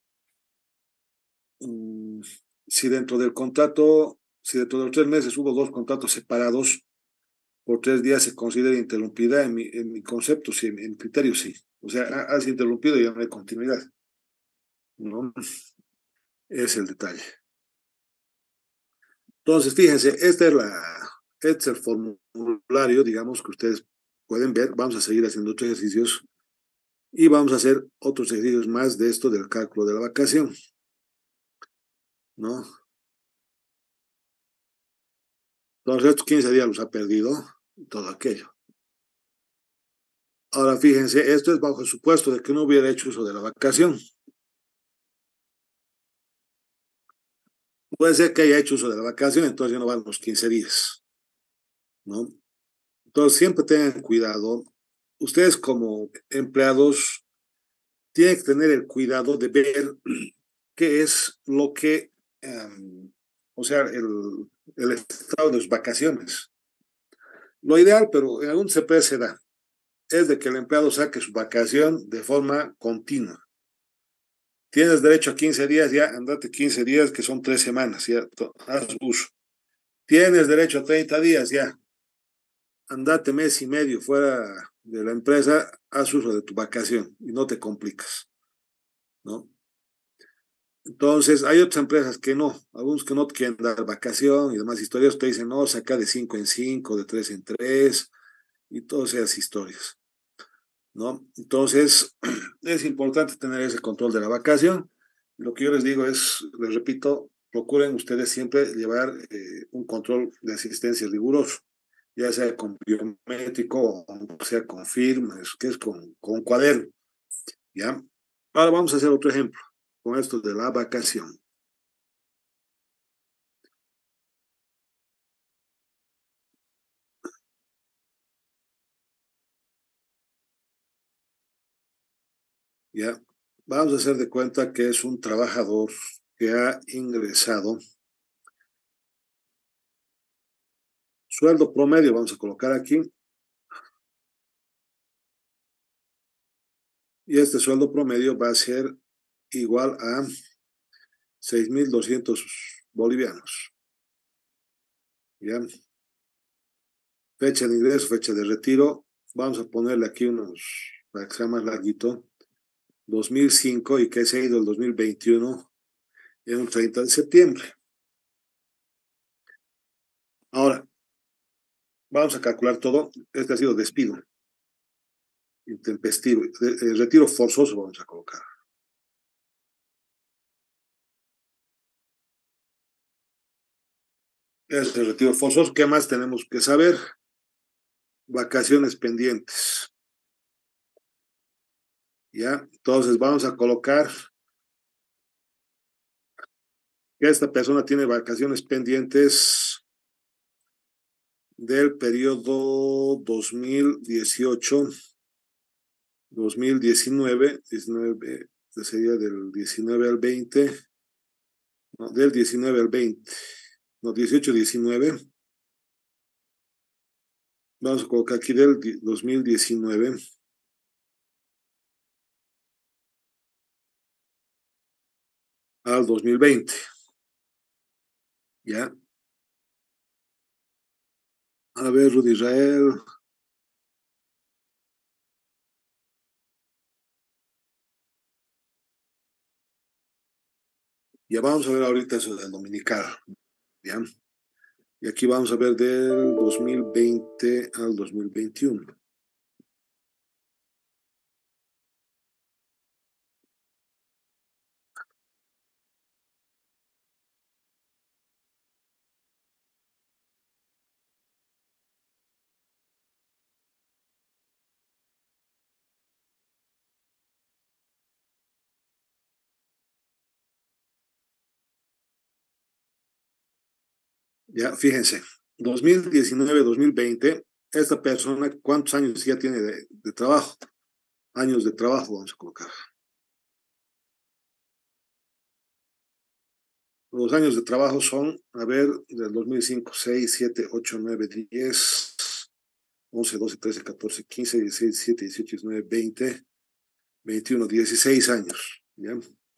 Mm, si dentro del contrato, si dentro de los tres meses hubo dos contratos separados, por tres días se considera interrumpida en mi, en mi concepto, sí, en mi criterio, sí. O sea, has interrumpido y ya no hay continuidad, ¿no? Es el detalle. Entonces, fíjense, esta es la, este es el formulario, digamos, que ustedes pueden ver. Vamos a seguir haciendo otros ejercicios y vamos a hacer otros ejercicios más de esto del cálculo de la vacación, ¿no? Entonces, estos quince días los ha perdido, todo aquello. Ahora, fíjense, esto es bajo el supuesto de que no hubiera hecho uso de la vacación. Puede ser que haya hecho uso de la vacación, entonces ya no van los quince días, ¿no? Entonces, siempre tengan cuidado. Ustedes como empleados tienen que tener el cuidado de ver qué es lo que, um, o sea, el, el estado de sus vacaciones. Lo ideal, pero en algún C P se da, es de que el empleado saque su vacación de forma continua. Tienes derecho a quince días, ya andate quince días, que son tres semanas, ya haz uso. Tienes derecho a treinta días, ya andate mes y medio fuera de la empresa, haz uso de tu vacación y no te complicas, ¿no? Entonces, hay otras empresas que no, algunos que no te quieren dar vacación y demás historias, te dicen, no, saca de cinco en cinco, de tres en tres, y todas esas historias, ¿no? Entonces, es importante tener ese control de la vacación. Lo que yo les digo es, les repito, procuren ustedes siempre llevar eh, un control de asistencia riguroso, ya sea con biométrico o sea con firmas, que es con, con cuaderno, ¿ya? Ahora vamos a hacer otro ejemplo con esto de la vacación. ¿Ya? Vamos a hacer de cuenta que es un trabajador que ha ingresado sueldo promedio, vamos a colocar aquí, y este sueldo promedio va a ser igual a seis mil doscientos bolivianos. ¿Ya? Fecha de ingreso, fecha de retiro, vamos a ponerle aquí unos, para que sea más larguito, dos mil cinco y que se ha ido el dos mil veintiuno en un treinta de septiembre. Ahora, vamos a calcular todo, este ha sido despido. intempestivo, eh, retiro forzoso vamos a colocar. Es el retiro forzoso. ¿Qué más tenemos que saber? Vacaciones pendientes. ¿Ya? Entonces vamos a colocar que esta persona tiene vacaciones pendientes del periodo dos mil dieciocho, dos mil diecinueve, diecinueve, sería del diecinueve al veinte, no, del diecinueve al veinte, no, dieciocho, diecinueve. Vamos a colocar aquí del dos mil diecinueve al dos mil veinte. ¿Ya? A ver, Rudy Israel. Ya vamos a ver ahorita eso del dominical. ¿Ya? Y aquí vamos a ver del dos mil veinte al dos mil veintiuno. Ya, fíjense, dos mil diecinueve, dos mil veinte, esta persona, ¿cuántos años ya tiene de, de trabajo? Años de trabajo, vamos a colocar. Los años de trabajo son, a ver, del dos mil cinco, seis, siete, ocho, nueve, diez, once, doce, trece, catorce, quince, dieciséis, diecisiete, dieciocho, diecinueve, veinte, veintiuno, dieciséis años. ¿Ya?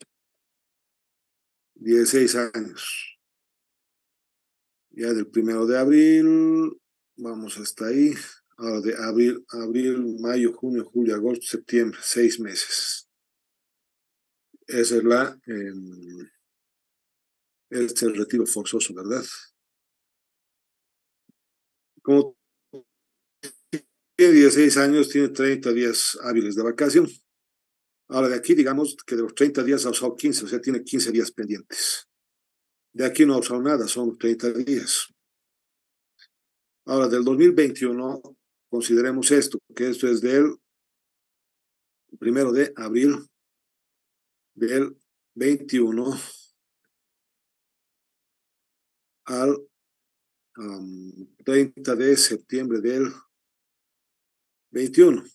dieciséis años. Ya del primero de abril, vamos hasta ahí. Ahora de abril, abril, mayo, junio, julio, agosto, septiembre, seis meses. Esa es la, eh, este es el retiro forzoso, ¿verdad? Como tiene dieciséis años, tiene treinta días hábiles de vacación. Ahora de aquí, digamos que de los treinta días ha usado quince, o sea, tiene quince días pendientes. De aquí no ha usado nada, son treinta días. Ahora, del dos mil veintiuno, consideremos esto, que esto es del primero de abril del veintiuno al um, treinta de septiembre del veintiuno,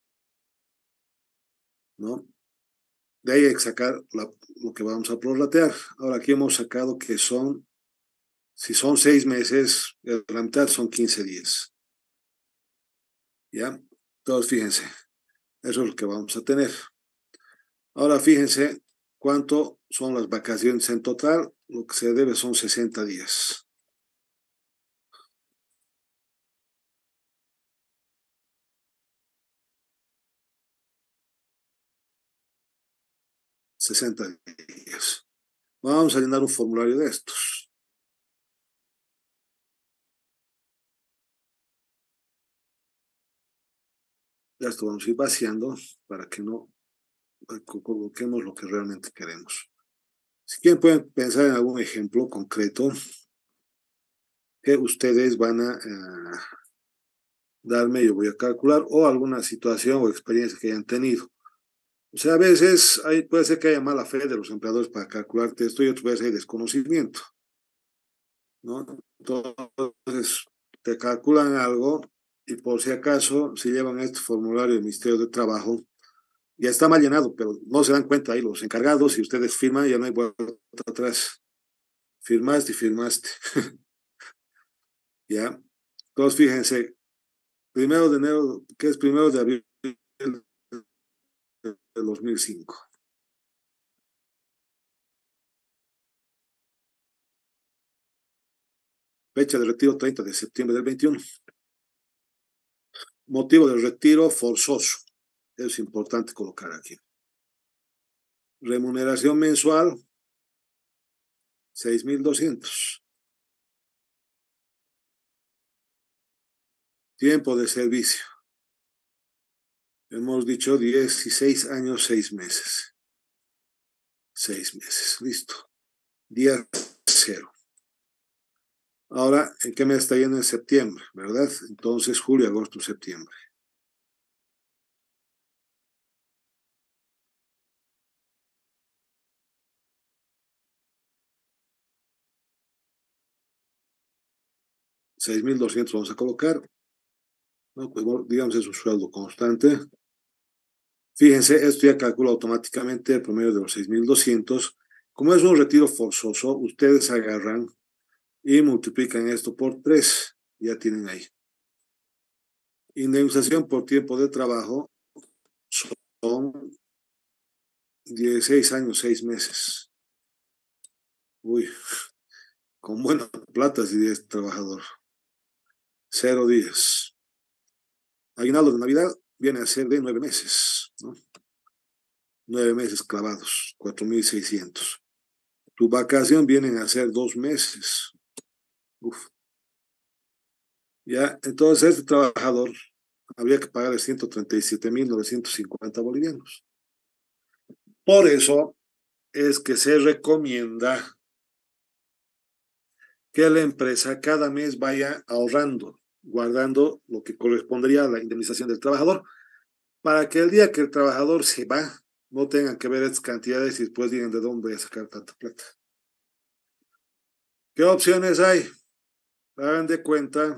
¿no? De ahí hay que sacar la, lo que vamos a prorratear. Ahora aquí hemos sacado que son, si son seis meses, la mitad son quince días. ¿Ya? Entonces, fíjense, eso es lo que vamos a tener. Ahora, fíjense cuánto son las vacaciones en total. Lo que se debe son sesenta días. sesenta días. Vamos a llenar un formulario de estos. Ya esto vamos a ir vaciando para que no coloquemos lo que realmente queremos. Si quieren pueden pensar en algún ejemplo concreto que ustedes van a uh, darme, yo voy a calcular, o alguna situación o experiencia que hayan tenido. O sea, a veces hay, puede ser que haya mala fe de los empleadores para calcularte esto y otras veces hay desconocimiento, ¿no? Entonces, te calculan algo y por si acaso, si llevan este formulario del Ministerio de Trabajo, ya está mal llenado, pero no se dan cuenta ahí los encargados y ustedes firman, ya no hay vuelta atrás. Firmaste y firmaste. ¿Ya? Entonces, fíjense, primero de enero, que es primero de abril de dos mil cinco. Fecha de retiro treinta de septiembre del veintiuno. Motivo del retiro forzoso. Es importante colocar aquí. Remuneración mensual, seis mil doscientos. Tiempo de servicio. Hemos dicho dieciséis años, seis meses. Seis meses, listo. Día cero. Ahora, ¿en qué mes está yendo? En septiembre, ¿verdad? Entonces, julio, agosto, septiembre. seis mil doscientos vamos a colocar. No, pues, digamos, es un sueldo constante. Fíjense, esto ya calcula automáticamente el promedio de los seis mil doscientos. Como es un retiro forzoso, ustedes agarran y multiplican esto por tres. Ya tienen ahí. Indemnización por tiempo de trabajo son dieciséis años, seis meses. Uy, con buena plata si es trabajador. Cero días. Aguinaldo de Navidad viene a ser de nueve meses, ¿no? Nueve meses clavados, cuatro mil seiscientos. Tu vacación vienen a ser dos meses. Uf. Ya, entonces este trabajador habría que pagarle ciento treinta y siete mil novecientos cincuenta bolivianos. Por eso es que se recomienda que la empresa cada mes vaya ahorrando, guardando lo que correspondería a la indemnización del trabajador, para que el día que el trabajador se va, no tengan que ver estas cantidades y después digan de dónde voy a sacar tanta plata. ¿Qué opciones hay? Hagan de cuenta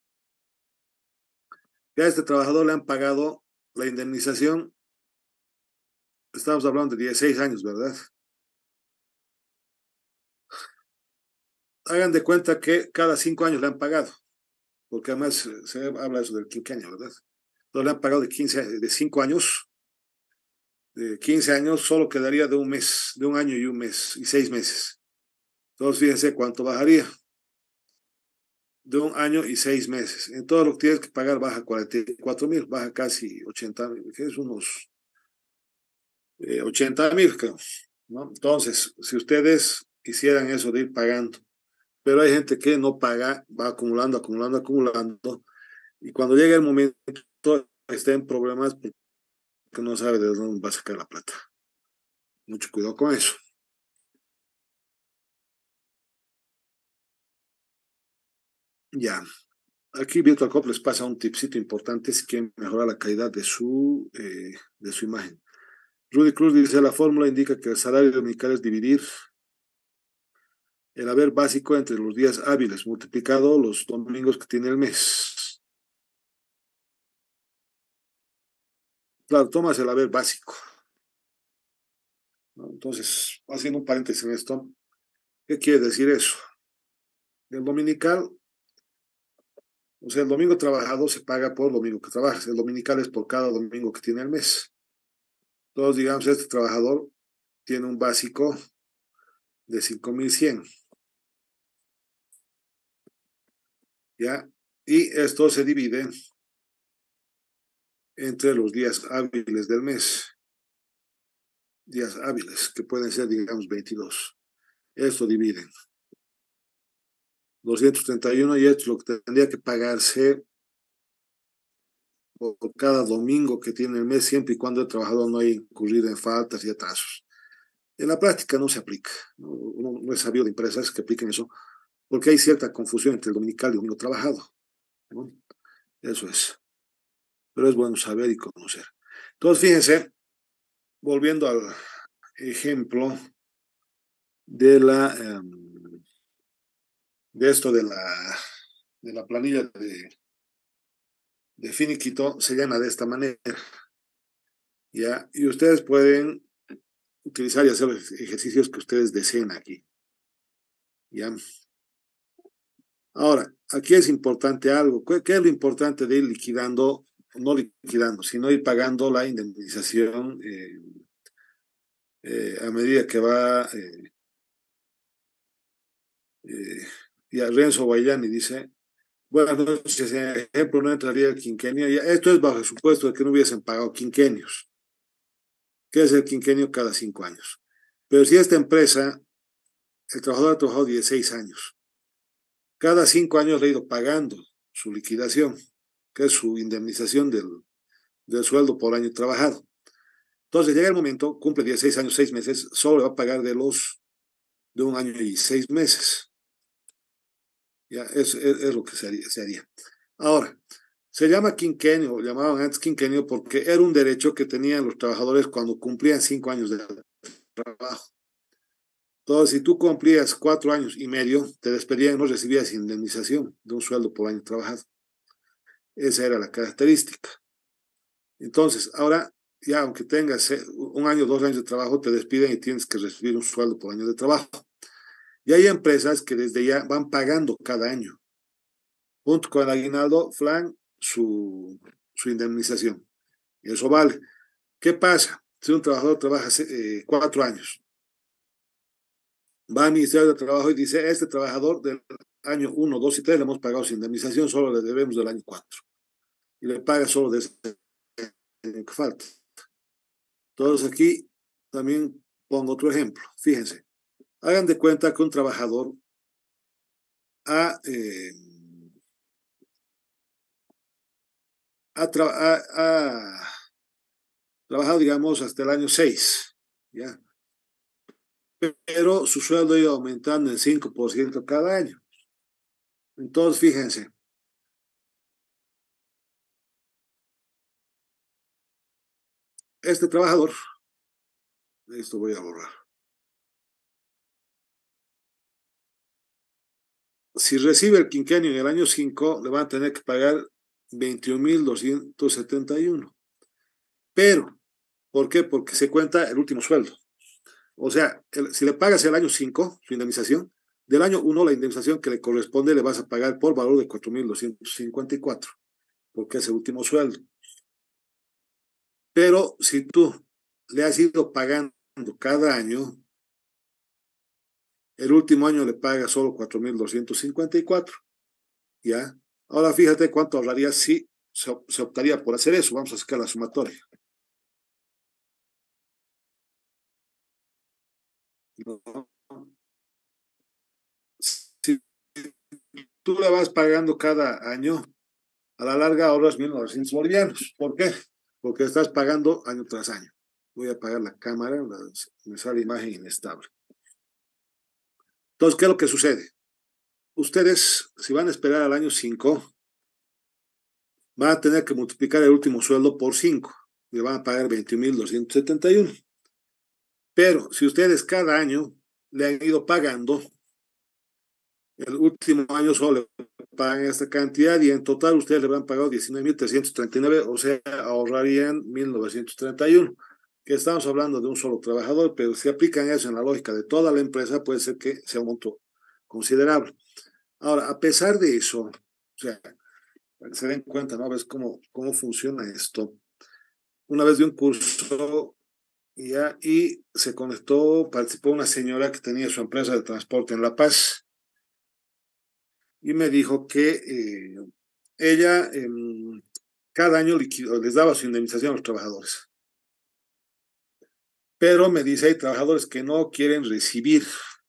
que a este trabajador le han pagado la indemnización, estamos hablando de dieciséis años, ¿verdad? Hagan de cuenta que cada cinco años le han pagado, porque además se habla eso del quinquenio, ¿verdad? Entonces le han pagado de quince, de cinco años, de quince años, solo quedaría de un mes, de un año y un mes, y seis meses. Entonces fíjense cuánto bajaría. De un año y seis meses. En todo lo que tienes que pagar baja cuarenta y cuatro mil, baja casi ochenta mil, que es unos eh, ochenta mil, creo, ¿no? Entonces, si ustedes hicieran eso de ir pagando, pero hay gente que no paga, va acumulando, acumulando, acumulando, y cuando llega el momento está en problemas porque no sabe de dónde va a sacar la plata. Mucho cuidado con eso. Ya, aquí Virtual Cop les pasa un tipcito importante si quieren mejorar la calidad de su, eh, de su imagen. Rudy Cruz dice, la fórmula indica que el salario dominical es dividir el haber básico entre los días hábiles, multiplicado los domingos que tiene el mes. Claro, tomas el haber básico, ¿no? Entonces, haciendo un paréntesis en esto, ¿qué quiere decir eso? El dominical, o sea, el domingo trabajado se paga por domingo que trabajas, el dominical es por cada domingo que tiene el mes. Entonces, digamos, este trabajador tiene un básico de cinco mil cien, ¿ya? Y esto se divide entre los días hábiles del mes. Días hábiles, que pueden ser, digamos, veintidós. Esto dividen. doscientos treinta y uno y esto es lo que tendría que pagarse por cada domingo que tiene el mes, siempre y cuando el trabajador no haya incurrido en faltas y atrasos. En la práctica no se aplica. No, no, no es sabido de empresas que apliquen eso, porque hay cierta confusión entre el dominical y el domingo trabajado, ¿no? Eso es. Pero es bueno saber y conocer. Entonces, fíjense, volviendo al ejemplo de la eh, de esto de la de la planilla de, de finiquito, se llama de esta manera, ¿ya? Y ustedes pueden utilizar y hacer los ejercicios que ustedes deseen aquí, ¿ya? Ahora, aquí es importante algo. ¿Qué es lo importante de ir liquidando? No liquidando, sino ir pagando la indemnización eh, eh, a medida que va. Eh, eh, ya Renzo Guayani dice, buenas noches, en ejemplo, no entraría el quinquenio. Ya, esto es bajo el supuesto de que no hubiesen pagado quinquenios. ¿Qué es el quinquenio? Cada cinco años. Pero si esta empresa, el trabajador ha trabajado dieciséis años, cada cinco años le ha ido pagando su liquidación, que es su indemnización del, del sueldo por año trabajado. Entonces llega el momento, cumple dieciséis años, seis meses, solo le va a pagar de los de un año y seis meses. Ya, eso es, es lo que se haría, se haría. Ahora, se llama quinquenio, llamaban antes quinquenio porque era un derecho que tenían los trabajadores cuando cumplían cinco años de trabajo. Entonces, si tú cumplías cuatro años y medio, te despedían y no recibías indemnización de un sueldo por año trabajado. Esa era la característica. Entonces, ahora, ya aunque tengas un año, dos años de trabajo, te despiden y tienes que recibir un sueldo por año de trabajo. Y hay empresas que desde ya van pagando cada año, junto con el aguinaldo, flan, su, su indemnización. Y eso vale. ¿Qué pasa? Si un trabajador trabaja eh, cuatro años, va al Ministerio de Trabajo y dice, este trabajador del año uno, dos y tres le hemos pagado su indemnización, solo le debemos del año cuatro. Y le paga solo de ese año que falta. Entonces aquí también pongo otro ejemplo. Fíjense, hagan de cuenta que un trabajador ha, eh, ha, tra ha, ha trabajado, digamos, hasta el año seis, ¿ya? Pero su sueldo ha ido aumentando en cinco por ciento cada año. Entonces, fíjense, este trabajador, esto voy a borrar, si recibe el quinquenio en el año cinco, le van a tener que pagar veintiún mil doscientos setenta y uno. Pero, ¿por qué? Porque se cuenta el último sueldo. O sea, el, si le pagas el año cinco, su indemnización, del año uno, la indemnización que le corresponde le vas a pagar por valor de cuatro mil doscientos cincuenta y cuatro, porque es el último sueldo. Pero si tú le has ido pagando cada año, el último año le paga solo cuatro mil doscientos cincuenta y cuatro. ¿Ya? Ahora fíjate cuánto ahorraría si se, se optaría por hacer eso. Vamos a sacar la sumatoria. Si tú le vas pagando cada año, a la larga ahorras mil novecientos bolivianos. ¿Por qué? Porque estás pagando año tras año. Voy a apagar la cámara, me sale imagen inestable. Entonces, ¿qué es lo que sucede? Ustedes, si van a esperar al año cinco, van a tener que multiplicar el último sueldo por cinco. Le van a pagar veintiún mil doscientos setenta y uno. Pero si ustedes cada año le han ido pagando, el último año solo le pagan esta cantidad y en total ustedes le han pagado diecinueve mil trescientos treinta y nueve, o sea, ahorrarían mil novecientos treinta y uno. Que estamos hablando de un solo trabajador, pero si aplican eso en la lógica de toda la empresa, puede ser que sea un monto considerable. Ahora, a pesar de eso, o sea, para que se den cuenta, ¿no? ¿Ves cómo, cómo funciona esto? Una vez de un curso, ya, y se conectó, participó una señora que tenía su empresa de transporte en La Paz, y me dijo que eh, ella eh, cada año liquido, les daba su indemnización a los trabajadores. Pero me dice, hay trabajadores que no quieren recibir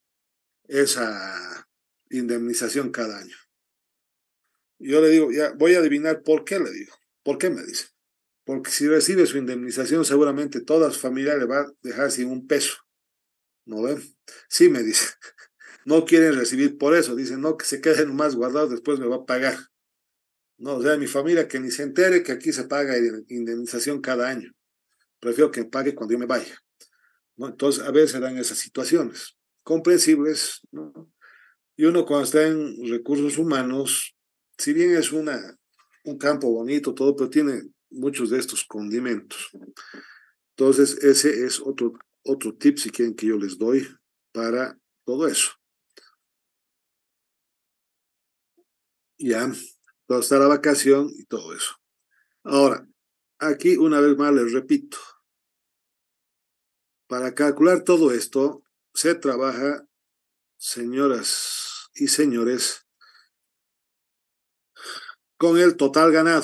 esa indemnización cada año. Y yo le digo, ya, voy a adivinar por qué, le digo. ¿Por qué? Me dice. Porque si recibe su indemnización, seguramente toda su familia le va a dejar sin un peso. ¿No ven? Sí, me dice. No quieren recibir por eso. Dicen, no, que se queden más guardados, después me va a pagar. No, o sea, mi familia que ni se entere que aquí se paga indemnización cada año. Prefiero que me pague cuando yo me vaya. ¿No? Entonces, a veces se dan esas situaciones comprensibles, ¿no? Y uno cuando está en recursos humanos, si bien es una, un campo bonito, todo, pero tiene muchos de estos condimentos. Entonces, ese es otro, otro tip, si quieren, que yo les doy para todo eso. Ya, todo está la vacación y todo eso. Ahora, aquí una vez más les repito, para calcular todo esto, se trabaja, señoras y señores, con el total ganado.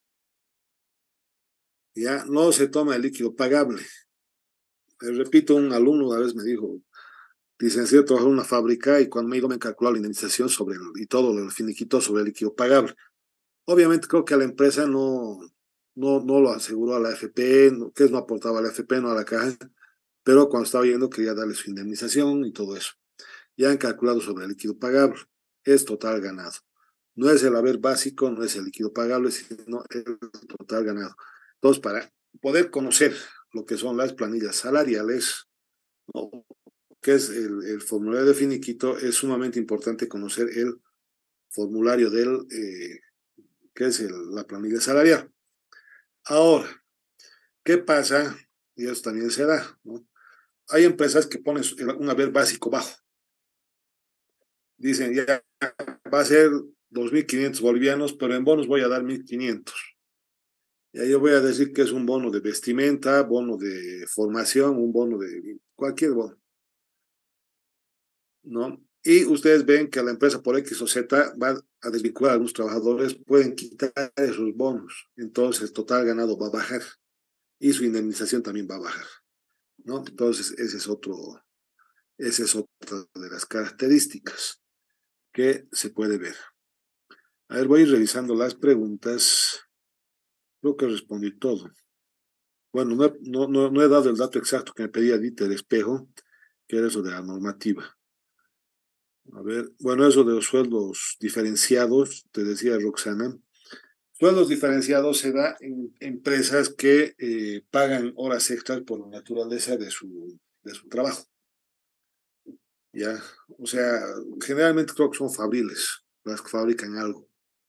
Ya no se toma el líquido pagable. Les repito, un alumno una vez me dijo, licenciado, trabajo en una fábrica y cuando me digo me calculó la indemnización sobre el, y todo el finiquito sobre el líquido pagable. Obviamente creo que a la empresa no, no, no lo aseguró a la A F P, no, que no aportaba a la A F P, no a la caja, pero cuando estaba yendo quería darle su indemnización y todo eso. Ya han calculado sobre el líquido pagable, es total ganado. No es el haber básico, no es el líquido pagable, sino el total ganado. Entonces, para poder conocer lo que son las planillas salariales, ¿no? Que es el, el, formulario de finiquito, es sumamente importante conocer el formulario del, eh, que es el, la planilla salarial. Ahora, ¿qué pasa? Y eso también se da, ¿no? Hay empresas que ponen un haber básico bajo. Dicen, ya va a ser dos mil quinientos bolivianos, pero en bonos voy a dar mil quinientos. Y ahí yo voy a decir que es un bono de vestimenta, bono de formación, un bono de cualquier bono, ¿no? Y ustedes ven que la empresa por X o Z va a desvincular a algunos trabajadores, pueden quitar esos bonos, entonces el total ganado va a bajar y su indemnización también va a bajar, ¿no? Entonces ese es otro, esa es otra de las características que se puede ver. A ver, voy a ir revisando las preguntas. Creo que respondí todo. Bueno, no, no, no, no he dado el dato exacto que me pedía Dieter Espejo, que era eso de la normativa. A ver, bueno, eso de los sueldos diferenciados, te decía Roxana. Sueldos diferenciados se da en empresas que eh, pagan horas extras por la naturaleza de su, de su trabajo. Ya, o sea, generalmente creo que son fabriles, las que fabrican algo.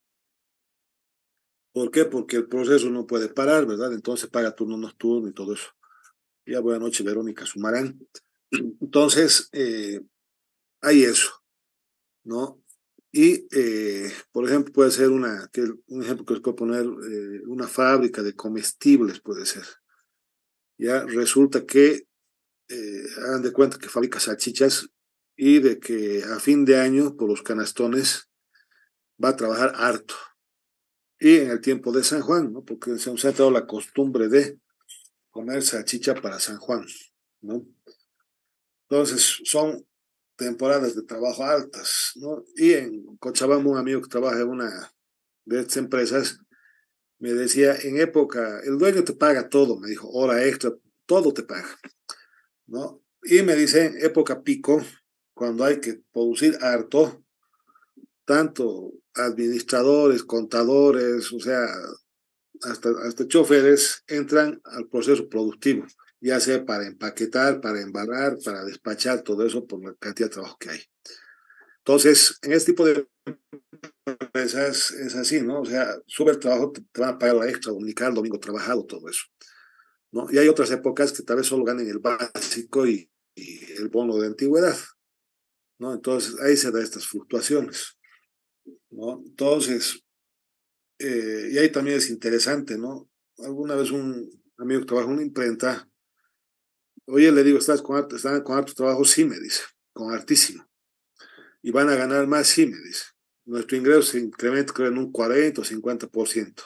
¿Por qué? Porque el proceso no puede parar, ¿verdad? Entonces paga turno nocturno y todo eso. Ya buenas noches, Verónica Sumarán. Entonces, eh, hay eso, ¿no? Y, eh, por ejemplo, puede ser una, que un ejemplo que les puedo poner, eh, una fábrica de comestibles puede ser. Ya resulta que, eh, hagan de cuenta que fabrica salchichas y de que a fin de año, por los canastones, va a trabajar harto. Y en el tiempo de San Juan, ¿no? Porque se nos ha dado la costumbre de comer salchicha para San Juan, ¿no? Entonces, son temporadas de trabajo altas, ¿no? Y en Cochabamba, un amigo que trabaja en una de estas empresas me decía, en época, el dueño te paga todo, me dijo, hora extra, todo te paga, ¿no? Y me dice, en época pico, cuando hay que producir harto, tanto administradores, contadores, o sea, hasta, hasta choferes entran al proceso productivo, ya sea para empaquetar, para embarrar, para despachar, todo eso por la cantidad de trabajo que hay. Entonces, en este tipo de empresas es así, ¿no? O sea, sube el trabajo, te, te van a pagar la extra, dominical, domingo trabajado, todo eso, ¿no? Y hay otras épocas que tal vez solo ganen el básico y, y el bono de antigüedad, ¿no? Entonces, ahí se da estas fluctuaciones, ¿no? Entonces, eh, y ahí también es interesante, ¿no? Alguna vez un amigo que trabaja en una imprenta, oye, le digo, ¿estás con harto, están con harto trabajo? Sí, me dice, con hartísimo. Y van a ganar más, sí, me dice. Nuestro ingreso se incrementa, creo, en un cuarenta o cincuenta por ciento.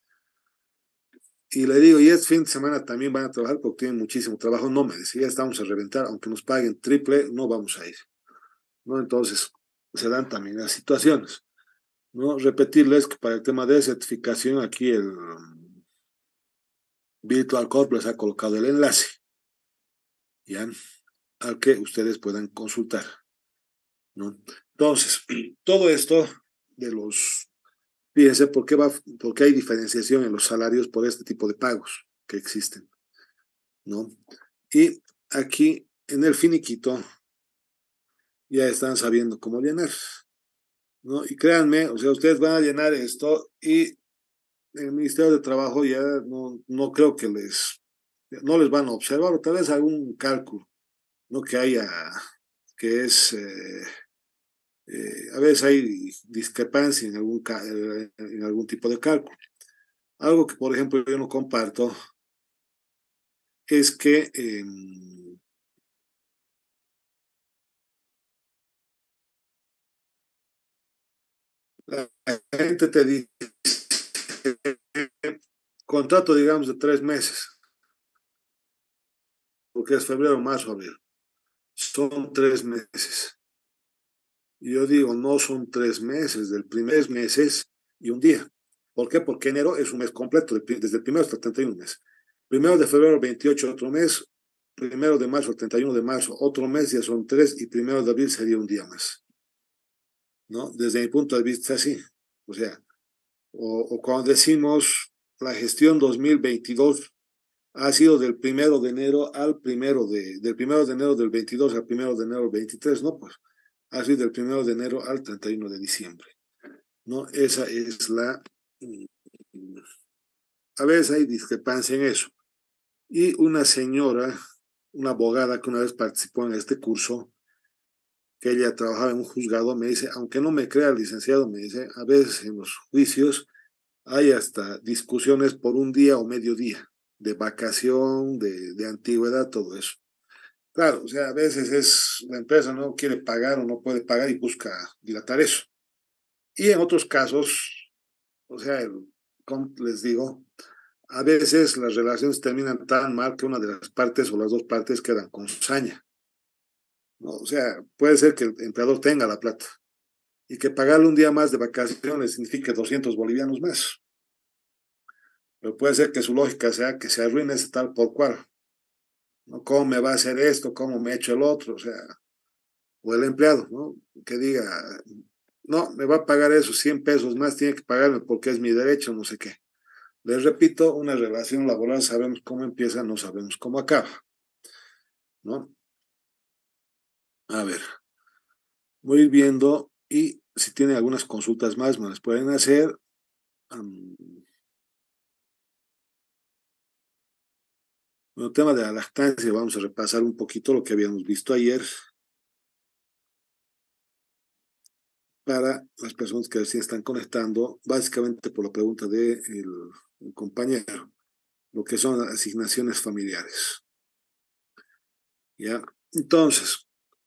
Y le digo, y este fin de semana también van a trabajar porque tienen muchísimo trabajo. No, me dice, ya estamos a reventar, aunque nos paguen triple, no vamos a ir, ¿no? Entonces, se dan también las situaciones, ¿no? Repetirles que para el tema de certificación, aquí el um, Virtual Corp les ha colocado el enlace, ¿ya? Al que ustedes puedan consultar, ¿no? Entonces, todo esto de los, fíjense por qué va, por qué hay diferenciación en los salarios por este tipo de pagos que existen, ¿no? Y aquí en el finiquito ya están sabiendo cómo llenar, ¿no? Y créanme, o sea, ustedes van a llenar esto y el Ministerio de Trabajo ya no, no creo que les, no les van a observar, o tal vez algún cálculo, ¿no? Que haya, que es, eh, eh, a veces hay discrepancia en algún, en algún tipo de cálculo. Algo que, por ejemplo, yo no comparto es que eh, la gente te dice contrato, digamos, de tres meses, porque es febrero, marzo, abril. Son tres meses. Y yo digo, no son tres meses, del primer meses y un día. ¿Por qué? Porque enero es un mes completo, desde el primero hasta el treinta y uno mes. Primero de febrero, veintiocho, otro mes. Primero de marzo, treinta y uno de marzo, otro mes, ya son tres, y primero de abril sería un día más, ¿no? Desde mi punto de vista, sí. O sea, o, o cuando decimos la gestión dos mil veintidós ha sido del primero de enero al primero de, del primero de enero del veintidós al primero de enero del veintitrés, ¿no? Pues ha sido del primero de enero al treinta y uno de diciembre, ¿no? Esa es la... A veces hay discrepancia en eso. Y una señora, una abogada que una vez participó en este curso, que ella trabajaba en un juzgado, me dice, aunque no me crea, licenciado, me dice, a veces en los juicios hay hasta discusiones por un día o medio día, de vacación, de, de antigüedad, todo eso. Claro, o sea, a veces es la empresa no quiere pagar o no puede pagar y busca dilatar eso. Y en otros casos, o sea, el, como les digo, a veces las relaciones terminan tan mal que una de las partes o las dos partes quedan con saña, ¿no? O sea, puede ser que el empleador tenga la plata y que pagarle un día más de vacaciones signifique doscientos bolivianos más. Pero puede ser que su lógica sea que se arruine ese tal por cual, ¿no? ¿Cómo me va a hacer esto? ¿Cómo me ha hecho el otro? O sea, o el empleado, ¿no? Que diga, no, me va a pagar esos cien pesos más, tiene que pagarme porque es mi derecho, no sé qué. Les repito, una relación laboral sabemos cómo empieza, no sabemos cómo acaba, ¿no? A ver, voy a ir viendo y si tienen algunas consultas más, me las pueden hacer. Um, bueno, el tema de la lactancia, vamos a repasar un poquito lo que habíamos visto ayer para las personas que recién están conectando, básicamente por la pregunta del de el compañero, lo que son asignaciones familiares. ¿Ya? Entonces,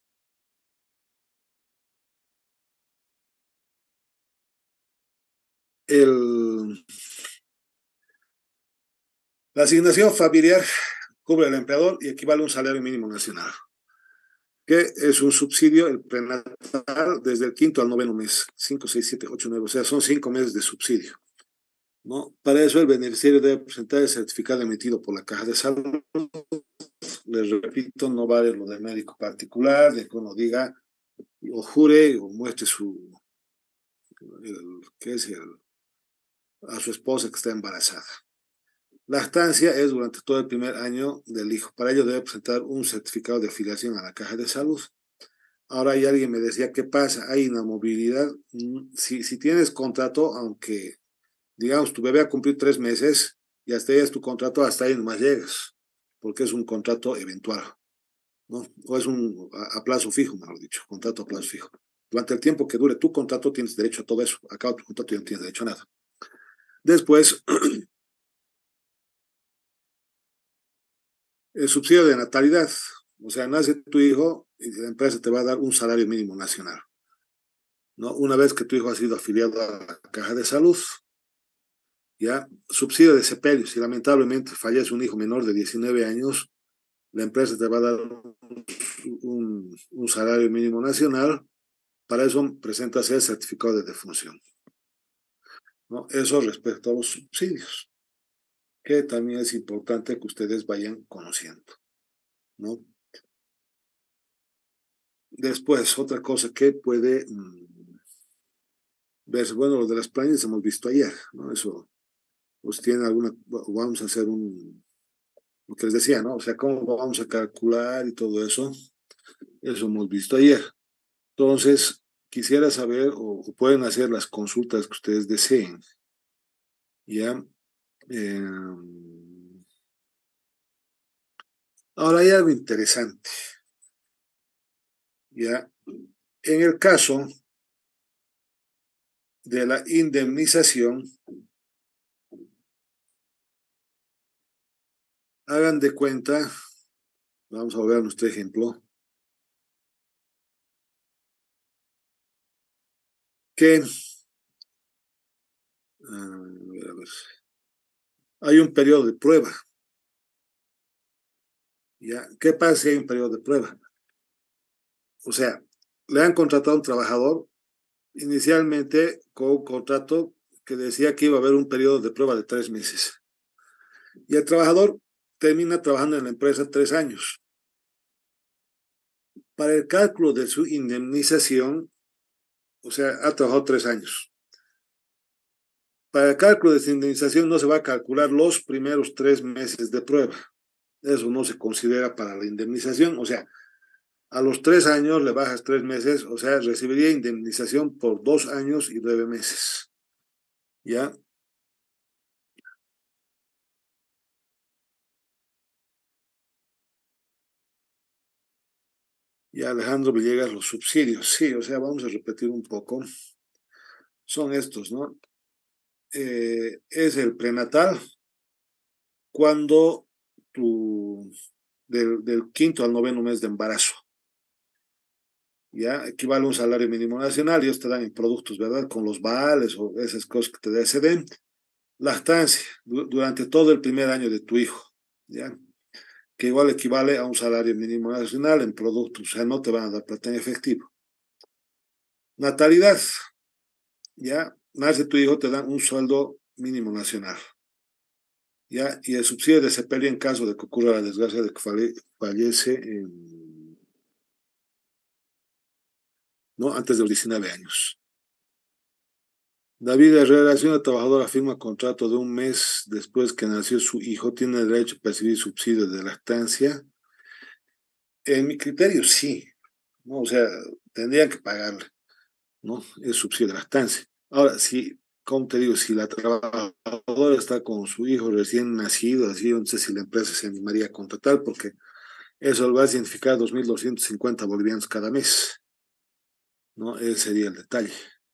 el, la asignación familiar cubre al empleador y equivale a un salario mínimo nacional, que es un subsidio, el prenatal, desde el quinto al noveno mes, cinco, seis, siete, ocho, nueve, o sea, son cinco meses de subsidio, ¿no? Para eso el beneficiario debe presentar el certificado emitido por la Caja de Salud. Les repito, no vale lo del médico particular, de que uno diga o jure o muestre su, el, ¿qué es? El, a su esposa que está embarazada. Lactancia es durante todo el primer año del hijo. Para ello debe presentar un certificado de afiliación a la Caja de Salud. Ahora hay alguien me decía, ¿qué pasa? Hay inamovilidad. Si, si tienes contrato, aunque digamos tu bebé ha cumplido tres meses y hasta ahí es tu contrato, hasta ahí nomás llegas, porque es un contrato eventual, ¿no? O es un a, a plazo fijo, mejor dicho, contrato a plazo fijo. Durante el tiempo que dure tu contrato tienes derecho a todo eso. Acaba tu contrato y no tienes derecho a nada. Después, el subsidio de natalidad. O sea, nace tu hijo y la empresa te va a dar un salario mínimo nacional, ¿no? Una vez que tu hijo ha sido afiliado a la Caja de Salud, ¿ya? Subsidio de sepelio. Si lamentablemente fallece un hijo menor de diecinueve años, la empresa te va a dar un, un salario mínimo nacional. Para eso presentas el certificado de defunción, ¿no? Eso respecto a los subsidios, que también es importante que ustedes vayan conociendo, ¿no? Después, otra cosa que puede mmm, verse, bueno, lo de las planillas hemos visto ayer, ¿no? Eso, pues tiene alguna, vamos a hacer un, lo que les decía, ¿no? O sea, cómo vamos a calcular y todo eso, eso hemos visto ayer. Entonces, quisiera saber, o, o pueden hacer las consultas que ustedes deseen, ¿ya? Eh, ahora hay algo interesante, ¿ya? En el caso de la indemnización, hagan de cuenta, vamos a ver nuestro ejemplo, que uh, a ver, hay un periodo de prueba. ¿Ya? ¿Qué pasa si hay un periodo de prueba? O sea, le han contratado a un trabajador inicialmente con un contrato que decía que iba a haber un periodo de prueba de tres meses. Y el trabajador termina trabajando en la empresa tres años. Para el cálculo de su indemnización, o sea, ha trabajado tres años. Para el cálculo de su indemnización no se va a calcular los primeros tres meses de prueba. Eso no se considera para la indemnización. O sea, a los tres años le bajas tres meses, o sea, recibiría indemnización por dos años y nueve meses. ¿Ya? Y Alejandro Villegas, los subsidios. Sí, o sea, vamos a repetir un poco. Son estos, ¿no? Eh, es el prenatal, cuando tu, del, del quinto al noveno mes de embarazo. Ya equivale a un salario mínimo nacional, y ellos te dan en productos, ¿verdad? Con los vales o esas cosas que te da S D. Lactancia, du durante todo el primer año de tu hijo, ¿ya? Que igual equivale a un salario mínimo nacional en productos, o sea, no te van a dar plata en efectivo. Natalidad, ya, nace tu hijo, te dan un sueldo mínimo nacional, ya, y el subsidio de sepelio en caso de que ocurra la desgracia de que falle, fallece en, ¿no? Antes de los diecinueve años. David Herrera, si una trabajadora firma contrato de un mes después que nació su hijo, ¿tiene derecho a percibir subsidios de lactancia? En mi criterio, sí, ¿no? O sea, tendrían que pagarle, ¿no? El subsidio de lactancia. Ahora, si, como te digo, si la trabajadora está con su hijo recién nacido, así, no sé si la empresa se animaría a contratar, porque eso le va a significar dos mil doscientos cincuenta bolivianos cada mes, ¿no? Ese sería el detalle.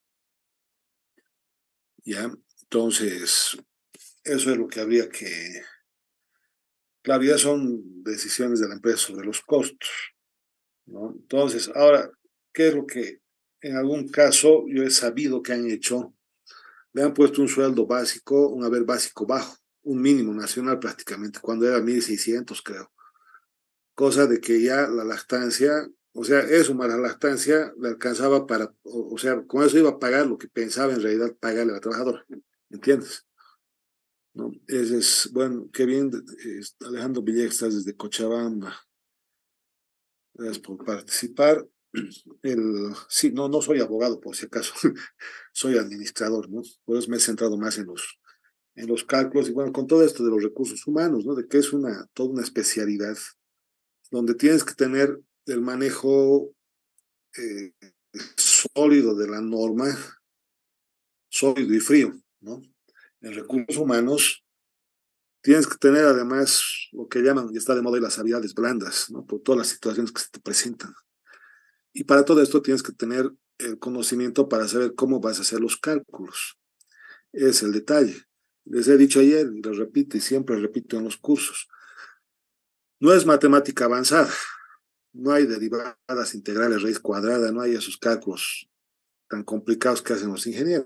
¿Ya? Entonces, eso es lo que habría que... Claro, ya son decisiones de la empresa sobre los costos, ¿no? Entonces, ahora, ¿qué es lo que en algún caso yo he sabido que han hecho? Le han puesto un sueldo básico, un haber básico bajo, un mínimo nacional prácticamente, cuando era mil seiscientos, creo. Cosa de que ya la lactancia, o sea, eso más la lactancia le alcanzaba para, o, o sea, con eso iba a pagar lo que pensaba en realidad pagarle a la trabajadora, ¿entiendes? ¿No? Ese es, bueno, qué bien, eh, Alejandro Villegas, estás desde Cochabamba. Gracias por participar. El, sí, no, no soy abogado, por si acaso, soy administrador, ¿no? Por eso me he centrado más en los, en los cálculos y bueno, con todo esto de los recursos humanos, ¿no? De que es una, toda una especialidad donde tienes que tener el manejo eh, sólido de la norma, sólido y frío, ¿no? En recursos humanos tienes que tener además lo que llaman, y está de moda, las habilidades blandas, ¿no? Por todas las situaciones que se te presentan. Y para todo esto tienes que tener el conocimiento para saber cómo vas a hacer los cálculos. Es el detalle. Les he dicho ayer, y lo repito, y siempre repito en los cursos, no es matemática avanzada, no hay derivadas integrales, raíz cuadrada, no hay esos cálculos tan complicados que hacen los ingenieros.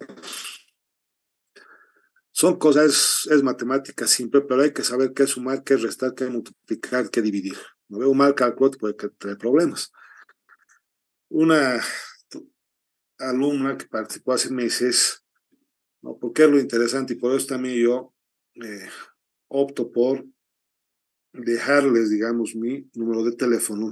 Son cosas, es matemática simple, pero hay que saber qué sumar, qué restar, qué multiplicar, qué dividir. No veo un mal cálculo, te puede traer problemas. Una alumna que participó hace meses, ¿no? Porque es lo interesante y por eso también yo eh, opto por dejarles, digamos, mi número de teléfono.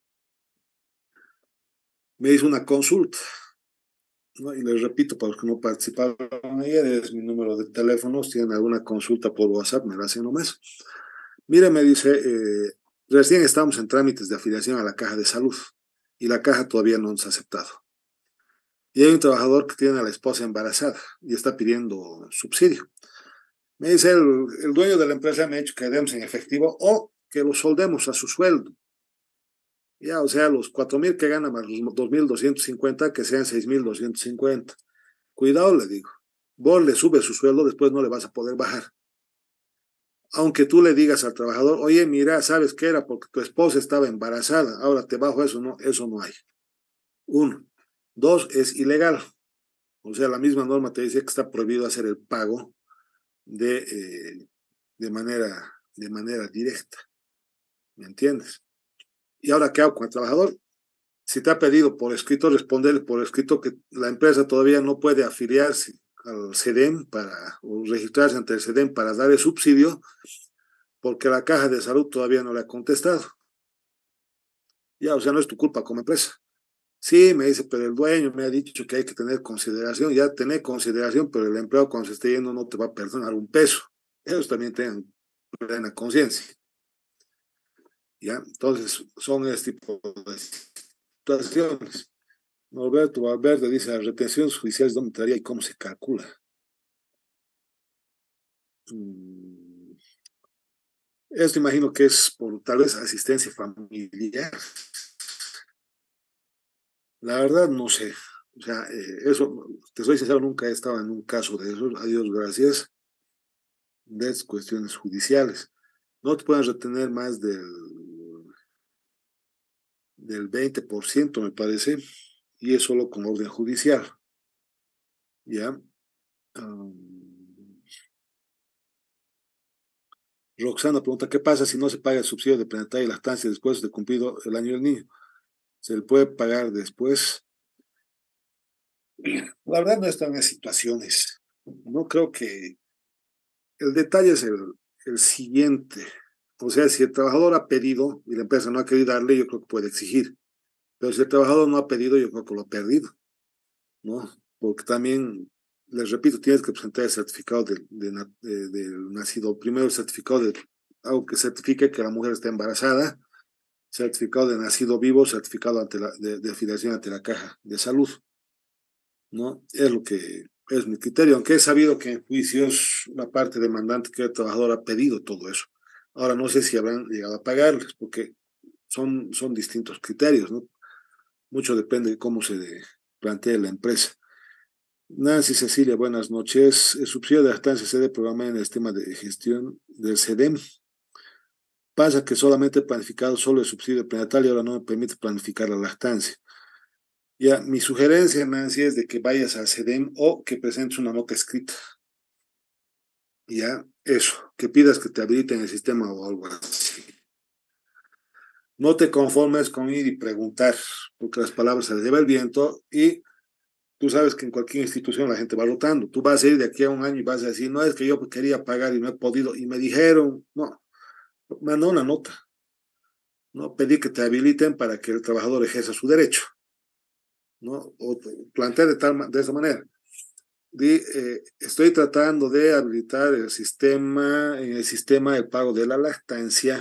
Me hizo una consulta, ¿no? Y les repito, para los que no participaron ayer, es mi número de teléfono. Si tienen alguna consulta por WhatsApp, me la hacen nomás. Mire, me dice, eh, recién estamos en trámites de afiliación a la Caja de Salud y la Caja todavía no nos ha aceptado. Y hay un trabajador que tiene a la esposa embarazada y está pidiendo subsidio. Me dice, el, el dueño de la empresa me ha dicho que demos en efectivo o que lo soldemos a su sueldo. Ya, o sea, los cuatro mil que gana más los dos mil doscientos cincuenta, que sean seis mil doscientos cincuenta. Cuidado, le digo. Vos le subes su sueldo, después no le vas a poder bajar. Aunque tú le digas al trabajador, oye, mira, ¿sabes qué era? Porque tu esposa estaba embarazada, ahora te bajo eso, no, eso no hay. Uno. Dos, es ilegal. O sea, la misma norma te dice que está prohibido hacer el pago de, eh, de, manera, de manera directa. ¿Me entiendes? ¿Y ahora qué hago con el trabajador? Si te ha pedido por escrito, responderle por escrito que la empresa todavía no puede afiliarse al SEDEM para, o registrarse ante el SEDEM para dar el subsidio, porque la Caja de Salud todavía no le ha contestado. Ya, o sea, no es tu culpa como empresa. Sí, me dice, pero el dueño me ha dicho que hay que tener consideración, ya tener consideración, pero el empleado cuando se esté yendo no te va a perdonar un peso. Ellos también tengan plena conciencia. ¿Ya? Entonces, son este tipo de situaciones. Norberto Valverde dice, las retenciones judiciales, ¿dónde estaría y cómo se calcula? Mm, Esto imagino que es por tal vez asistencia familiar. La verdad no sé. O sea, eh, eso, te soy sincero, nunca he estado en un caso de eso, a Dios gracias, de cuestiones judiciales. No te pueden retener más del, del veinte por ciento, me parece, y es solo con orden judicial. ¿Ya? Um, Roxana pregunta, ¿qué pasa si no se paga el subsidio de prenatal y lactancia después de cumplido el año del niño? ¿Se le puede pagar después? La verdad no están en situaciones. No creo que... El detalle es el, el siguiente. O sea, si el trabajador ha pedido y la empresa no ha querido darle, yo creo que puede exigir. Pero si el trabajador no ha pedido, yo creo que lo ha perdido, ¿no? Porque también, les repito, tienes que presentar el certificado de, de, de, de nacido, primero el certificado de algo que certifique que la mujer está embarazada, certificado de nacido vivo, certificado ante la, de, de afiliación ante la caja de salud, ¿no? Es lo que es mi criterio, aunque he sabido que en juicios la parte demandante que el trabajador ha pedido todo eso. Ahora no sé si habrán llegado a pagarles, porque son, son distintos criterios, ¿no? Mucho depende de cómo se de, plantea la empresa. Nancy Cecilia, buenas noches. El subsidio de lactancia se debe programar en el sistema de gestión del SEDEM. Pasa que solamente he planificado solo el subsidio prenatal y ahora no me permite planificar la lactancia. Ya, mi sugerencia, Nancy, es de que vayas al SEDEM o que presentes una nota escrita. Ya, eso, que pidas que te habiliten el sistema o algo así. No te conformes con ir y preguntar, porque las palabras se les lleva el viento y tú sabes que en cualquier institución la gente va rotando. Tú vas a ir de aquí a un año y vas a decir, no, es que yo quería pagar y no he podido, y me dijeron, no, mandó una nota, ¿no? Pedí que te habiliten para que el trabajador ejerza su derecho, ¿no? O plantea de, tal, de esa manera. Di, eh, estoy tratando de habilitar el sistema, en el sistema el pago de la lactancia,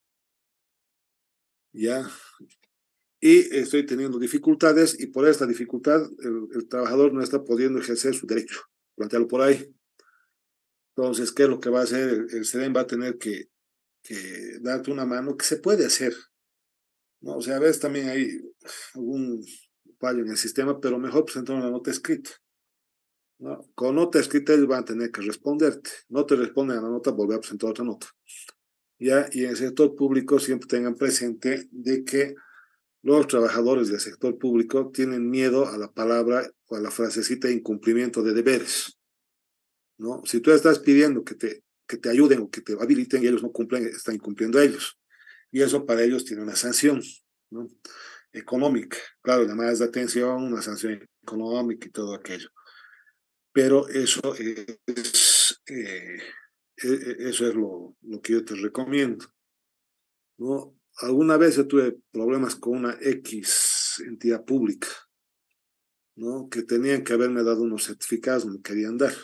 ¿ya? Y estoy teniendo dificultades y por esta dificultad el, el trabajador no está pudiendo ejercer su derecho. Plantearlo por ahí. Entonces, ¿qué es lo que va a hacer? El, el SEDEM va a tener que, que darte una mano, que se puede hacer, ¿no? O sea, a veces también hay algún fallo en el sistema, pero mejor presentar una nota escrita, ¿no? Con nota escrita ellos van a tener que responderte. No te responden a la nota, volver a presentar otra nota. ¿Ya? Y en el sector público siempre tengan presente de que los trabajadores del sector público tienen miedo a la palabra o a la frasecita de incumplimiento de deberes, ¿no? Si tú estás pidiendo que te, que te ayuden o que te habiliten y ellos no cumplen, están incumpliendo a ellos. Y eso para ellos tiene una sanción, ¿no? Económica. Claro, llamadas de atención, una sanción económica y todo aquello. Pero eso es, eh, eso es lo, lo que yo te recomiendo, ¿no? Alguna vez yo tuve problemas con una X entidad pública, ¿no? Que tenían que haberme dado unos certificados, me querían dar,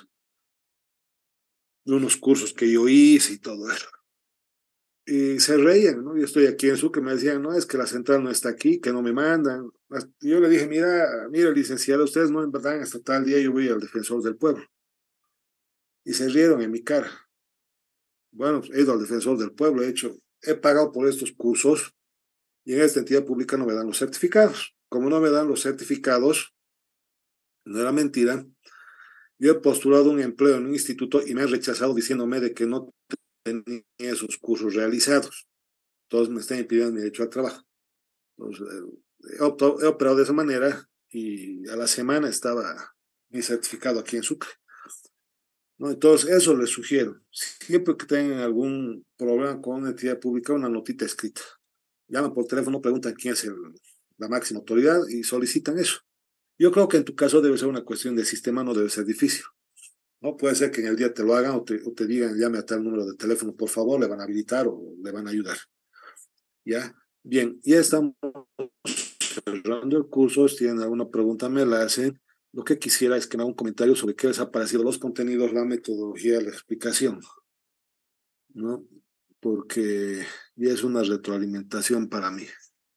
de unos cursos que yo hice y todo eso. Y se reían, ¿no? Yo estoy aquí en Sucre, me decían, no, es que la central no está aquí, que no me mandan. Y yo le dije, mira, mira, licenciado, ustedes no me mandan hasta tal día, yo voy al defensor del pueblo. Y se rieron en mi cara. Bueno, he ido al defensor del pueblo, he hecho, he pagado por estos cursos y en esta entidad pública no me dan los certificados. Como no me dan los certificados, no era mentira, yo he postulado un empleo en un instituto y me han rechazado diciéndome de que no tenía esos cursos realizados. Entonces me están impidiendo mi derecho al trabajo. Entonces, he, optado, he operado de esa manera y a la semana estaba mi certificado aquí en Sucre, ¿no? Entonces, eso les sugiero. Siempre que tengan algún problema con una entidad pública, una notita escrita. Llaman por teléfono, preguntan quién es el, la máxima autoridad y solicitan eso. Yo creo que en tu caso debe ser una cuestión de sistema, no debe ser difícil. ¿no? Puede ser que en el día te lo hagan o te, o te digan, llame a tal número de teléfono, por favor, le van a habilitar o le van a ayudar. ¿Ya? Bien, ya estamos cerrando el curso. Si tienen alguna pregunta, me la hacen. Lo que quisiera es que me hagan un comentario sobre qué les ha parecido los contenidos, la metodología, la explicación, ¿no? Porque ya es una retroalimentación para mí,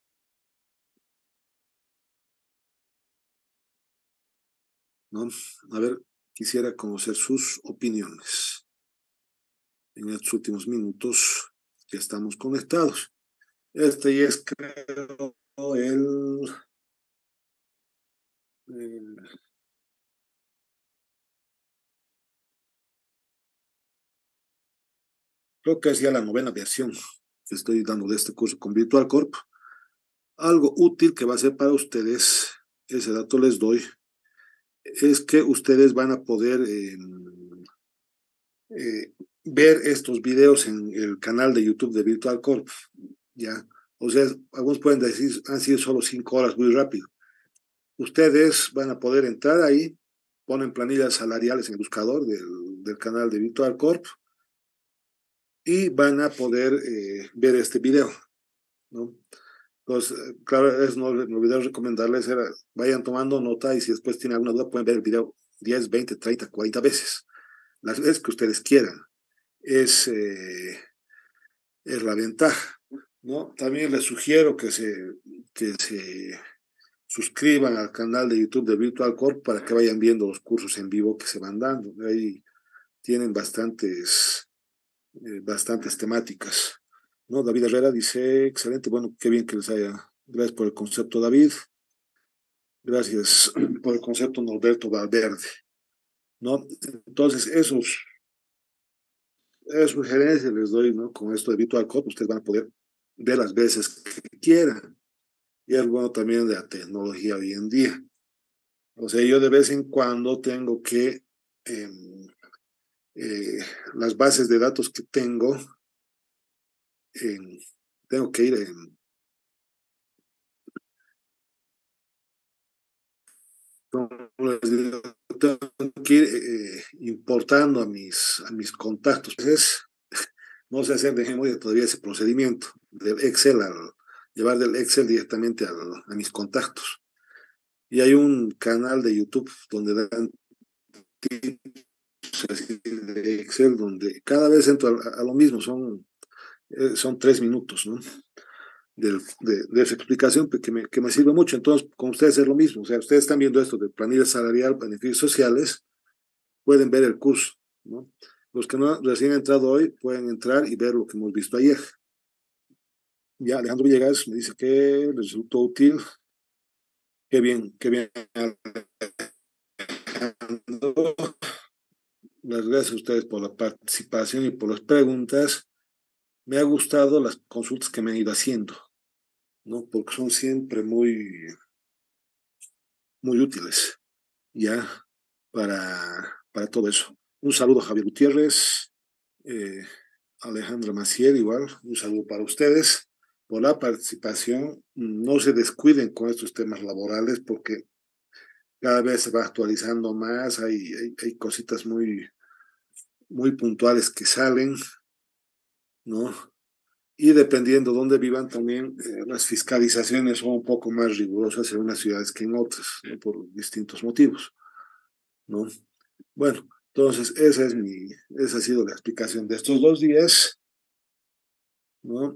¿no? A ver, quisiera conocer sus opiniones en estos últimos minutos que estamos conectados. Este ya es, creo, el, el creo que es ya la novena versión que estoy dando de este curso con Virtual Corp. Algo útil que va a ser para ustedes, ese dato les doy, es que ustedes van a poder eh, eh, ver estos videos en el canal de YouTube de Virtual Corp, ¿ya? O sea, algunos pueden decir, han sido solo cinco horas, muy rápido. Ustedes van a poder entrar ahí, ponen planillas salariales en el buscador del, del canal de Virtual Corp y van a poder eh, ver este video, ¿no? Entonces, claro, es, no, me olvidé recomendarles, era, vayan tomando nota y si después tienen alguna duda pueden ver el video diez, veinte, treinta, cuarenta veces, las veces que ustedes quieran. Es, eh, es la ventaja, ¿no? También les sugiero que se, que se suscriban al canal de YouTube de Virtual Corp para que vayan viendo los cursos en vivo que se van dando. Ahí tienen bastantes, eh, bastantes temáticas, ¿no? David Herrera dice, excelente, bueno, qué bien que les haya. Gracias por el concepto, David. Gracias por el concepto, Norberto Valverde, ¿no? Entonces, esos, esas sugerencias les doy, ¿no? Con esto de Virtual Code, ustedes van a poder ver las veces que quieran. Y es bueno también de la tecnología hoy en día. O sea, yo de vez en cuando tengo que, eh, eh, las bases de datos que tengo, eh, tengo que ir, eh, tengo que ir eh, importando a mis, a mis contactos. Entonces, no sé hacer de memoria todavía ese procedimiento del Excel, al, llevar del Excel directamente al, a mis contactos. Y hay un canal de YouTube donde dan tips de Excel, donde cada vez entro a, a lo mismo, son, eh, son tres minutos, ¿no? De, de, de, esa explicación que me, que me sirve mucho. Entonces, con ustedes es lo mismo. O sea, ustedes están viendo esto de planilla salarial, beneficios sociales, pueden ver el curso, ¿no? Los que no recién han entrado hoy pueden entrar y ver lo que hemos visto ayer. Ya Alejandro Villegas me dice que les resultó útil. Qué bien, qué bien. Las gracias a ustedes por la participación y por las preguntas. Me ha gustado las consultas que me han ido haciendo, ¿no? Porque son siempre muy, muy útiles, ya, para, para todo eso. Un saludo a Javier Gutiérrez, eh, Alejandra Maciel, igual, un saludo para ustedes por la participación. No se descuiden con estos temas laborales porque cada vez se va actualizando más, hay, hay, hay cositas muy, muy puntuales que salen, ¿no? Y dependiendo de dónde vivan también, eh, las fiscalizaciones son un poco más rigurosas en unas ciudades que en otras, ¿no? Por distintos motivos, ¿no? Bueno, entonces esa es mi, esa ha sido la explicación de estos dos días, ¿no?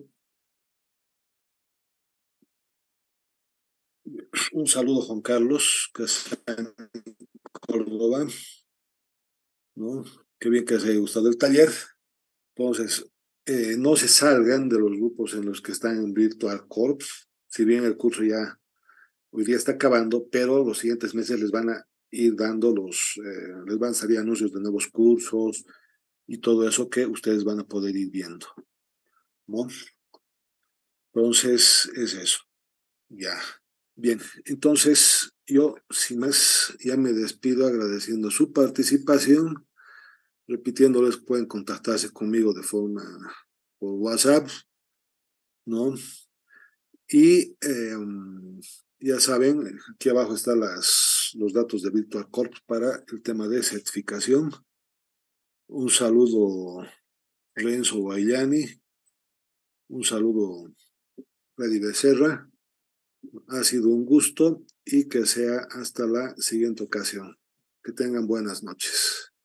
Un saludo a Juan Carlos, que está en Córdoba, ¿no? Qué bien que les haya gustado el taller. Entonces, eh, no se salgan de los grupos en los que están en Virtual Corps, si bien el curso ya hoy día está acabando, pero los siguientes meses les van a ir dando los, eh, les van a salir anuncios de nuevos cursos y todo eso que ustedes van a poder ir viendo, ¿no? Entonces, es eso, ya. Bien, entonces yo, sin más, ya me despido agradeciendo su participación, repitiéndoles, pueden contactarse conmigo de forma por WhatsApp, ¿no? Y eh, ya saben, aquí abajo están las, los datos de Virtual Corp para el tema de certificación. Un saludo, Renzo Guayani. Un saludo, Freddy Becerra. Ha sido un gusto y que sea hasta la siguiente ocasión. Que tengan buenas noches.